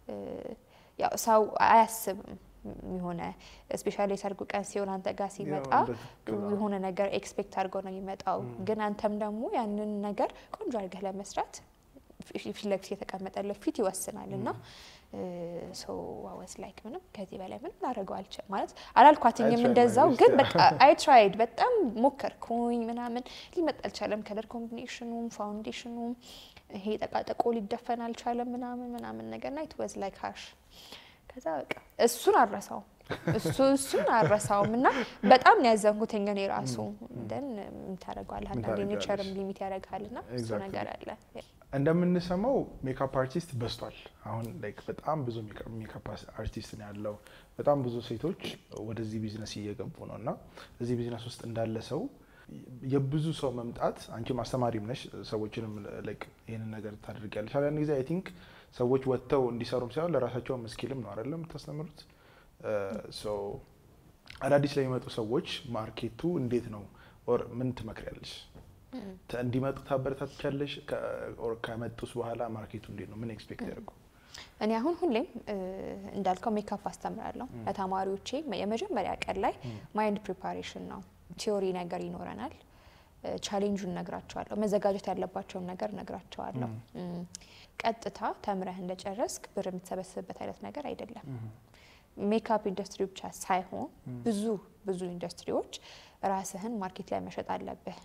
ያው ሰው አያስብም የሆነ ስፔሻሊ ሰርጉ ቀን ሲሆን አንተ ጋር ሲመጣ የሆነ ነገር ኤክስፔክት አድርጎ ነው የሚመጣው ግን አንተም ደግሞ ያንን ነገር ቆንጆ አድርገህ ለመስራት ፊለክስ የተቀመጠለ ፊት ይወስናልና ሶ ዋስ ላይክ ምንም ከዚህ በላይ ምንም ላደርገው አልቻልኩም ማለት አላልኳትኝም እንደዛው ግን በቃ አይ ትራይድ በጣም ሞከርኩኝ ምናምን ሊመጣ አልቻለም ከለር ኮምቢኔሽኑም ፋውንዴሽኑም ይሄ ተቃጠቆ ሊደፈን አልቻለም ምናምን ምናምን ነገርና ኢት ዋዝ ላይክ ሃሽ ከዛ በቃ እሱን አረሳው እሱ እሱን አረሳውምና በጣም ያዘንኩት እኔ ራሱ ደን እንታረጋለህ አንዳንዴ ኔቸርም ሊሚት ያደርጋልና እሱ ነገር አለ እንደምንሰማው ሜካፕ አርቲስት በዝቷል አሁን ላይክ በጣም ብዙ ሜካፕ አርቲስት ነው ያለው በጣም ብዙ ሴቶች ወደዚህ ቢዝነስ እየገቡ ነውና እዚህ ቢዝነስ ውስጥ እንዳለ ሰው የብዙ ሰው መምጣት አንቺ ማስተማሪም ነሽ ሰዎችንም ላይክ ይሄንን ነገር ታደርጊያለሽ አለ እንግዲህ አይ ቲንክ ሰዎች ወጥተው እንዲሰሩም ሳይሆን ለራሳቸው መስኪልም ነው አይደለም ተስተምሩት ሶ አዳዲስ ላይ የመጡ ሰዎች ማርኬቱ እንዴት ነው ኦር ምን ትመክሪያለሽ እንዲመጡ ታበረታታለሽ ኦር ከመጡስ በኋላ ማርኬቱ እንዴት ነው ምን ኤክስፔክት ያደርጉ እኔ አሁን ሁሌም እንዳልከው ሜካፕ አስተምራለሁ ለተማሪዎቼ የመጀመሪያ ቀን ላይ ማይንድ ፕሪፓሬሽን ነው ቲዮሪ ነገር ይኖረናል ቻሌንጁን ነግራቸዋለሁ መዘጋጀት ያለባቸውን ነገር ነግራቸዋለሁ ቀጥታ ተምረህ እንደጨረስክ ብር የምትሰበስብበት አይነት ነገር አይደለም ሜካፕ ኢንዱስትሪ ብቻ ሳይሆን ብዙ ብዙ ኢንዱስትሪዎች ራስህን ማርኬት ላይ መሸጥ አለብህ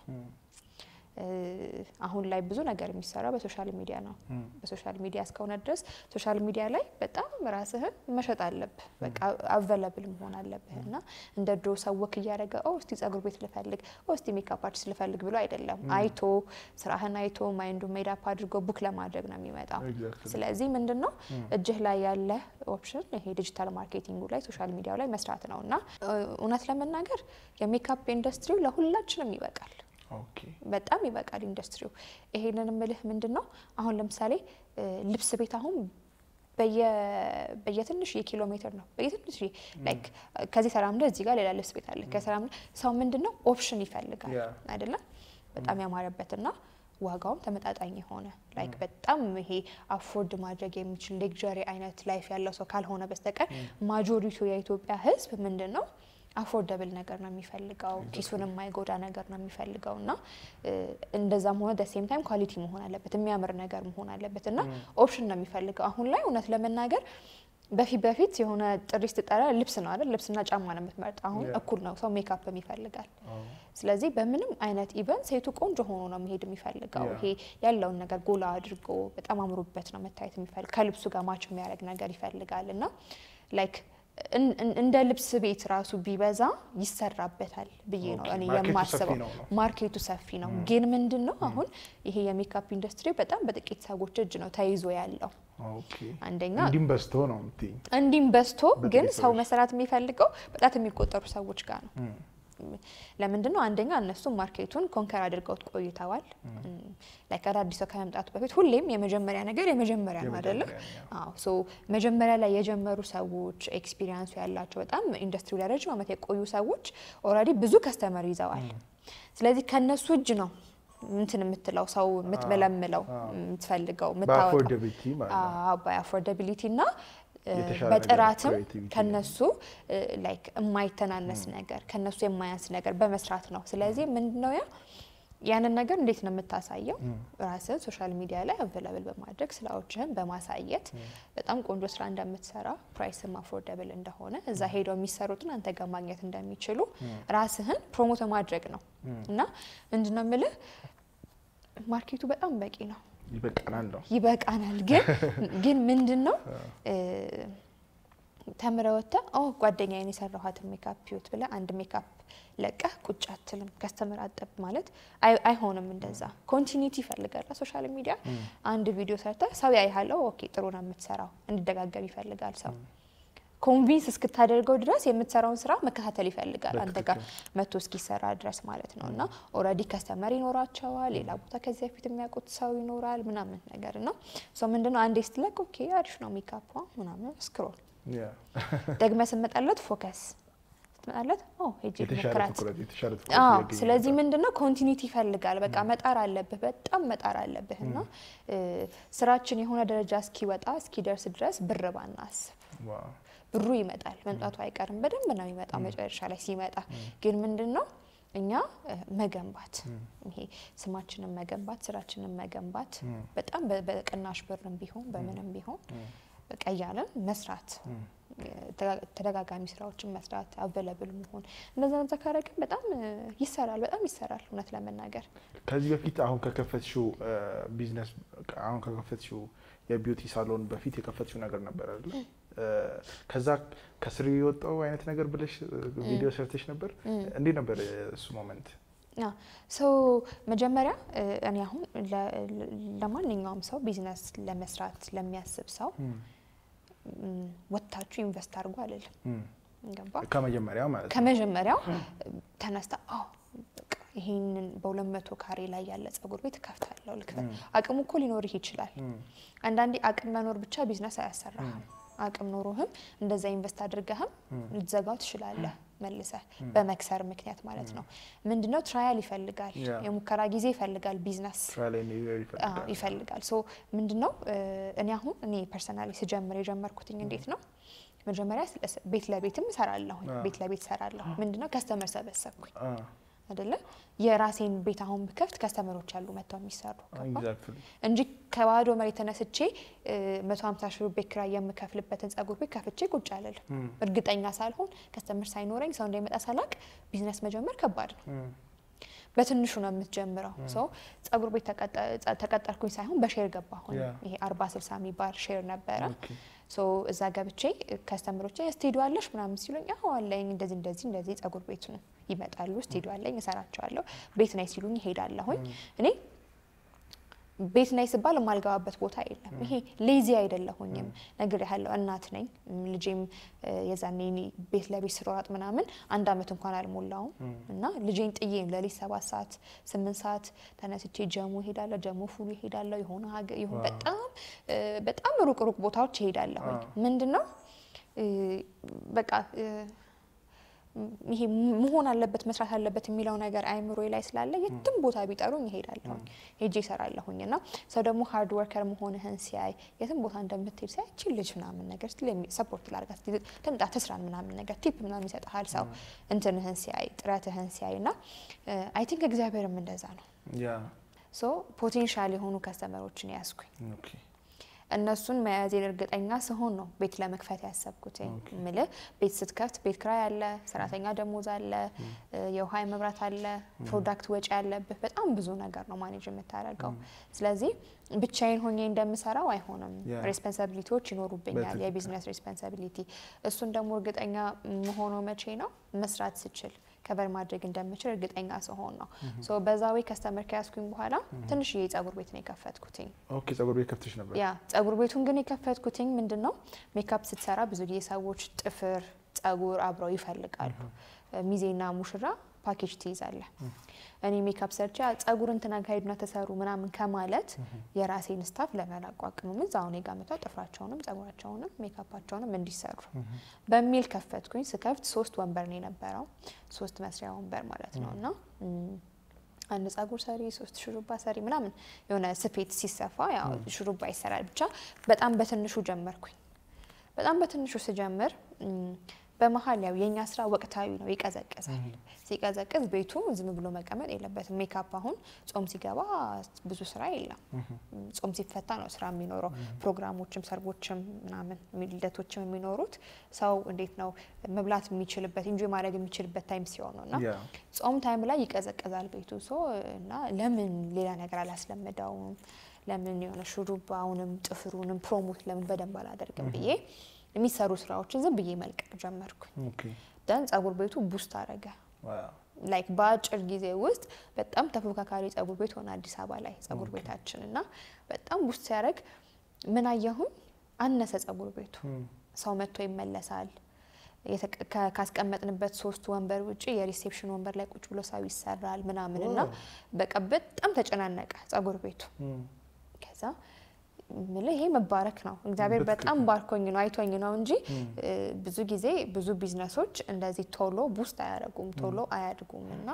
አሁን ላይ ብዙ ነገር የሚሰራው በሶሻል ሚዲያ ነው በሶሻል ሚዲያ እስከሆነ ድረስ ሶሻል ሚዲያ ላይ በጣም ራስህን መሸጥ አለብህ በቃ አቬለብል መሆን አለብህና እንደ ድሮ ሰውክ እያደረገ ኦ እስቲ ጸጉር ቤት ልፈልግ ኦ እስቲ ሜካፕ አርቲስት ልፈልግ ብሎ አይደለም አይቶ ስራህን አይቶ ማይንዱ ሜድ አፕ አድርጎ ቡክ ለማድረግ ነው የሚመጣው ስለዚህ ምንድነው እጅህ ላይ ያለ ኦፕሽን ይሄ ዲጂታል ማርኬቲንጉ ላይ ሶሻል ሚዲያው ላይ መስራት ነውና እውነት ለመናገር የሜካፕ ኢንዱስትሪው ለሁላችንም ይበቃል ኦኬ በጣም ይበቃል ኢንዱስትሪው ይሄንን ምልህ ምንድነው አሁን ለምሳሌ ልብስ ቤት አሁን በየ በየትንሽ የኪሎ ሜትር ነው በየትንሽ ላይክ ከዚህ ሰራም እዚህ ጋር ሌላ ልብስ ቤት አለ ከሰራም ሰው ምንድነው ኦፕሽን ይፈልጋል አይደለ በጣም ያማረበትና ዋጋውም ተመጣጣኝ ሆነ ላይክ በጣም ይሄ አፎርድ ማድረግ የሚችል ሌክዠሪ አይነት ላይፍ ያለው ሰው ካልሆነ በስተቀር ማጆሪቲው የኢትዮጵያ ህዝብ ምንድነው አፎርደብል ነገር ነው የሚፈልገው ኪሱንም ማይጎዳ ነገር ነው የሚፈልገውና እንደዛም ሆነ the same time ኳሊቲ መሆን አለበት የሚያምር ነገር መሆን አለበትና ኦፕሽን ነው የሚፈልገው አሁን ላይ እውነት ለመናገር በፊት በፊት የሆነ ጥሪ ስትጠራ ልብስ ነው አይደል ልብስና ጫማ ነው የምትመርጥ አሁን እኩል ነው ሰው ሜካፕ ይፈልጋል ስለዚህ በምንም አይነት ኢቨንት ሴቱ ቆንጆ ሆኖ ነው መሄድ የሚፈልገው ይሄ ያለውን ነገር ጎላ አድርጎ በጣም አምሮበት ነው መታየት የሚፈልግ ከልብሱ ጋር ማች የሚያደርግ ነገር ይፈልጋልና ላይክ እንደ ልብስ ቤት ራሱ ቢበዛ ይሰራበታል ብዬ ነው እኔ የማስበው ማርኬቱ ሰፊ ነው ግን ምንድነው አሁን ይሄ የሜካፕ ኢንዱስትሪ በጣም በጥቂት ሰዎች እጅ ነው ተይዞ ያለው ኦኬ አንደኛ እንዲም በስቶ ነው እንት እንዲም በስቶ ግን ሰው መስራት የሚፈልገው በጣም የሚቆጠሩ ሰዎች ጋር ነው ለምንድነው አንደኛ እነሱ ማርኬቱን ኮንከር አድርገው ቆይተዋል ላይክ አዲስ ከመምጣቱ በፊት ሁሌም የመጀመሪያ ነገር የመጀመሪያ ነው አይደለ አዎ ሶ መጀመሪያ ላይ የጀመሩ ሰዎች ኤክስፒሪየንስ ያላቸው በጣም ኢንዱስትሪው ላይ ረጅም ዓመት የቆዩ ሰዎች ኦሬዲ ብዙ ከስተመር ይዘዋል ስለዚህ ከነሱ እጅ ነው እንትን የምትለው ሰው የምትመለምለው የምትፈልገው የምታወጣው በአፎርዳቢሊቲ ማለት አዎ በአፎርዳቢሊቲ እና በጥራትም ከነሱ ላይክ የማይተናነስ ነገር ከነሱ የማያንስ ነገር በመስራት ነው ስለዚህ ምንድነው ያ ያንን ነገር እንዴት ነው የምታሳየው ራስህ ሶሻል ሚዲያ ላይ አቬለብል በማድረግ ስራዎችህን በማሳየት በጣም ቆንጆ ስራ እንደምትሰራ ፕራይስም አፎርደብል እንደሆነ እዛ ሄደው የሚሰሩትን አንተ ጋር ማግኘት እንደሚችሉ ራስህን ፕሮሞት ማድረግ ነው እና ምንድነው የምልህ ማርኬቱ በጣም በቂ ነው ይበቃናል ነው ይበቃናል ግን ግን ምንድነው ተምረውታ ኦ ጓደኛዬን የሰራኋት ሜካፕ ፒዩት ብለ አንድ ሜካፕ ለቀ ቁጭ አትልም ከስተመር አጠብ ማለት አይሆንም እንደዛ ኮንቲኒቲ ይፈልጋል ሶሻል ሚዲያ አንድ ቪዲዮ ሰርታ ሰው ያይሃለ ኦኬ ጥሩ ነው የምትሰራው እንዲደጋገም ይፈልጋል ሰው ኮንቪንስ እስክታደርገው ድረስ የምትሰራውን ስራ መከታተል ይፈልጋል አንተ ጋር መቶ እስኪሰራ ድረስ ማለት ነውና ኦሬዲ ከስተመር ይኖራቸዋል ሌላ ቦታ ከዚህ በፊት የሚያውቁት ሰው ይኖራል ምናምን ነገርና ሶ ምንድነው አንዴ ስትለቅ ኦኬ አሪፍ ነው ሜካፕ ምናምን ስክሮል ያ ደግመ ስመጣለት ፎከስ ማለት ኦ ሄጂ መከራት አዎ ስለዚህ ምንድነው ኮንቲኒቲ ይፈልጋል በቃ መጣር አለብህ በጣም መጣር አለብህና ስራችን የሆነ ደረጃ እስኪወጣ እስኪደርስ ድረስ ብር ባናስብ ዋው ብሩ ይመጣል መምጣቱ አይቀርም በደንብ ነው ይመጣው መጨረሻ ላይ ሲመጣ ግን ምንድነው እኛ መገንባት ይሄ ስማችንን መገንባት ስራችንን መገንባት በጣም በቅናሽ ብርም ቢሆን በምንም ቢሆን በቃ ያለን መስራት ተደጋጋሚ ስራዎችን መስራት አቬለብል መሆን እንደዛ ተካረከ በጣም ይሰራል በጣም ይሰራል እውነት ለመናገር ከዚህ በፊት አሁን ከከፈትሽው ቢዝነስ አሁን ከከፈትሽው የቢዩቲ ሳሎን በፊት የከፈትሽው ነገር ነበር አይደል ከዛ ከስሪ የወጣው አይነት ነገር ብለሽ ቪዲዮ ሰርተሽ ነበር እንዴ ነበር እሱ ሞመንት ያ ሶ መጀመሪያ እኔ አሁን ለማንኛውም ሰው ቢዝነስ ለመስራት ለሚያስብ ሰው ወጣችሁ ኢንቨስት አድርጉ አይደለም ገባ ከመጀመሪያው ማለት ከመጀመሪያው ተነስታ አዎ ይሄንን በሁለት መቶ ካሬ ላይ ያለ ጸጉር ቤት ከፍታለሁ ልክፈት አቅሙ እኮ ሊኖር ይችላል አንዳንዴ አቅም መኖር ብቻ ቢዝነስ አያሰራም አቅም ኖሮህም እንደዛ ኢንቨስት አድርገህም ልትዘጋው ትችላለህ መልሰህ በመክሰር ምክንያት ማለት ነው ምንድነው ትራያል ይፈልጋል የሙከራ ጊዜ ይፈልጋል ቢዝነስ ትራያል ይፈልጋል ይፈልጋል ሶ ምንድነው እኔ አሁን እኔ ፐርሰናሊ ስጀምር የጀመርኩትኝ እንዴት ነው መጀመሪያ ቤት ለቤትም ሰራለሁ ቤት ለቤት ሰራለሁ ምንድነው ከስተመር ሰበሰብኩኝ አይደለ የራሴን ቤት አሁን በከፍት ከስተመሮች አሉ መጣው የሚሰሩ እንጂ ከባዶ መሬት ተነስቼ መቶ ሃምሳ ሺህ ብር ቤት ኪራይ የምከፍልበትን ጸጉር ቤት ከፍቼ ቁጭ አለል እርግጠኛ ሳልሆን ከስተመር ሳይኖረኝ ሰው እንደሚመጣ ሳላቅ ቢዝነስ መጀመር ከባድ ነው በትንሹ ነው የምትጀምረው ሶ ጸጉር ቤት ተቀጠርኩኝ ሳይሆን በሼር ገባሁኝ ይሄ አርባ ስልሳ የሚባል ሼር ነበረ ሶ እዛ ገብቼ ከስተመሮች ስቱዲዮ አለሽ ምናምን ሲሉኝ አዎ አለኝ እንደዚህ እንደዚህ እንደዚህ ጸጉር ቤት ነው ይመጣሉ ስቱዲዮ አለኝ እሰራቸዋለሁ ቤት ናይ ሲሉኝ ሄዳለሁኝ እኔ ቤት ናይ ሲባል ማልጋባበት ቦታ የለም ይሄ ሌዚ አይደለሁኝም ነገር ያለው እናት ነኝ ልጄም የዛኔ ቤት ለቤት ስሯጥ ምናምን አንድ አመት እንኳን አልሞላውም እና ልጄን ጥዬ ለሊት ሰባት ሰዓት ስምንት ሰዓት ተነስቼ ጀሙ ሄዳለሁ ጀሙ ፉሉ ሄዳለሁ ይሆነ ይሆን በጣም በጣም ሩቅ ሩቅ ቦታዎች ሄዳለሁ ምንድነው በቃ ይሄ መሆን አለበት መስራት አለበት የሚለው ነገር አይምሮዬ ላይ ስላለ የትም ቦታ ቢጠሩኝ እሄዳለሁ ሄጄ እሰራለሁኝና ሰው ደግሞ ሃርድ ወርከር መሆንህን ሲያይ የትም ቦታ እንደምትሄድ ሲያይ እቺ ልጅ ምናምን ነገር ስለሚ ሰፖርት ላርጋት ተምጣ ተስራን ምናምን ነገር ቲፕ ምናምን ይሰጣል ሰው እንትንህን ሲያይ ጥረትህን ሲያይና አይ ቲንክ እግዚአብሔርም እንደዛ ነው ያ ሶ ፖቴንሻል የሆኑ ከስተመሮችን ያስኩኝ ኦኬ እነሱን መያዜን እርግጠኛ ስሆን ነው ቤት ለመክፈት ያሰብኩት ምለ ቤት ስትከፍት ቤት ክራይ አለ ሰራተኛ ደሞዝ አለ የውሃ መብራት አለ ፕሮዳክት ወጪ ያለበት በጣም ብዙ ነገር ነው ማኔጅ የምታረጋው ስለዚህ ብቻዬን ሆኜ እንደምሰራው አይሆንም ሬስፖንሲቢሊቲዎች ይኖሩብኛል የቢዝነስ ሬስፖንሲቢሊቲ እሱን ደግሞ እርግጠኛ መሆኖ መቼ ነው መስራት ስችል ከበር ማድረግ እንደምችል እርግጠኛ ስሆን ነው ሶ በዛው ከስተመር ከያስኩኝ በኋላ ትንሽ የጸጉር ቤት ነው የከፈትኩትኝ ኦኬ ጸጉር ቤት ከፍተሽ ነበር ያ ጸጉር ቤቱን ግን የከፈትኩትኝ ምንድነው ሜካፕ ስትሰራ ብዙ ጊዜ ሰዎች ጥፍር ጸጉር አብረው ይፈልጋሉ ሚዜና ሙሽራ ፓኬጅ ትይዛለ እኔ ሜካፕ ሰርቻ ጸጉር እንትና ጋይድና ተሰሩ ምናምን ከማለት የራሴን ስታፍ ለማላቋቁም ምን ዛው ነው ጋመጣው ጥፍራቸውንም ጸጉራቸውንም ሜካፓቸውንም እንዲሰሩ በሚል ከፈትኩኝ ስከፍት ሶስት ወንበር ነው የነበረው ሶስት መስሪያ ወንበር ማለት ነውና አንድ ጸጉር ሰሪ ሶስት ሹሩባ ሰሪ ምናምን የሆነ ስፌት ሲሰፋ ያው ሹሩባ ይሰራል ብቻ በጣም በትንሹ ጀመርኩኝ በጣም በትንሹ ስጀምር በመሃል ያው የኛ ስራ ወቅታዊ ነው ይቀዘቀዛል ሲቀዘቀዝ ቤቱ ዝም ብሎ መቀመጥ የለበትም ሜካፕ አሁን ጾም ሲገባ ብዙ ስራ የለም ጾም ሲፈታ ነው ስራ የሚኖረው ፕሮግራሞችም ሰርጎችም ምናምን ሚልደቶችም የሚኖሩት ሰው እንዴት ነው መብላት የሚችልበት ኢንጆይ ማድረግ የሚችልበት ታይም ሲሆን ነውና ጾም ታይም ላይ ይቀዘቀዛል ቤቱ ሶ እና ለምን ሌላ ነገር አላስለምዳውም ለምን የሆነ ሹሩባውንም ጥፍሩንም ፕሮሞት ለምን በደንብ አላደርግም ብዬ የሚሰሩ ስራዎችን ዝም ብዬ መልቀቅ ጀመርኩ ኦኬ ዳን ጸጉር ቤቱ ቡስት አረጋ ዋው ላይክ ባጭር ጊዜ ውስጥ በጣም ተፎካካሪ ጸጉር ቤት ሆነ አዲስ አበባ ላይ ጸጉር ቤታችንና በጣም ቡስት ሲያረግ ምን አየሁን አነሰ ጸጉር ቤቱ ሰው መጥቶ ይመለሳል ካስቀመጥንበት ሶስት ወንበር ውጪ የሪሴፕሽን ወንበር ላይ ቁጭ ብሎ ሰው ይሰራል ምናምንና በቃ በጣም ተጨናነቀ ጸጉር ቤቱ ከዛ ምለ ይሄ መባረክ ነው እግዚአብሔር በጣም ባርኮኝ ነው አይቶኝ ነው እንጂ ብዙ ጊዜ ብዙ ቢዝነሶች እንደዚህ ቶሎ ቡስት አያረጉም ቶሎ አያድጉምና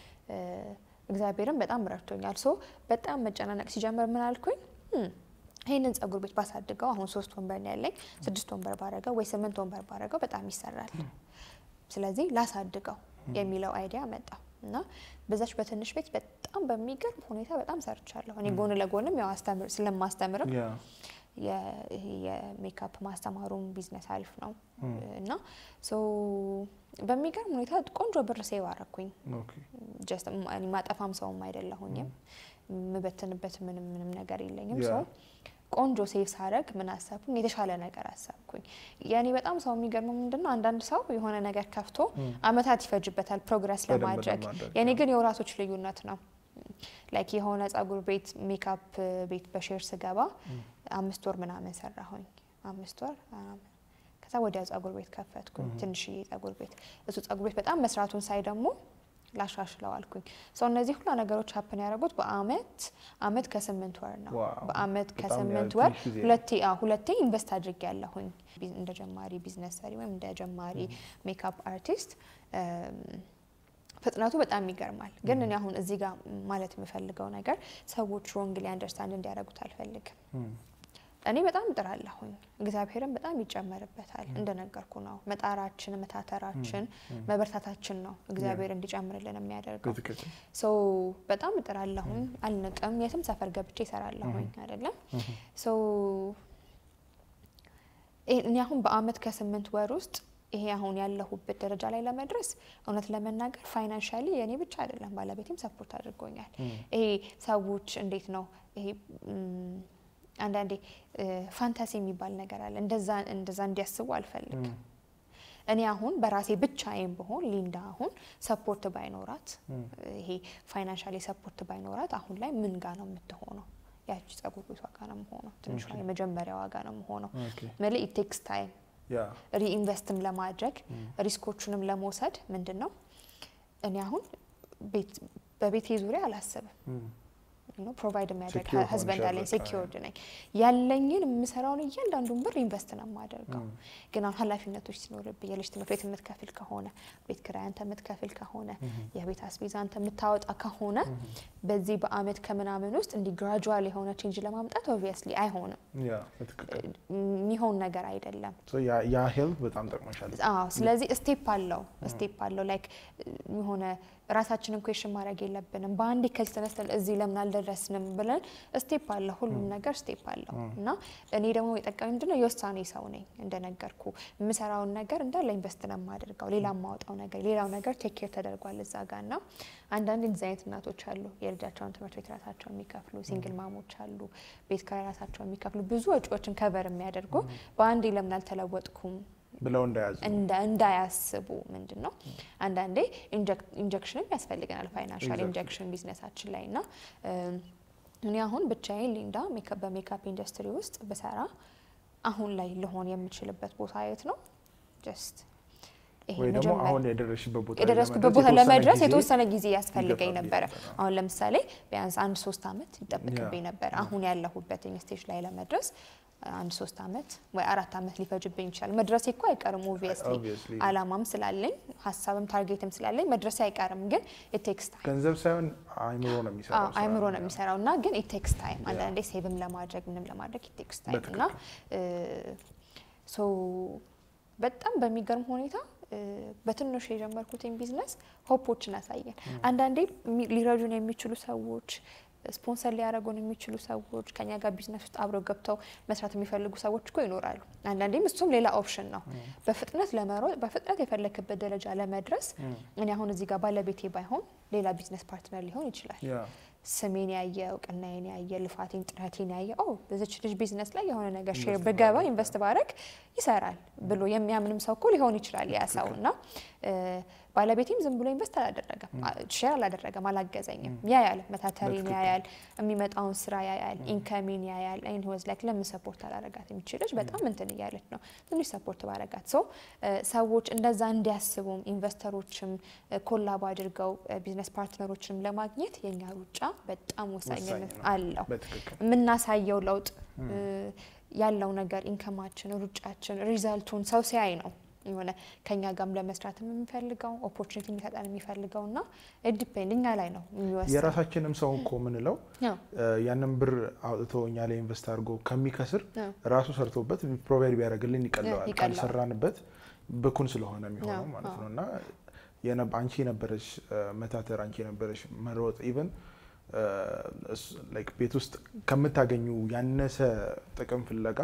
እግዚአብሔርም በጣም ረድቶኛል ሶ በጣም መጨናነቅ ሲጀምር ምን አልኩኝ ይሄንን ጸጉር ቤት ባሳድገው አሁን ሶስት ወንበር ነው ያለኝ ስድስት ወንበር ባረጋው ወይ ስምንት ወንበር ባረጋው በጣም ይሰራል ስለዚህ ላሳድገው የሚለው አይዲያ መጣ እና በዛች በትንሽ ቤት በጣም በሚገርም ሁኔታ በጣም ሰርቻለሁ እኔ ጎን ለጎንም ያው አስተምር ስለማስተምርም የ የሜካፕ ማስተማሩም ቢዝነስ አሪፍ ነው እና ሶ በሚገርም ሁኔታ ቆንጆ ብር ሴቭ አረኩኝ ኦኬ ጀስት ማጠፋም ሰውም አይደለሁኝም መበተንበት ምንም ምንም ነገር የለኝም ሶ ቆንጆ ሴቭ ሳረግ ምን አሰብኩኝ የተሻለ ነገር አሰብኩኝ ያኔ በጣም ሰው የሚገርመው ምንድነው አንዳንድ ሰው የሆነ ነገር ከፍቶ አመታት ይፈጅበታል ፕሮግረስ ለማድረግ ያኔ ግን የወራቶች ልዩነት ነው ላይክ የሆነ ጸጉር ቤት ሜካፕ ቤት በሼር ስገባ አምስት ወር ምናምን ሰራሁኝ አምስት ወር ከዛ ወዲያ ጸጉር ቤት ከፈትኩኝ ትንሽዬ ጸጉር ቤት እሱ ጸጉር ቤት በጣም መስራቱን ሳይ ደግሞ ላሻሽለው አልኩኝ ሰው እነዚህ ሁሉ ነገሮች ሀፕን ያደረጉት በአመት አመት ከስምንት ወር ነው በአመት ከስምንት ወር ሁለቴ አዎ ሁለቴ ኢንቨስት አድርጌያለሁኝ እንደ ጀማሪ ቢዝነስ ሰሪ ወይም እንደ ጀማሪ ሜካፕ አርቲስት ፍጥነቱ በጣም ይገርማል ግን እኔ አሁን እዚህ ጋር ማለት የምፈልገው ነገር ሰዎች ሮንግሊ አንደርስታንድ እንዲያደርጉት አልፈልግም እኔ በጣም ጥራለሁኝ እግዚአብሔርም በጣም ይጨመርበታል እንደነገርኩ ነው መጣራችን መታተራችን መበርታታችን ነው እግዚአብሔር እንዲጨምርልን የሚያደርገው ሶ በጣም ጥራለሁኝ አልነቀም የትም ሰፈር ገብቼ ይሰራለሁኝ አይደለም ሶ እኔ አሁን በአመት ከስምንት ወር ውስጥ ይሄ አሁን ያለሁበት ደረጃ ላይ ለመድረስ እውነት ለመናገር ፋይናንሻሊ የኔ ብቻ አይደለም ባለቤቴም ሰፖርት አድርጎኛል ይሄ ሰዎች እንዴት ነው ይሄ አንዳንዴ ፋንታሲ የሚባል ነገር አለ እንደዛ እንደዛ እንዲያስቡ አልፈልግም እኔ አሁን በራሴ ብቻዬን በሆን ሊንዳ አሁን ሰፖርት ባይኖራት ይሄ ፋይናንሻሊ ሰፖርት ባይኖራት አሁን ላይ ምን ጋር ነው የምትሆነው ያቺ ጸጉር ቤት ዋጋ ነው የምሆነው ትንሽ ላይ መጀመሪያ ዋጋ ነው የምሆነው ማለት it takes time ያ ሪኢንቨስትም ለማድረግ ሪስኮቹንም ለመውሰድ ምንድነው እኔ አሁን ቤት በቤቴ ዙሪያ አላሰብም ነው ፕሮቫይድ የሚያደርግ husband አለኝ secured ነኝ ያለኝን የምሰራውን እያንዳንዱን ብር ኢንቨስት ነው ማደርገው ግን አሁን ኃላፊነቶች ሲኖርብኝ የልጅ ትምህርት ቤት የምትከፍል ከሆነ ቤት ኪራይ አንተ የምትከፍል ከሆነ የቤት አስቤዛ አንተ የምታወጣ ከሆነ በዚህ በአመት ከመናመን ውስጥ እንዲ gradual የሆነ change ለማምጣት obviously አይሆንም ያ በትክክል የሚሆን ነገር አይደለም ሶ ያ ያ ሄልፕ በጣም ጠቅሞሻል አዎ ስለዚህ ስቴፕ አለው ስቴፕ አለው ላይክ የሆነ ራሳችንን ኩዌስችን ማድረግ የለብንም በአንድ ከልተነስተን እዚህ ለምን አልደረስንም ብለን ስቴፕ አለ ሁሉም ነገር ስቴፕ አለው እና እኔ ደግሞ የጠቀመኝ ምንድነው የውሳኔ ሰው ነኝ እንደነገርኩ የምሰራውን ነገር እንዳለ ኢንቨስት ነው ማድረጋው ሌላ ማውጣው ነገር ሌላው ነገር ቴክ ኬር ተደርጓል እዛ ጋርና አንዳንድ ዲዛይን እናቶች አሉ የልጃቸውን ትምህርት ቤት ራሳቸው የሚከፍሉ ሲንግል ማሞች አሉ ቤት ከራሳቸው የሚከፍሉ ብዙ ወጪዎችን ከቨር የሚያደርጉ በአንድ ለምን አልተለወጥኩም ብለው እንዳያዙ እንዳ እንዳያስቡ ምንድነው አንዳንዴ ኢንጀክሽንም ያስፈልገናል ፋይናንሻል ኢንጀክሽን ቢዝነሳችን ላይና እኔ አሁን ብቻዬን ሊንዳ ሜካፕ በሜካፕ ኢንዱስትሪ ውስጥ በሰራ አሁን ላይ ለሆን የምችልበት ቦታ የት ነው ጀስት ወይ ደግሞ አሁን የደረስሽበት ቦታ የደረስኩበት ቦታ ለመድረስ የተወሰነ ጊዜ ያስፈልገኝ ነበር አሁን ለምሳሌ ቢያንስ አንድ ሶስት አመት ይጠብቅብኝ ነበር አሁን ያለሁበት ስቴጅ ላይ ለመድረስ አንድ ሶስት አመት ወይ አራት አመት ሊፈጅብኝ ይችላል መድረስ እኮ አይቀርም obviously አላማም ስላለኝ ሐሳብም ታርጌትም ስላለኝ መድረስ አይቀርም ግን it takes time ገንዘብ ሳይሆን አይምሮ ነው የሚሰራው አይምሮ ነው የሚሰራውና ግን it takes time አንዳንዴ ሴቭም ለማድረግ ምንም ለማድረግ it takes time እና ሶ በጣም በሚገርም ሁኔታ በትንሹ የጀመርኩት ቢዝነስ ሆፖችን አሳየን አንዳንዴ ሊረዱን የሚችሉ ሰዎች ስፖንሰር ሊያረጉን የሚችሉ ሰዎች ከኛ ጋር ቢዝነስ ውስጥ አብረው ገብተው መስራት የሚፈልጉ ሰዎች እኮ ይኖራሉ አንዳንዴም እሱም ሌላ ኦፕሽን ነው በፍጥነት ለመሮጥ በፍጥነት የፈለክበት ደረጃ ለመድረስ እኔ አሁን እዚህ ጋር ባለቤቴ ባይሆን ሌላ ቢዝነስ ፓርትነር ሊሆን ይችላል ስሜን ያየ እውቅናዬን ያየ ልፋቴን ጥረቴን ያየ ኦ በዚች ልጅ ቢዝነስ ላይ የሆነ ነገር ሼር በገባ ኢንቨስት ባረክ ይሰራል ብሎ የሚያምንም ሰው እኮ ሊሆን ይችላል ያ ሰውና ባለቤቴም ዝም ብሎ ኢንቨስት አላደረገም ሼር አላደረገም አላገዘኝም ያያል መታተሪን ያያል የሚመጣውን ስራ ያያል ኢንካሚን ያያል አይን ሆዝ ላይክ ለምን ሰፖርት አላረጋት የሚችልሽ በጣም እንትን ይያለች ነው ትንሽ ሰፖርት ባረጋት ሶ ሰዎች እንደዛ እንዲያስቡም ኢንቨስተሮችም ኮላብ አድርገው ቢዝነስ ፓርትነሮችንም ለማግኘት የኛ ሩጫ በጣም ወሳኝነት አለው ምናሳየው ለውጥ ያለው ነገር ኢንካማችን ሩጫችን ሪዛልቱን ሰው ሲያይ ነው የሆነ ከኛ ጋርም ለመስራት የምንፈልገው ኦፖርቹኒቲ የሚሰጣን የሚፈልገውና ዲፔንዲንግ ላይ ነው የሚወስነው የራሳችንም ሰው እኮ ምንለው ያንን ብር አውጥቶኛ ላይ ኢንቨስት አድርጎ ከሚከስር ራሱ ሰርቶበት ፕሮቫይድ ቢያደርግልን ይቀለዋል ካልሰራንበት በኩን ስለሆነ የሚሆነው ማለት ነውና የነብ አንቺ ነበርሽ መታተር አንቺ ነበርሽ መሮጥ ኢቭን ላይክ ቤት ውስጥ ከምታገኙ ያነሰ ጥቅም ፍለጋ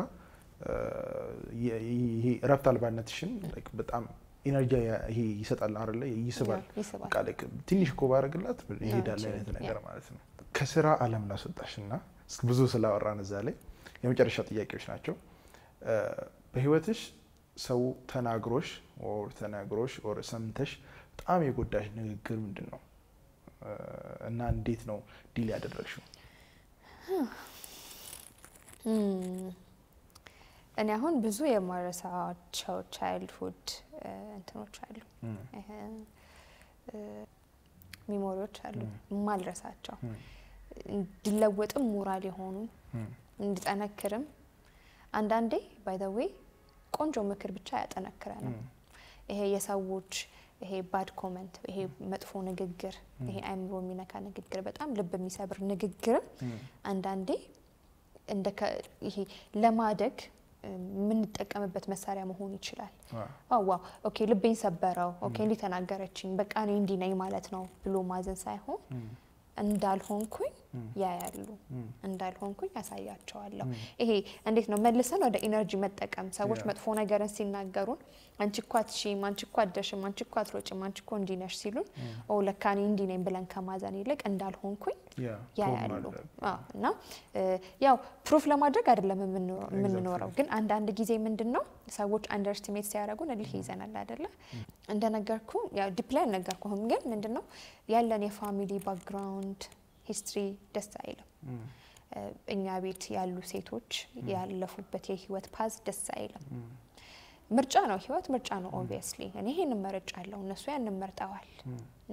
ይሄ ረፍት አልባነትሽን ላይክ በጣም ኢነርጂ ይሄ ይሰጣል አይደለ ይስባል በቃ ላይክ ትንሽ እኮ ባረግላት ይሄዳል አይነት ነገር ማለት ነው ከስራ ዓለም ላስወጣሽና ብዙ ስላወራን እዛ ላይ የመጨረሻ ጥያቄዎች ናቸው። በህይወትሽ ሰው ተናግሮሽ ኦር ተናግሮሽ ኦር ሰምተሽ በጣም የጎዳሽ ንግግር ምንድነው እና እንዴት ነው ዲል ያደረግሽው? እኔ አሁን ብዙ የማረሳቸው ቻይልድሁድ እንትኖች አሉ ሚሞሪዎች አሉ ማልረሳቸው እንዲለወጥም ሞራል የሆኑ እንድጠነክርም አንዳንዴ ባይ ዘ ዌይ ቆንጆ ምክር ብቻ ያጠነክራል። ይሄ የሰዎች ይሄ ባድ ኮሜንት ይሄ መጥፎ ንግግር ይሄ አይምሮ የሚነካ ንግግር በጣም ልብ የሚሰብር ንግግር አንዳንዴ እንደ ይሄ ለማደግ ምን ተጠቀመበት መሳሪያ መሆን ይችላል። ዋው ዋው ኦኬ ልቤን ሰበረው ኦኬ እንዲ ተናገረችኝ በቃ እኔ እንዲ ነኝ ማለት ነው ብሎ ማዘን ሳይሆን እንዳልሆንኩኝ ያያሉ እንዳልሆንኩኝ ያሳያቸዋለሁ። ይሄ እንዴት ነው መልሰን ወደ ኢነርጂ መጠቀም ሰዎች መጥፎ ነገርን ሲናገሩን አንቺ እኮ አትሺም አንቺ እኮ አትደሽም አንቺ እኮ አትሮጭም አንቺ እኮ እንዲ ነሽ ሲሉን ኦ ለካኔ እንዲ ነኝ ብለን ከማዘን ይልቅ እንዳልሆንኩኝ ያያሉ። አዎ እና ያው ፕሩፍ ለማድረግ አይደለም የምንኖረው ግን አንዳንድ ጊዜ ምንድነው ሰዎች አንደርስቲሜት ሲያደርጉን እልህ ይዘናል አይደለ እንደነገርኩ ያው ዲፕላን ነገርኩህም ግን ምንድነው ያለን የፋሚሊ ባክግራውንድ ሂስትሪ ደስ አይልም። እኛ ቤት ያሉ ሴቶች ያለፉበት የህይወት ፓዝ ደስ አይልም። ምርጫ ነው ህይወት ምርጫ ነው ኦብቪየስሊ እኔ ይሄን መርጫለሁ እነሱ ያን መርጠዋል እና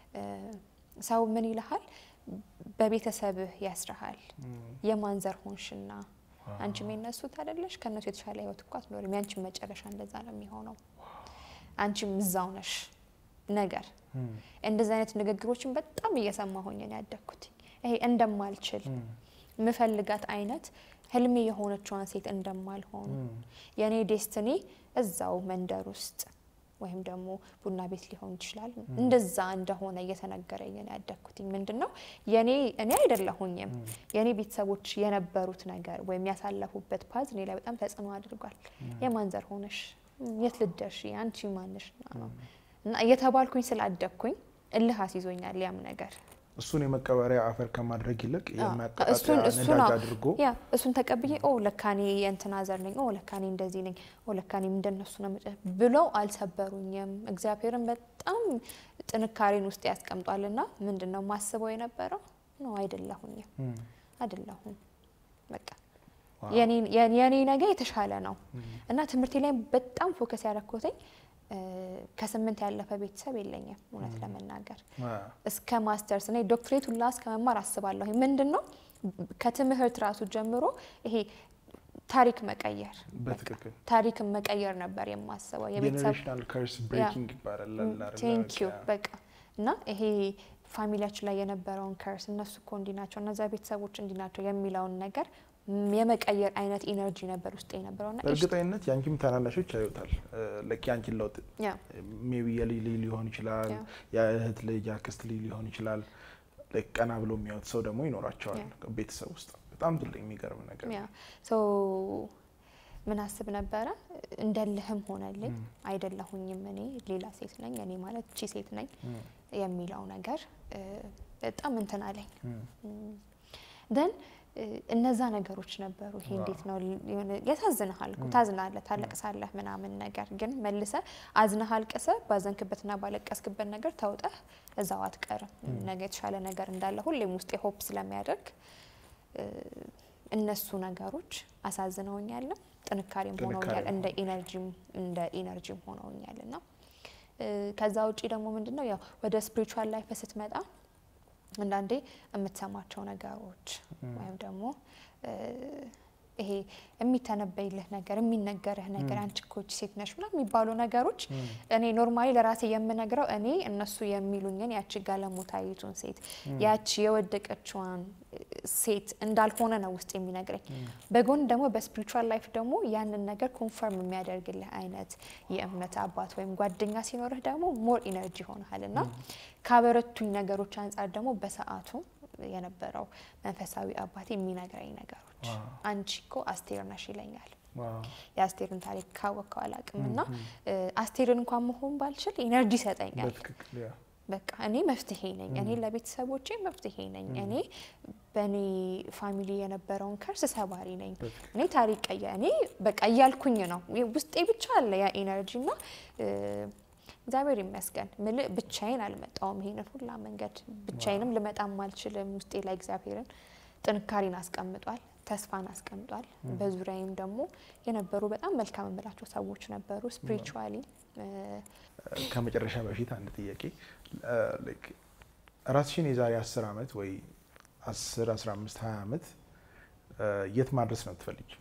ሰው ምን ይልሃል በቤተሰብ ያስራሃል የማንዘር ሆንሽና አንቺ ምን ነሱት አይደለሽ ከነሱ የተሻለ ህይወት እኮ አትኖሪም ያንቺ መጨረሻ እንደዛ ነው የሚሆነው አንቺ ምዛው ነሽ ነገር እንደዛ አይነት ንግግሮችን በጣም እየሰማሁኝ ነው ያደኩት። ይሄ እንደማልችል ምፈልጋት አይነት ህልሜ የሆነችዋን ሴት እንደማልሆን የኔ ዴስቲኒ እዛው መንደር ውስጥ ወይም ደግሞ ቡና ቤት ሊሆን ይችላል እንደዛ እንደሆነ እየተነገረኝ ነው ያደኩት። ምንድነው የኔ እኔ አይደለሁኝም የኔ ቤተሰቦች የነበሩት ነገር ወይም ያሳለፉበት ፓዝ እኔ ላይ በጣም ተጽዕኖ አድርጓል። የማንዘር ሆነሽ የት ልደርሺ አንቺ ማንሽ ነው እና እየተባልኩኝ ስላደኩኝ እልህ አስይዞኛል ያም ነገር እሱን የመቀበሪያ አፈር ከማድረግ ይልቅ የማቀጣጣያ ነዳጅ አድርጎ ያ እሱን ተቀብዬ ኦ ለካኔ የእንትና ዘር ነኝ ኦ ለካኔ እንደዚህ ነኝ ኦ ለካኔ እንደነሱ ነው ብለው አልሰበሩኝም። እግዚአብሔርን በጣም ጥንካሬን ውስጥ ያስቀምጧልና ምንድነው ማስበው የነበረው ነው አይደለሁኝም አይደለሁም በቃ የኔ የኔ ነገር የተሻለ ነው እና ትምርቴ ላይ በጣም ፎከስ ያደረኩትኝ ከስምንት ያለፈ ቤተሰብ የለኝም እውነት ለመናገር እስከ ማስተርስ ነኝ ዶክትሬት ሁላ እስከ መማር አስባለሁ። ምንድነው ከትምህርት ራሱ ጀምሮ ይሄ ታሪክ መቀየር በትክክል ታሪክ መቀየር ነበር የማስበው የቤተሰብ ጀነሬሽናል ከርስ ብሬኪንግ ይባላል አይደል? ቴንክ ዩ በቃ እና ይሄ ፋሚሊያችን ላይ የነበረውን ከርስ እነሱ እኮ እንዲናቸው እነዛ ቤተሰቦች እንዲናቸው የሚለውን ነገር የመቀየር አይነት ኢነርጂ ነበር ውስጥ የነበረውና በእርግጠኝነት ያንቺም ታናናሾች ያዩታል ለኪ ያንቺን ለውጥ ሜቢ የልጅ ሊሆን ይችላል የእህት ልጅ ያክስት ሊሆን ይችላል ለቀና ብሎ የሚያዩት ሰው ደግሞ ይኖራቸዋል ቤተሰብ ውስጥ በጣም ትልቅ የሚገርም ነገር ያ ሶ ምን አስብ ነበር እንደልህም ሆነልኝ አይደለሁኝም እኔ ሌላ ሴት ነኝ እኔ ማለት እቺ ሴት ነኝ የሚለው ነገር በጣም እንትን አለኝ then እነዛ ነገሮች ነበሩ። ይሄ እንዴት ነው ያሳዝናል ታዝናለህ ታለቅሳለህ ምናምን ነገር ግን መልሰ አዝናሃል ቀሰ ባዘንክበትና ባለቀስክበት ነገር ታውጣህ እዛው አትቀርም ነገ የተሻለ ነገር እንዳለ ሁሌም ውስጥ የሆፕ ስለሚያደርግ እነሱ ነገሮች አሳዝነውኛል ጥንካሬም ሆነውኛል እንደ ኢነርጂም እንደ ኢነርጂም ሆነውኛልና ከዛ ውጪ ደግሞ ምንድነው ያው ወደ ስፒሪቹዋል ላይፍ ስትመጣ አንዳንዴ የምትሰማቸው ነገሮች ወይም ደግሞ ይሄ የሚተነበይልህ ነገር የሚነገርህ ነገር አንቺ እኮ ሴት ነሽ ምናምን የሚባሉ ነገሮች እኔ ኖርማሊ ለራሴ የምነግረው እኔ እነሱ የሚሉኝን ያቺ ጋለሞታይቱን ሴት ያቺ የወደቀችዋን ሴት እንዳልሆነ ነው ውስጥ የሚነግረኝ። በጎን ደግሞ በስፒሪቹዋል ላይፍ ደግሞ ያንን ነገር ኮንፈርም የሚያደርግልህ አይነት የእምነት አባት ወይም ጓደኛ ሲኖርህ ደግሞ ሞር ኢነርጂ ሆነሃልና ካበረቱኝ ነገሮች አንፃር ደግሞ በሰዓቱ የነበረው መንፈሳዊ አባቴ የሚነግረኝ ነገሮች አንቺ እኮ አስቴር ነሽ ይለኛል። ያስቴርን ታሪክ ካወቀው አላቅምና አስቴርን እንኳን መሆን ባልችል ኢነርጂ ሰጠኛል በቃ እኔ መፍትሄ ነኝ እኔ ለቤተሰቦቼ መፍትሄ ነኝ እኔ በኔ ፋሚሊ የነበረውን ከርስ ሰባሪ ነኝ እኔ ታሪክ ቀያ እኔ በቃ ያልኩኝ ነው ውስጤ ብቻ አለ ያ ኢነርጂና እግዚአብሔር ይመስገን ምን ብቻዬን አልመጣውም ይሄን ሁላ መንገድ ብቻዬንም ልመጣም አልችልም ውስጤ ላይ እግዚአብሔርን ጥንካሬን አስቀምጧል ተስፋን አስቀምጧል በዙሪያዬም ደግሞ የነበሩ በጣም መልካም መላቸው ሰዎች ነበሩ ስፒሪቹዋሊ ከመጨረሻ በፊት አንድ ጥያቄ ላይክ ራስሽን የዛሬ አስር አመት ወይ አስር አስራ አምስት ሃያ አመት የት ማድረስ ነው ትፈልጊ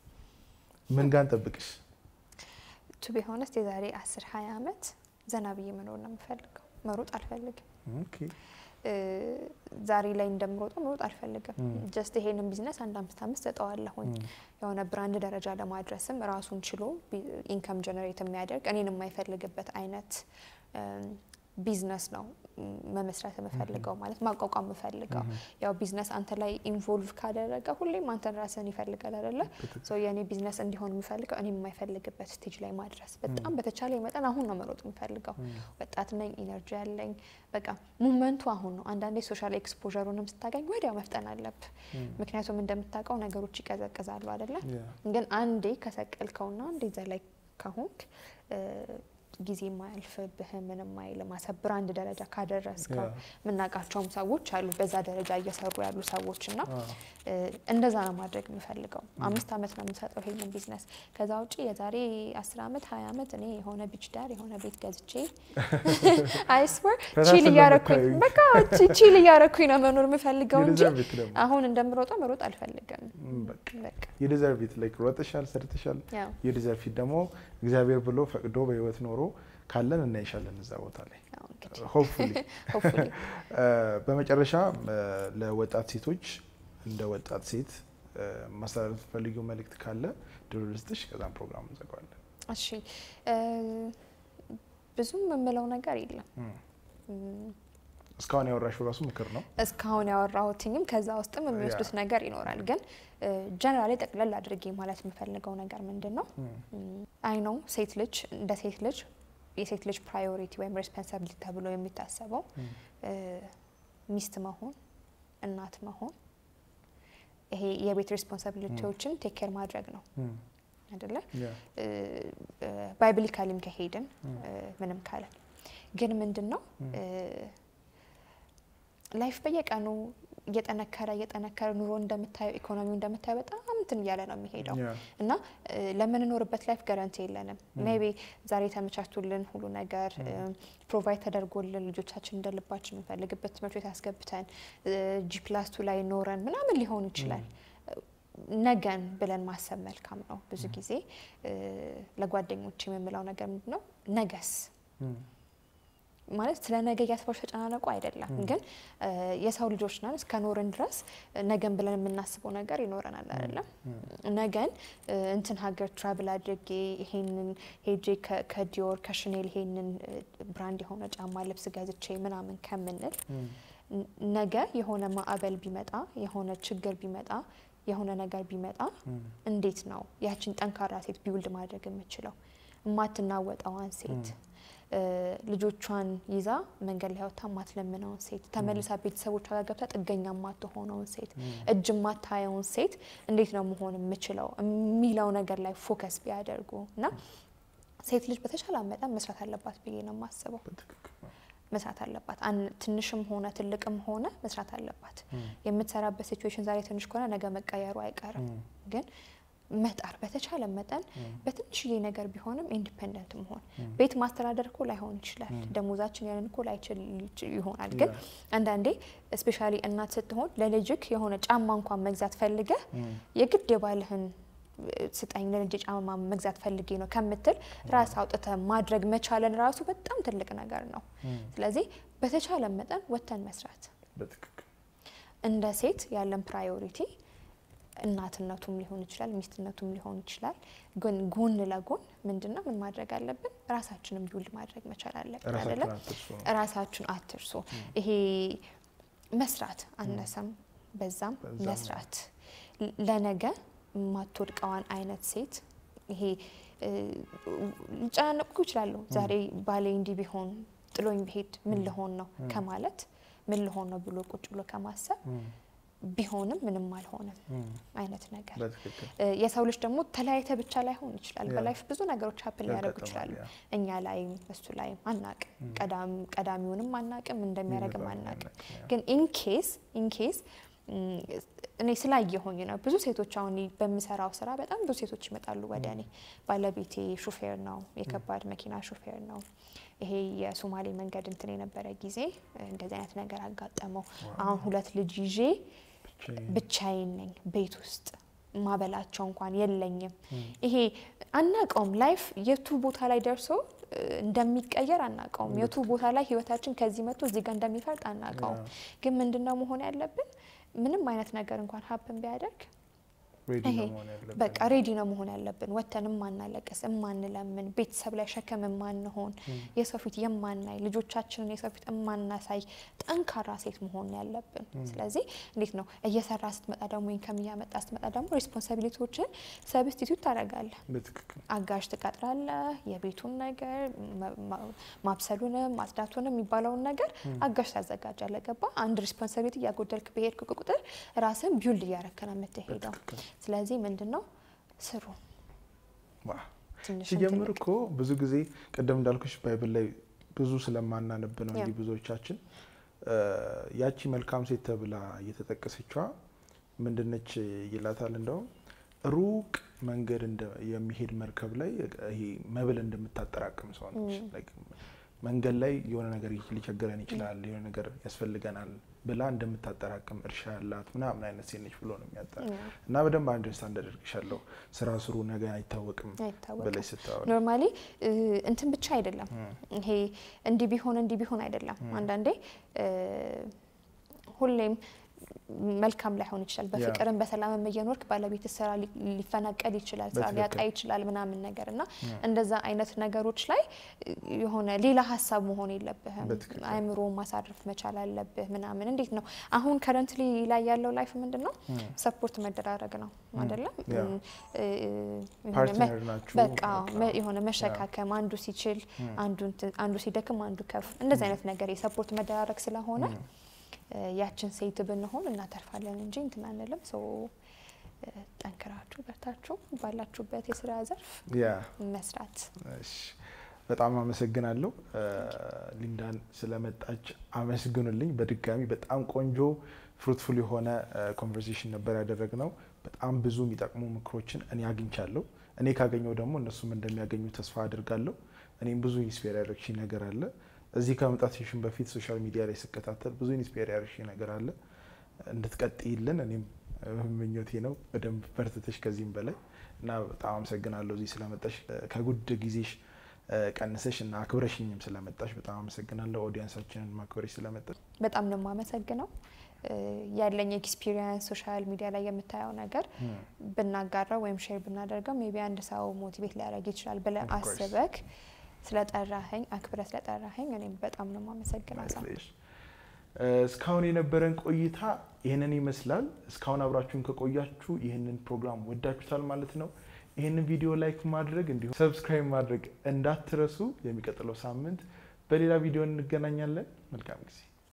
ምን ጋር እንጠብቅሽ to be honest የዛሬ አስር ሃያ አመት ዘና ብዬ መኖር ነው የምፈልገው መሮጥ አልፈልግም ኦኬ ዛሬ ላይ እንደምሮጠው መሮጥ አልፈልግም ጀስት ይሄንን ቢዝነስ አንድ አምስት አምስት ተጣዋለሁኝ የሆነ ብራንድ ደረጃ ለማድረስም ራሱን ችሎ ኢንካም ጀነሬት የሚያደርግ እኔን የማይፈልግበት አይነት ቢዝነስ ነው መመስረት የምፈልገው ማለት ማቋቋም የምፈልገው ያው ቢዝነስ አንተ ላይ ኢንቮልቭ ካደረገ ሁሌም አንተ ራስህን ይፈልጋል አይደለ ሶ የኔ ቢዝነስ እንዲሆን የምፈልገው እኔ የማይፈልግበት ስቴጅ ላይ ማድረስ በጣም በተቻለ መጠን አሁን ነው መሮጥ የምፈልገው ወጣት ነኝ ኢነርጂ ያለኝ በቃ ሞመንቱ አሁን ነው አንዳንዴ ሶሻል ኤክስፖዠሩንም ስታገኝ ወዲያው መፍጠን አለብህ ምክንያቱም እንደምታውቀው ነገሮች ይቀዘቅዛሉ አይደለ ግን አንዴ ከሰቀልከውና አንዴ ዘላይ ከሆንክ ጊዜ ማልፈብህ ምንም አይልም አሰብራ አንድ ደረጃ ካደረስከው ምናቃቸውም ሰዎች አሉ በዛ ደረጃ እየሰሩ ያሉ ሰዎችና እንደዛ ነው ማድረግ የምፈልገው አምስት አመት ነው የምሰጠው ይሄንን ቢዝነስ ከዛ ውጪ የዛሬ አስር አመት ሃያ አመት እኔ የሆነ ቢች ዳር የሆነ ቤት ገዝቼ አይ ስዌር ቺል ያረኩኝ በቃ ቺል ያረኩኝ ነው መኖር የምፈልገው እንጂ አሁን እንደምሮጠው መሮጥ አልፈልግም በቃ የዲዘርቭ ኢት ላይክ ሮጠሻል ሰርተሻል የዲዘርቭ ኢት ደግሞ እግዚአብሔር ብሎ ፈቅዶ በህይወት ኖሮ ካለን እና ይሻለን እዛ ቦታ ላይ ሆፕፉሊ ሆፕፉሊ በመጨረሻ ለወጣት ሴቶች እንደ ወጣት ሴት ማስተላለፍ ፈልጊው መልእክት ካለ ድርልስትሽ ከዛም ፕሮግራም እንዘጋዋለን እሺ ብዙም የምለው ነገር የለም እስካሁን ያወራሽው ራሱ ምክር ነው እስካሁን ያወራሁትኝም ከዛ ውስጥም የሚወስዱት ነገር ይኖራል ግን ጀነራሊ ጠቅለል አድርጌ ማለት የምፈልገው ነገር ምንድነው አይ ኖ ሴት ልጅ እንደ ሴት ልጅ የሴት ልጅ ፕራዮሪቲ ወይም ሬስፖንሲቢሊቲ ተብሎ የሚታሰበው ሚስት መሆን እናት መሆን ይሄ የቤት ሬስፖንሲቢሊቲዎችን ቴክ ኬር ማድረግ ነው አይደለ ባይብሊካሊም ከሄድን ምንም ካለ ግን ምንድነው ላይፍ በየቀኑ እየተነከረ እየተነከረ ኑሮ እንደምታየው ኢኮኖሚው እንደምታየው በጣም እንትን ያለ ነው የሚሄደው እና ለምን ኖርበት ላይፍ ጋራንቲ የለንም ሜቢ ዛሬ ተመቻችቶልን ሁሉ ነገር ፕሮቫይድ ተደርጎልን ልጆቻችን እንደልባችን እንፈልግበት ትምህርት ቤት አስገብተን ጂ ፕላስ ቱ ላይ ኖረን ምናምን ሊሆን ይችላል ነገን ብለን ማሰብ መልካም ነው ብዙ ጊዜ ለጓደኞቼ የምለው ነገር ምንድነው ነገስ ማለት ስለ ነገ ያስባሽ ተጨናነቁ አይደለም ግን የሰው ልጆች ነን እስከ ኖርን ድረስ ነገን ብለን የምናስበው ነገር ይኖረናል አይደለም ነገን እንትን ሀገር ትራቭል አድርጌ ይሄንን ሄጄ ከዲዮር ከሽኔል ይሄንን ብራንድ የሆነ ጫማ ልብስ ገዝቼ ምናምን ከምንል ነገ የሆነ ማዕበል ቢመጣ የሆነ ችግር ቢመጣ የሆነ ነገር ቢመጣ እንዴት ነው ያችን ጠንካራ ሴት ቢውልድ ማድረግ የምችለው ማትናወጣዋን ሴት ልጆቿን ይዛ መንገድ ላይ ወጣ ማትለምነውን ሴት ተመልሳ ቤተሰቦቿ ጋር ገብታ ጥገኛ ማትሆነውን ሴት እጅ ማታየውን ሴት እንዴት ነው መሆን የምችለው የሚለው ነገር ላይ ፎከስ ቢያደርጉና ሴት ልጅ በተሻለ መጠን መስራት አለባት ብዬ ነው የማስበው መስራት አለባት ትንሽም ሆነ ትልቅም ሆነ መስራት አለባት የምትሰራበት ሲቹዌሽን ዛሬ ትንሽ ከሆነ ነገ መቀየሩ አይቀርም ግን መጣር በተቻለ መጠን በትንሽዬ ነገር ቢሆንም ኢንዲፔንደንት መሆን ቤት ማስተዳደር እኮ ላይሆን ይችላል ደሞዛችን ያንን እኮ ላይችል ይሆናል ግን አንዳንዴ ስፔሻሊ እናት ስትሆን ለልጅክ የሆነ ጫማ እንኳን መግዛት ፈልገ የግድ የባልህን ስጣኝ ለልጅ ጫማ መግዛት ፈልጌ ነው ከምትል ራስ አውጥተ ማድረግ መቻለን ራሱ በጣም ትልቅ ነገር ነው ስለዚህ በተቻለ መጠን ወተን መስራት በትክክል እንደ ሴት ያለን ፕራዮሪቲ እናትነቱም ሊሆን ይችላል ሚስትነቱም ሊሆን ይችላል ግን ጎን ለጎን ምንድነው ምን ማድረግ አለብን ራሳችንን ቢውልድ ማድረግ መቻል አለብን አይደለ ራሳችን አትርሱ ይሄ መስራት አነሰም በዛም መስራት ለነገ ማትወድቀዋን አይነት ሴት ይሄ ጫናቁ ይችላል ዛሬ ባሌ እንዲ ቢሆን ጥሎኝ ቢሄድ ምን ልሆን ነው ከማለት ምን ልሆን ነው ብሎ ቁጭ ብሎ ከማሰብ ቢሆንም ምንም አልሆነም አይነት ነገር የሰው ልጅ ደግሞ ተለያይተ ብቻ ላይ ሆን ይችላል በላይፍ ብዙ ነገሮች ሀፕን ያደርጉ ይችላሉ እኛ ላይ እሱ ላይ አናቅ ቀዳም ቀዳሚውንም አናቅም እንደሚያረግም አናቅም ግን ኢን ኬስ ኢን ኬስ እኔ ስላየሆኝ ነው ብዙ ሴቶች አሁን በሚሰራው ስራ በጣም ብዙ ሴቶች ይመጣሉ ወደኔ ባለቤቴ ሹፌር ነው የከባድ መኪና ሹፌር ነው ይሄ የሶማሌ መንገድ እንትን የነበረ ጊዜ እንደዚህ አይነት ነገር አጋጠመው አሁን ሁለት ልጅ ይዤ ብቻዬን ነኝ ቤት ውስጥ ማበላቸው እንኳን የለኝም ይሄ አናቀውም ላይፍ የቱ ቦታ ላይ ደርሶ እንደሚቀየር አናቀውም የቱ ቦታ ላይ ህይወታችን ከዚህ መጥቶ እዚህ ጋር እንደሚፈርጥ አናቀውም ግን ምንድነው መሆን ያለብን ምንም አይነት ነገር እንኳን ሀፕን ቢያደርግ ሬዲ ነው መሆን ያለብን በቃ ሬዲ ነው መሆን ያለብን ወተንም ማናለቀስ ማንለምን ቤተሰብ ላይ ሸከም ማንሆን የሰው ፊት የማናይ ልጆቻችንን የሰው ፊት ማናሳይ ጠንካራ ሴት መሆን ያለብን ስለዚህ እንዴት ነው እየሰራ ስትመጣ ደግሞ ኢንካም ያመጣ ስትመጣ ደግሞ ሪስፖንሲቢሊቲዎችን ሰብስቲቲዩት ታደርጋለህ በትክክል አጋሽ ትቀጥራለህ የቤቱን ነገር ማብሰሉንም ማጽዳቱንም የሚባለውን ነገር አጋሽ ታዘጋጃለህ ገባ አንድ ሪስፖንሲቢሊቲ ያጎደልክ በሄድክ ቁጥር ራስን ቢልድ ያረከና መተሄደው ስለዚህ ምንድነው ስሩ ዋ ሲጀምር እኮ ብዙ ጊዜ ቀደም እንዳልኩሽ ባይብል ላይ ብዙ ስለማናነብ ነው እንጂ ብዙዎቻችን ያቺ መልካም ሴት ተብላ እየተጠቀሰችዋ ምንድነች ይላታል እንደው ሩቅ መንገድ እንደ የሚሄድ መርከብ ላይ ይሄ መብል እንደምታጠራቅም ሰው ነች ላይክ መንገድ ላይ የሆነ ነገር ሊቸገረን ይችላል የሆነ ነገር ያስፈልገናል ብላ እንደምታጠራቅም እርሻ ያላት ምናምን አይነት ሴት ነች ብሎ ነው የሚያጣው እና በደንብ አንደርስታንድ አድርግሻለሁ ስራ ስሩ ነገ አይታወቅም በላይ ስታወራ ኖርማሊ እንትን ብቻ አይደለም ይሄ እንዲ ቢሆን እንዲ ቢሆን አይደለም አንዳንዴ ሁሌም መልካም ላይ ሆነ ይችላል በፍቅርም በሰላም መየኖርክ ባለቤት ስራ ሊፈናቀል ይችላል ስራ ሊያጣ ይችላል ምናምን ነገርና እንደዛ አይነት ነገሮች ላይ የሆነ ሌላ ሐሳብ መሆን የለብህም አይምሮ ማሳረፍ መቻል አለብህ ምናምን እንዴት ነው አሁን ከረንትሊ ላይ ያለው ላይፍ ምንድነው ሰፖርት መደራረግ ነው አይደለም ፓርትነር ናችሁ በቃ የሆነ መሸካከም አንዱ ሲችል አንዱ አንዱ ሲደክም አንዱ ከፍ እንደዛ አይነት ነገር የሰፖርት መደራረግ ስለሆነ ያችን ሴት ብንሆን እናተርፋለን እንጂ እንትን አንልም ሶ ጠንክራችሁ በርታችሁ ባላችሁበት የሥራ ዘርፍ ያ መስራት እሺ በጣም አመሰግናለሁ ሊንዳን ስለመጣች አመስግኑልኝ በድጋሚ በጣም ቆንጆ ፍሩትፉል የሆነ ኮንቨርሴሽን ነበር ያደረግነው በጣም ብዙ የሚጠቅሙ ምክሮችን እኔ አግኝቻለሁ እኔ ካገኘው ደግሞ እነሱም እንደሚያገኙ ተስፋ አድርጋለሁ እኔም ብዙ ኢንስፓየር ያደረግሽኝ ነገር አለ እዚህ ከመጣትሽም በፊት ሶሻል ሚዲያ ላይ ስከታተል ብዙ ኢንስፓየር ያደረግሽኝ ነገር አለ እንድትቀጥይልን እኔም ምኞቴ ነው በደንብ በርትተሽ ከዚህም በላይ እና በጣም አመሰግናለሁ እዚህ ስለመጣሽ ከጉድ ጊዜሽ ቀንሰሽ እና አክብረሽኝም ስለመጣሽ በጣም አመሰግናለሁ ኦዲየንሳችንን ማክበረሽ ስለመጣሽ በጣም ነው ማመሰግነው ያለኝ ኤክስፒሪየንስ ሶሻል ሚዲያ ላይ የምታየው ነገር ብናጋራው ወይም ሼር ብናደርገው ሜቢ አንድ ሰው ሞቲቬት ሊያደርግ ይችላል ብለ አስበክ ስለጠራኸኝ አክብረህ ስለጠራኸኝ እኔም በጣም ነው ማመሰግናለሁ እስካሁን የነበረን ቆይታ ይሄንን ይመስላል እስካሁን አብራችሁን ከቆያችሁ ይሄንን ፕሮግራም ወዳችሁታል ማለት ነው ይሄንን ቪዲዮ ላይክ ማድረግ እንዲሁ ሰብስክራይብ ማድረግ እንዳትረሱ የሚቀጥለው ሳምንት በሌላ ቪዲዮ እንገናኛለን መልካም ጊዜ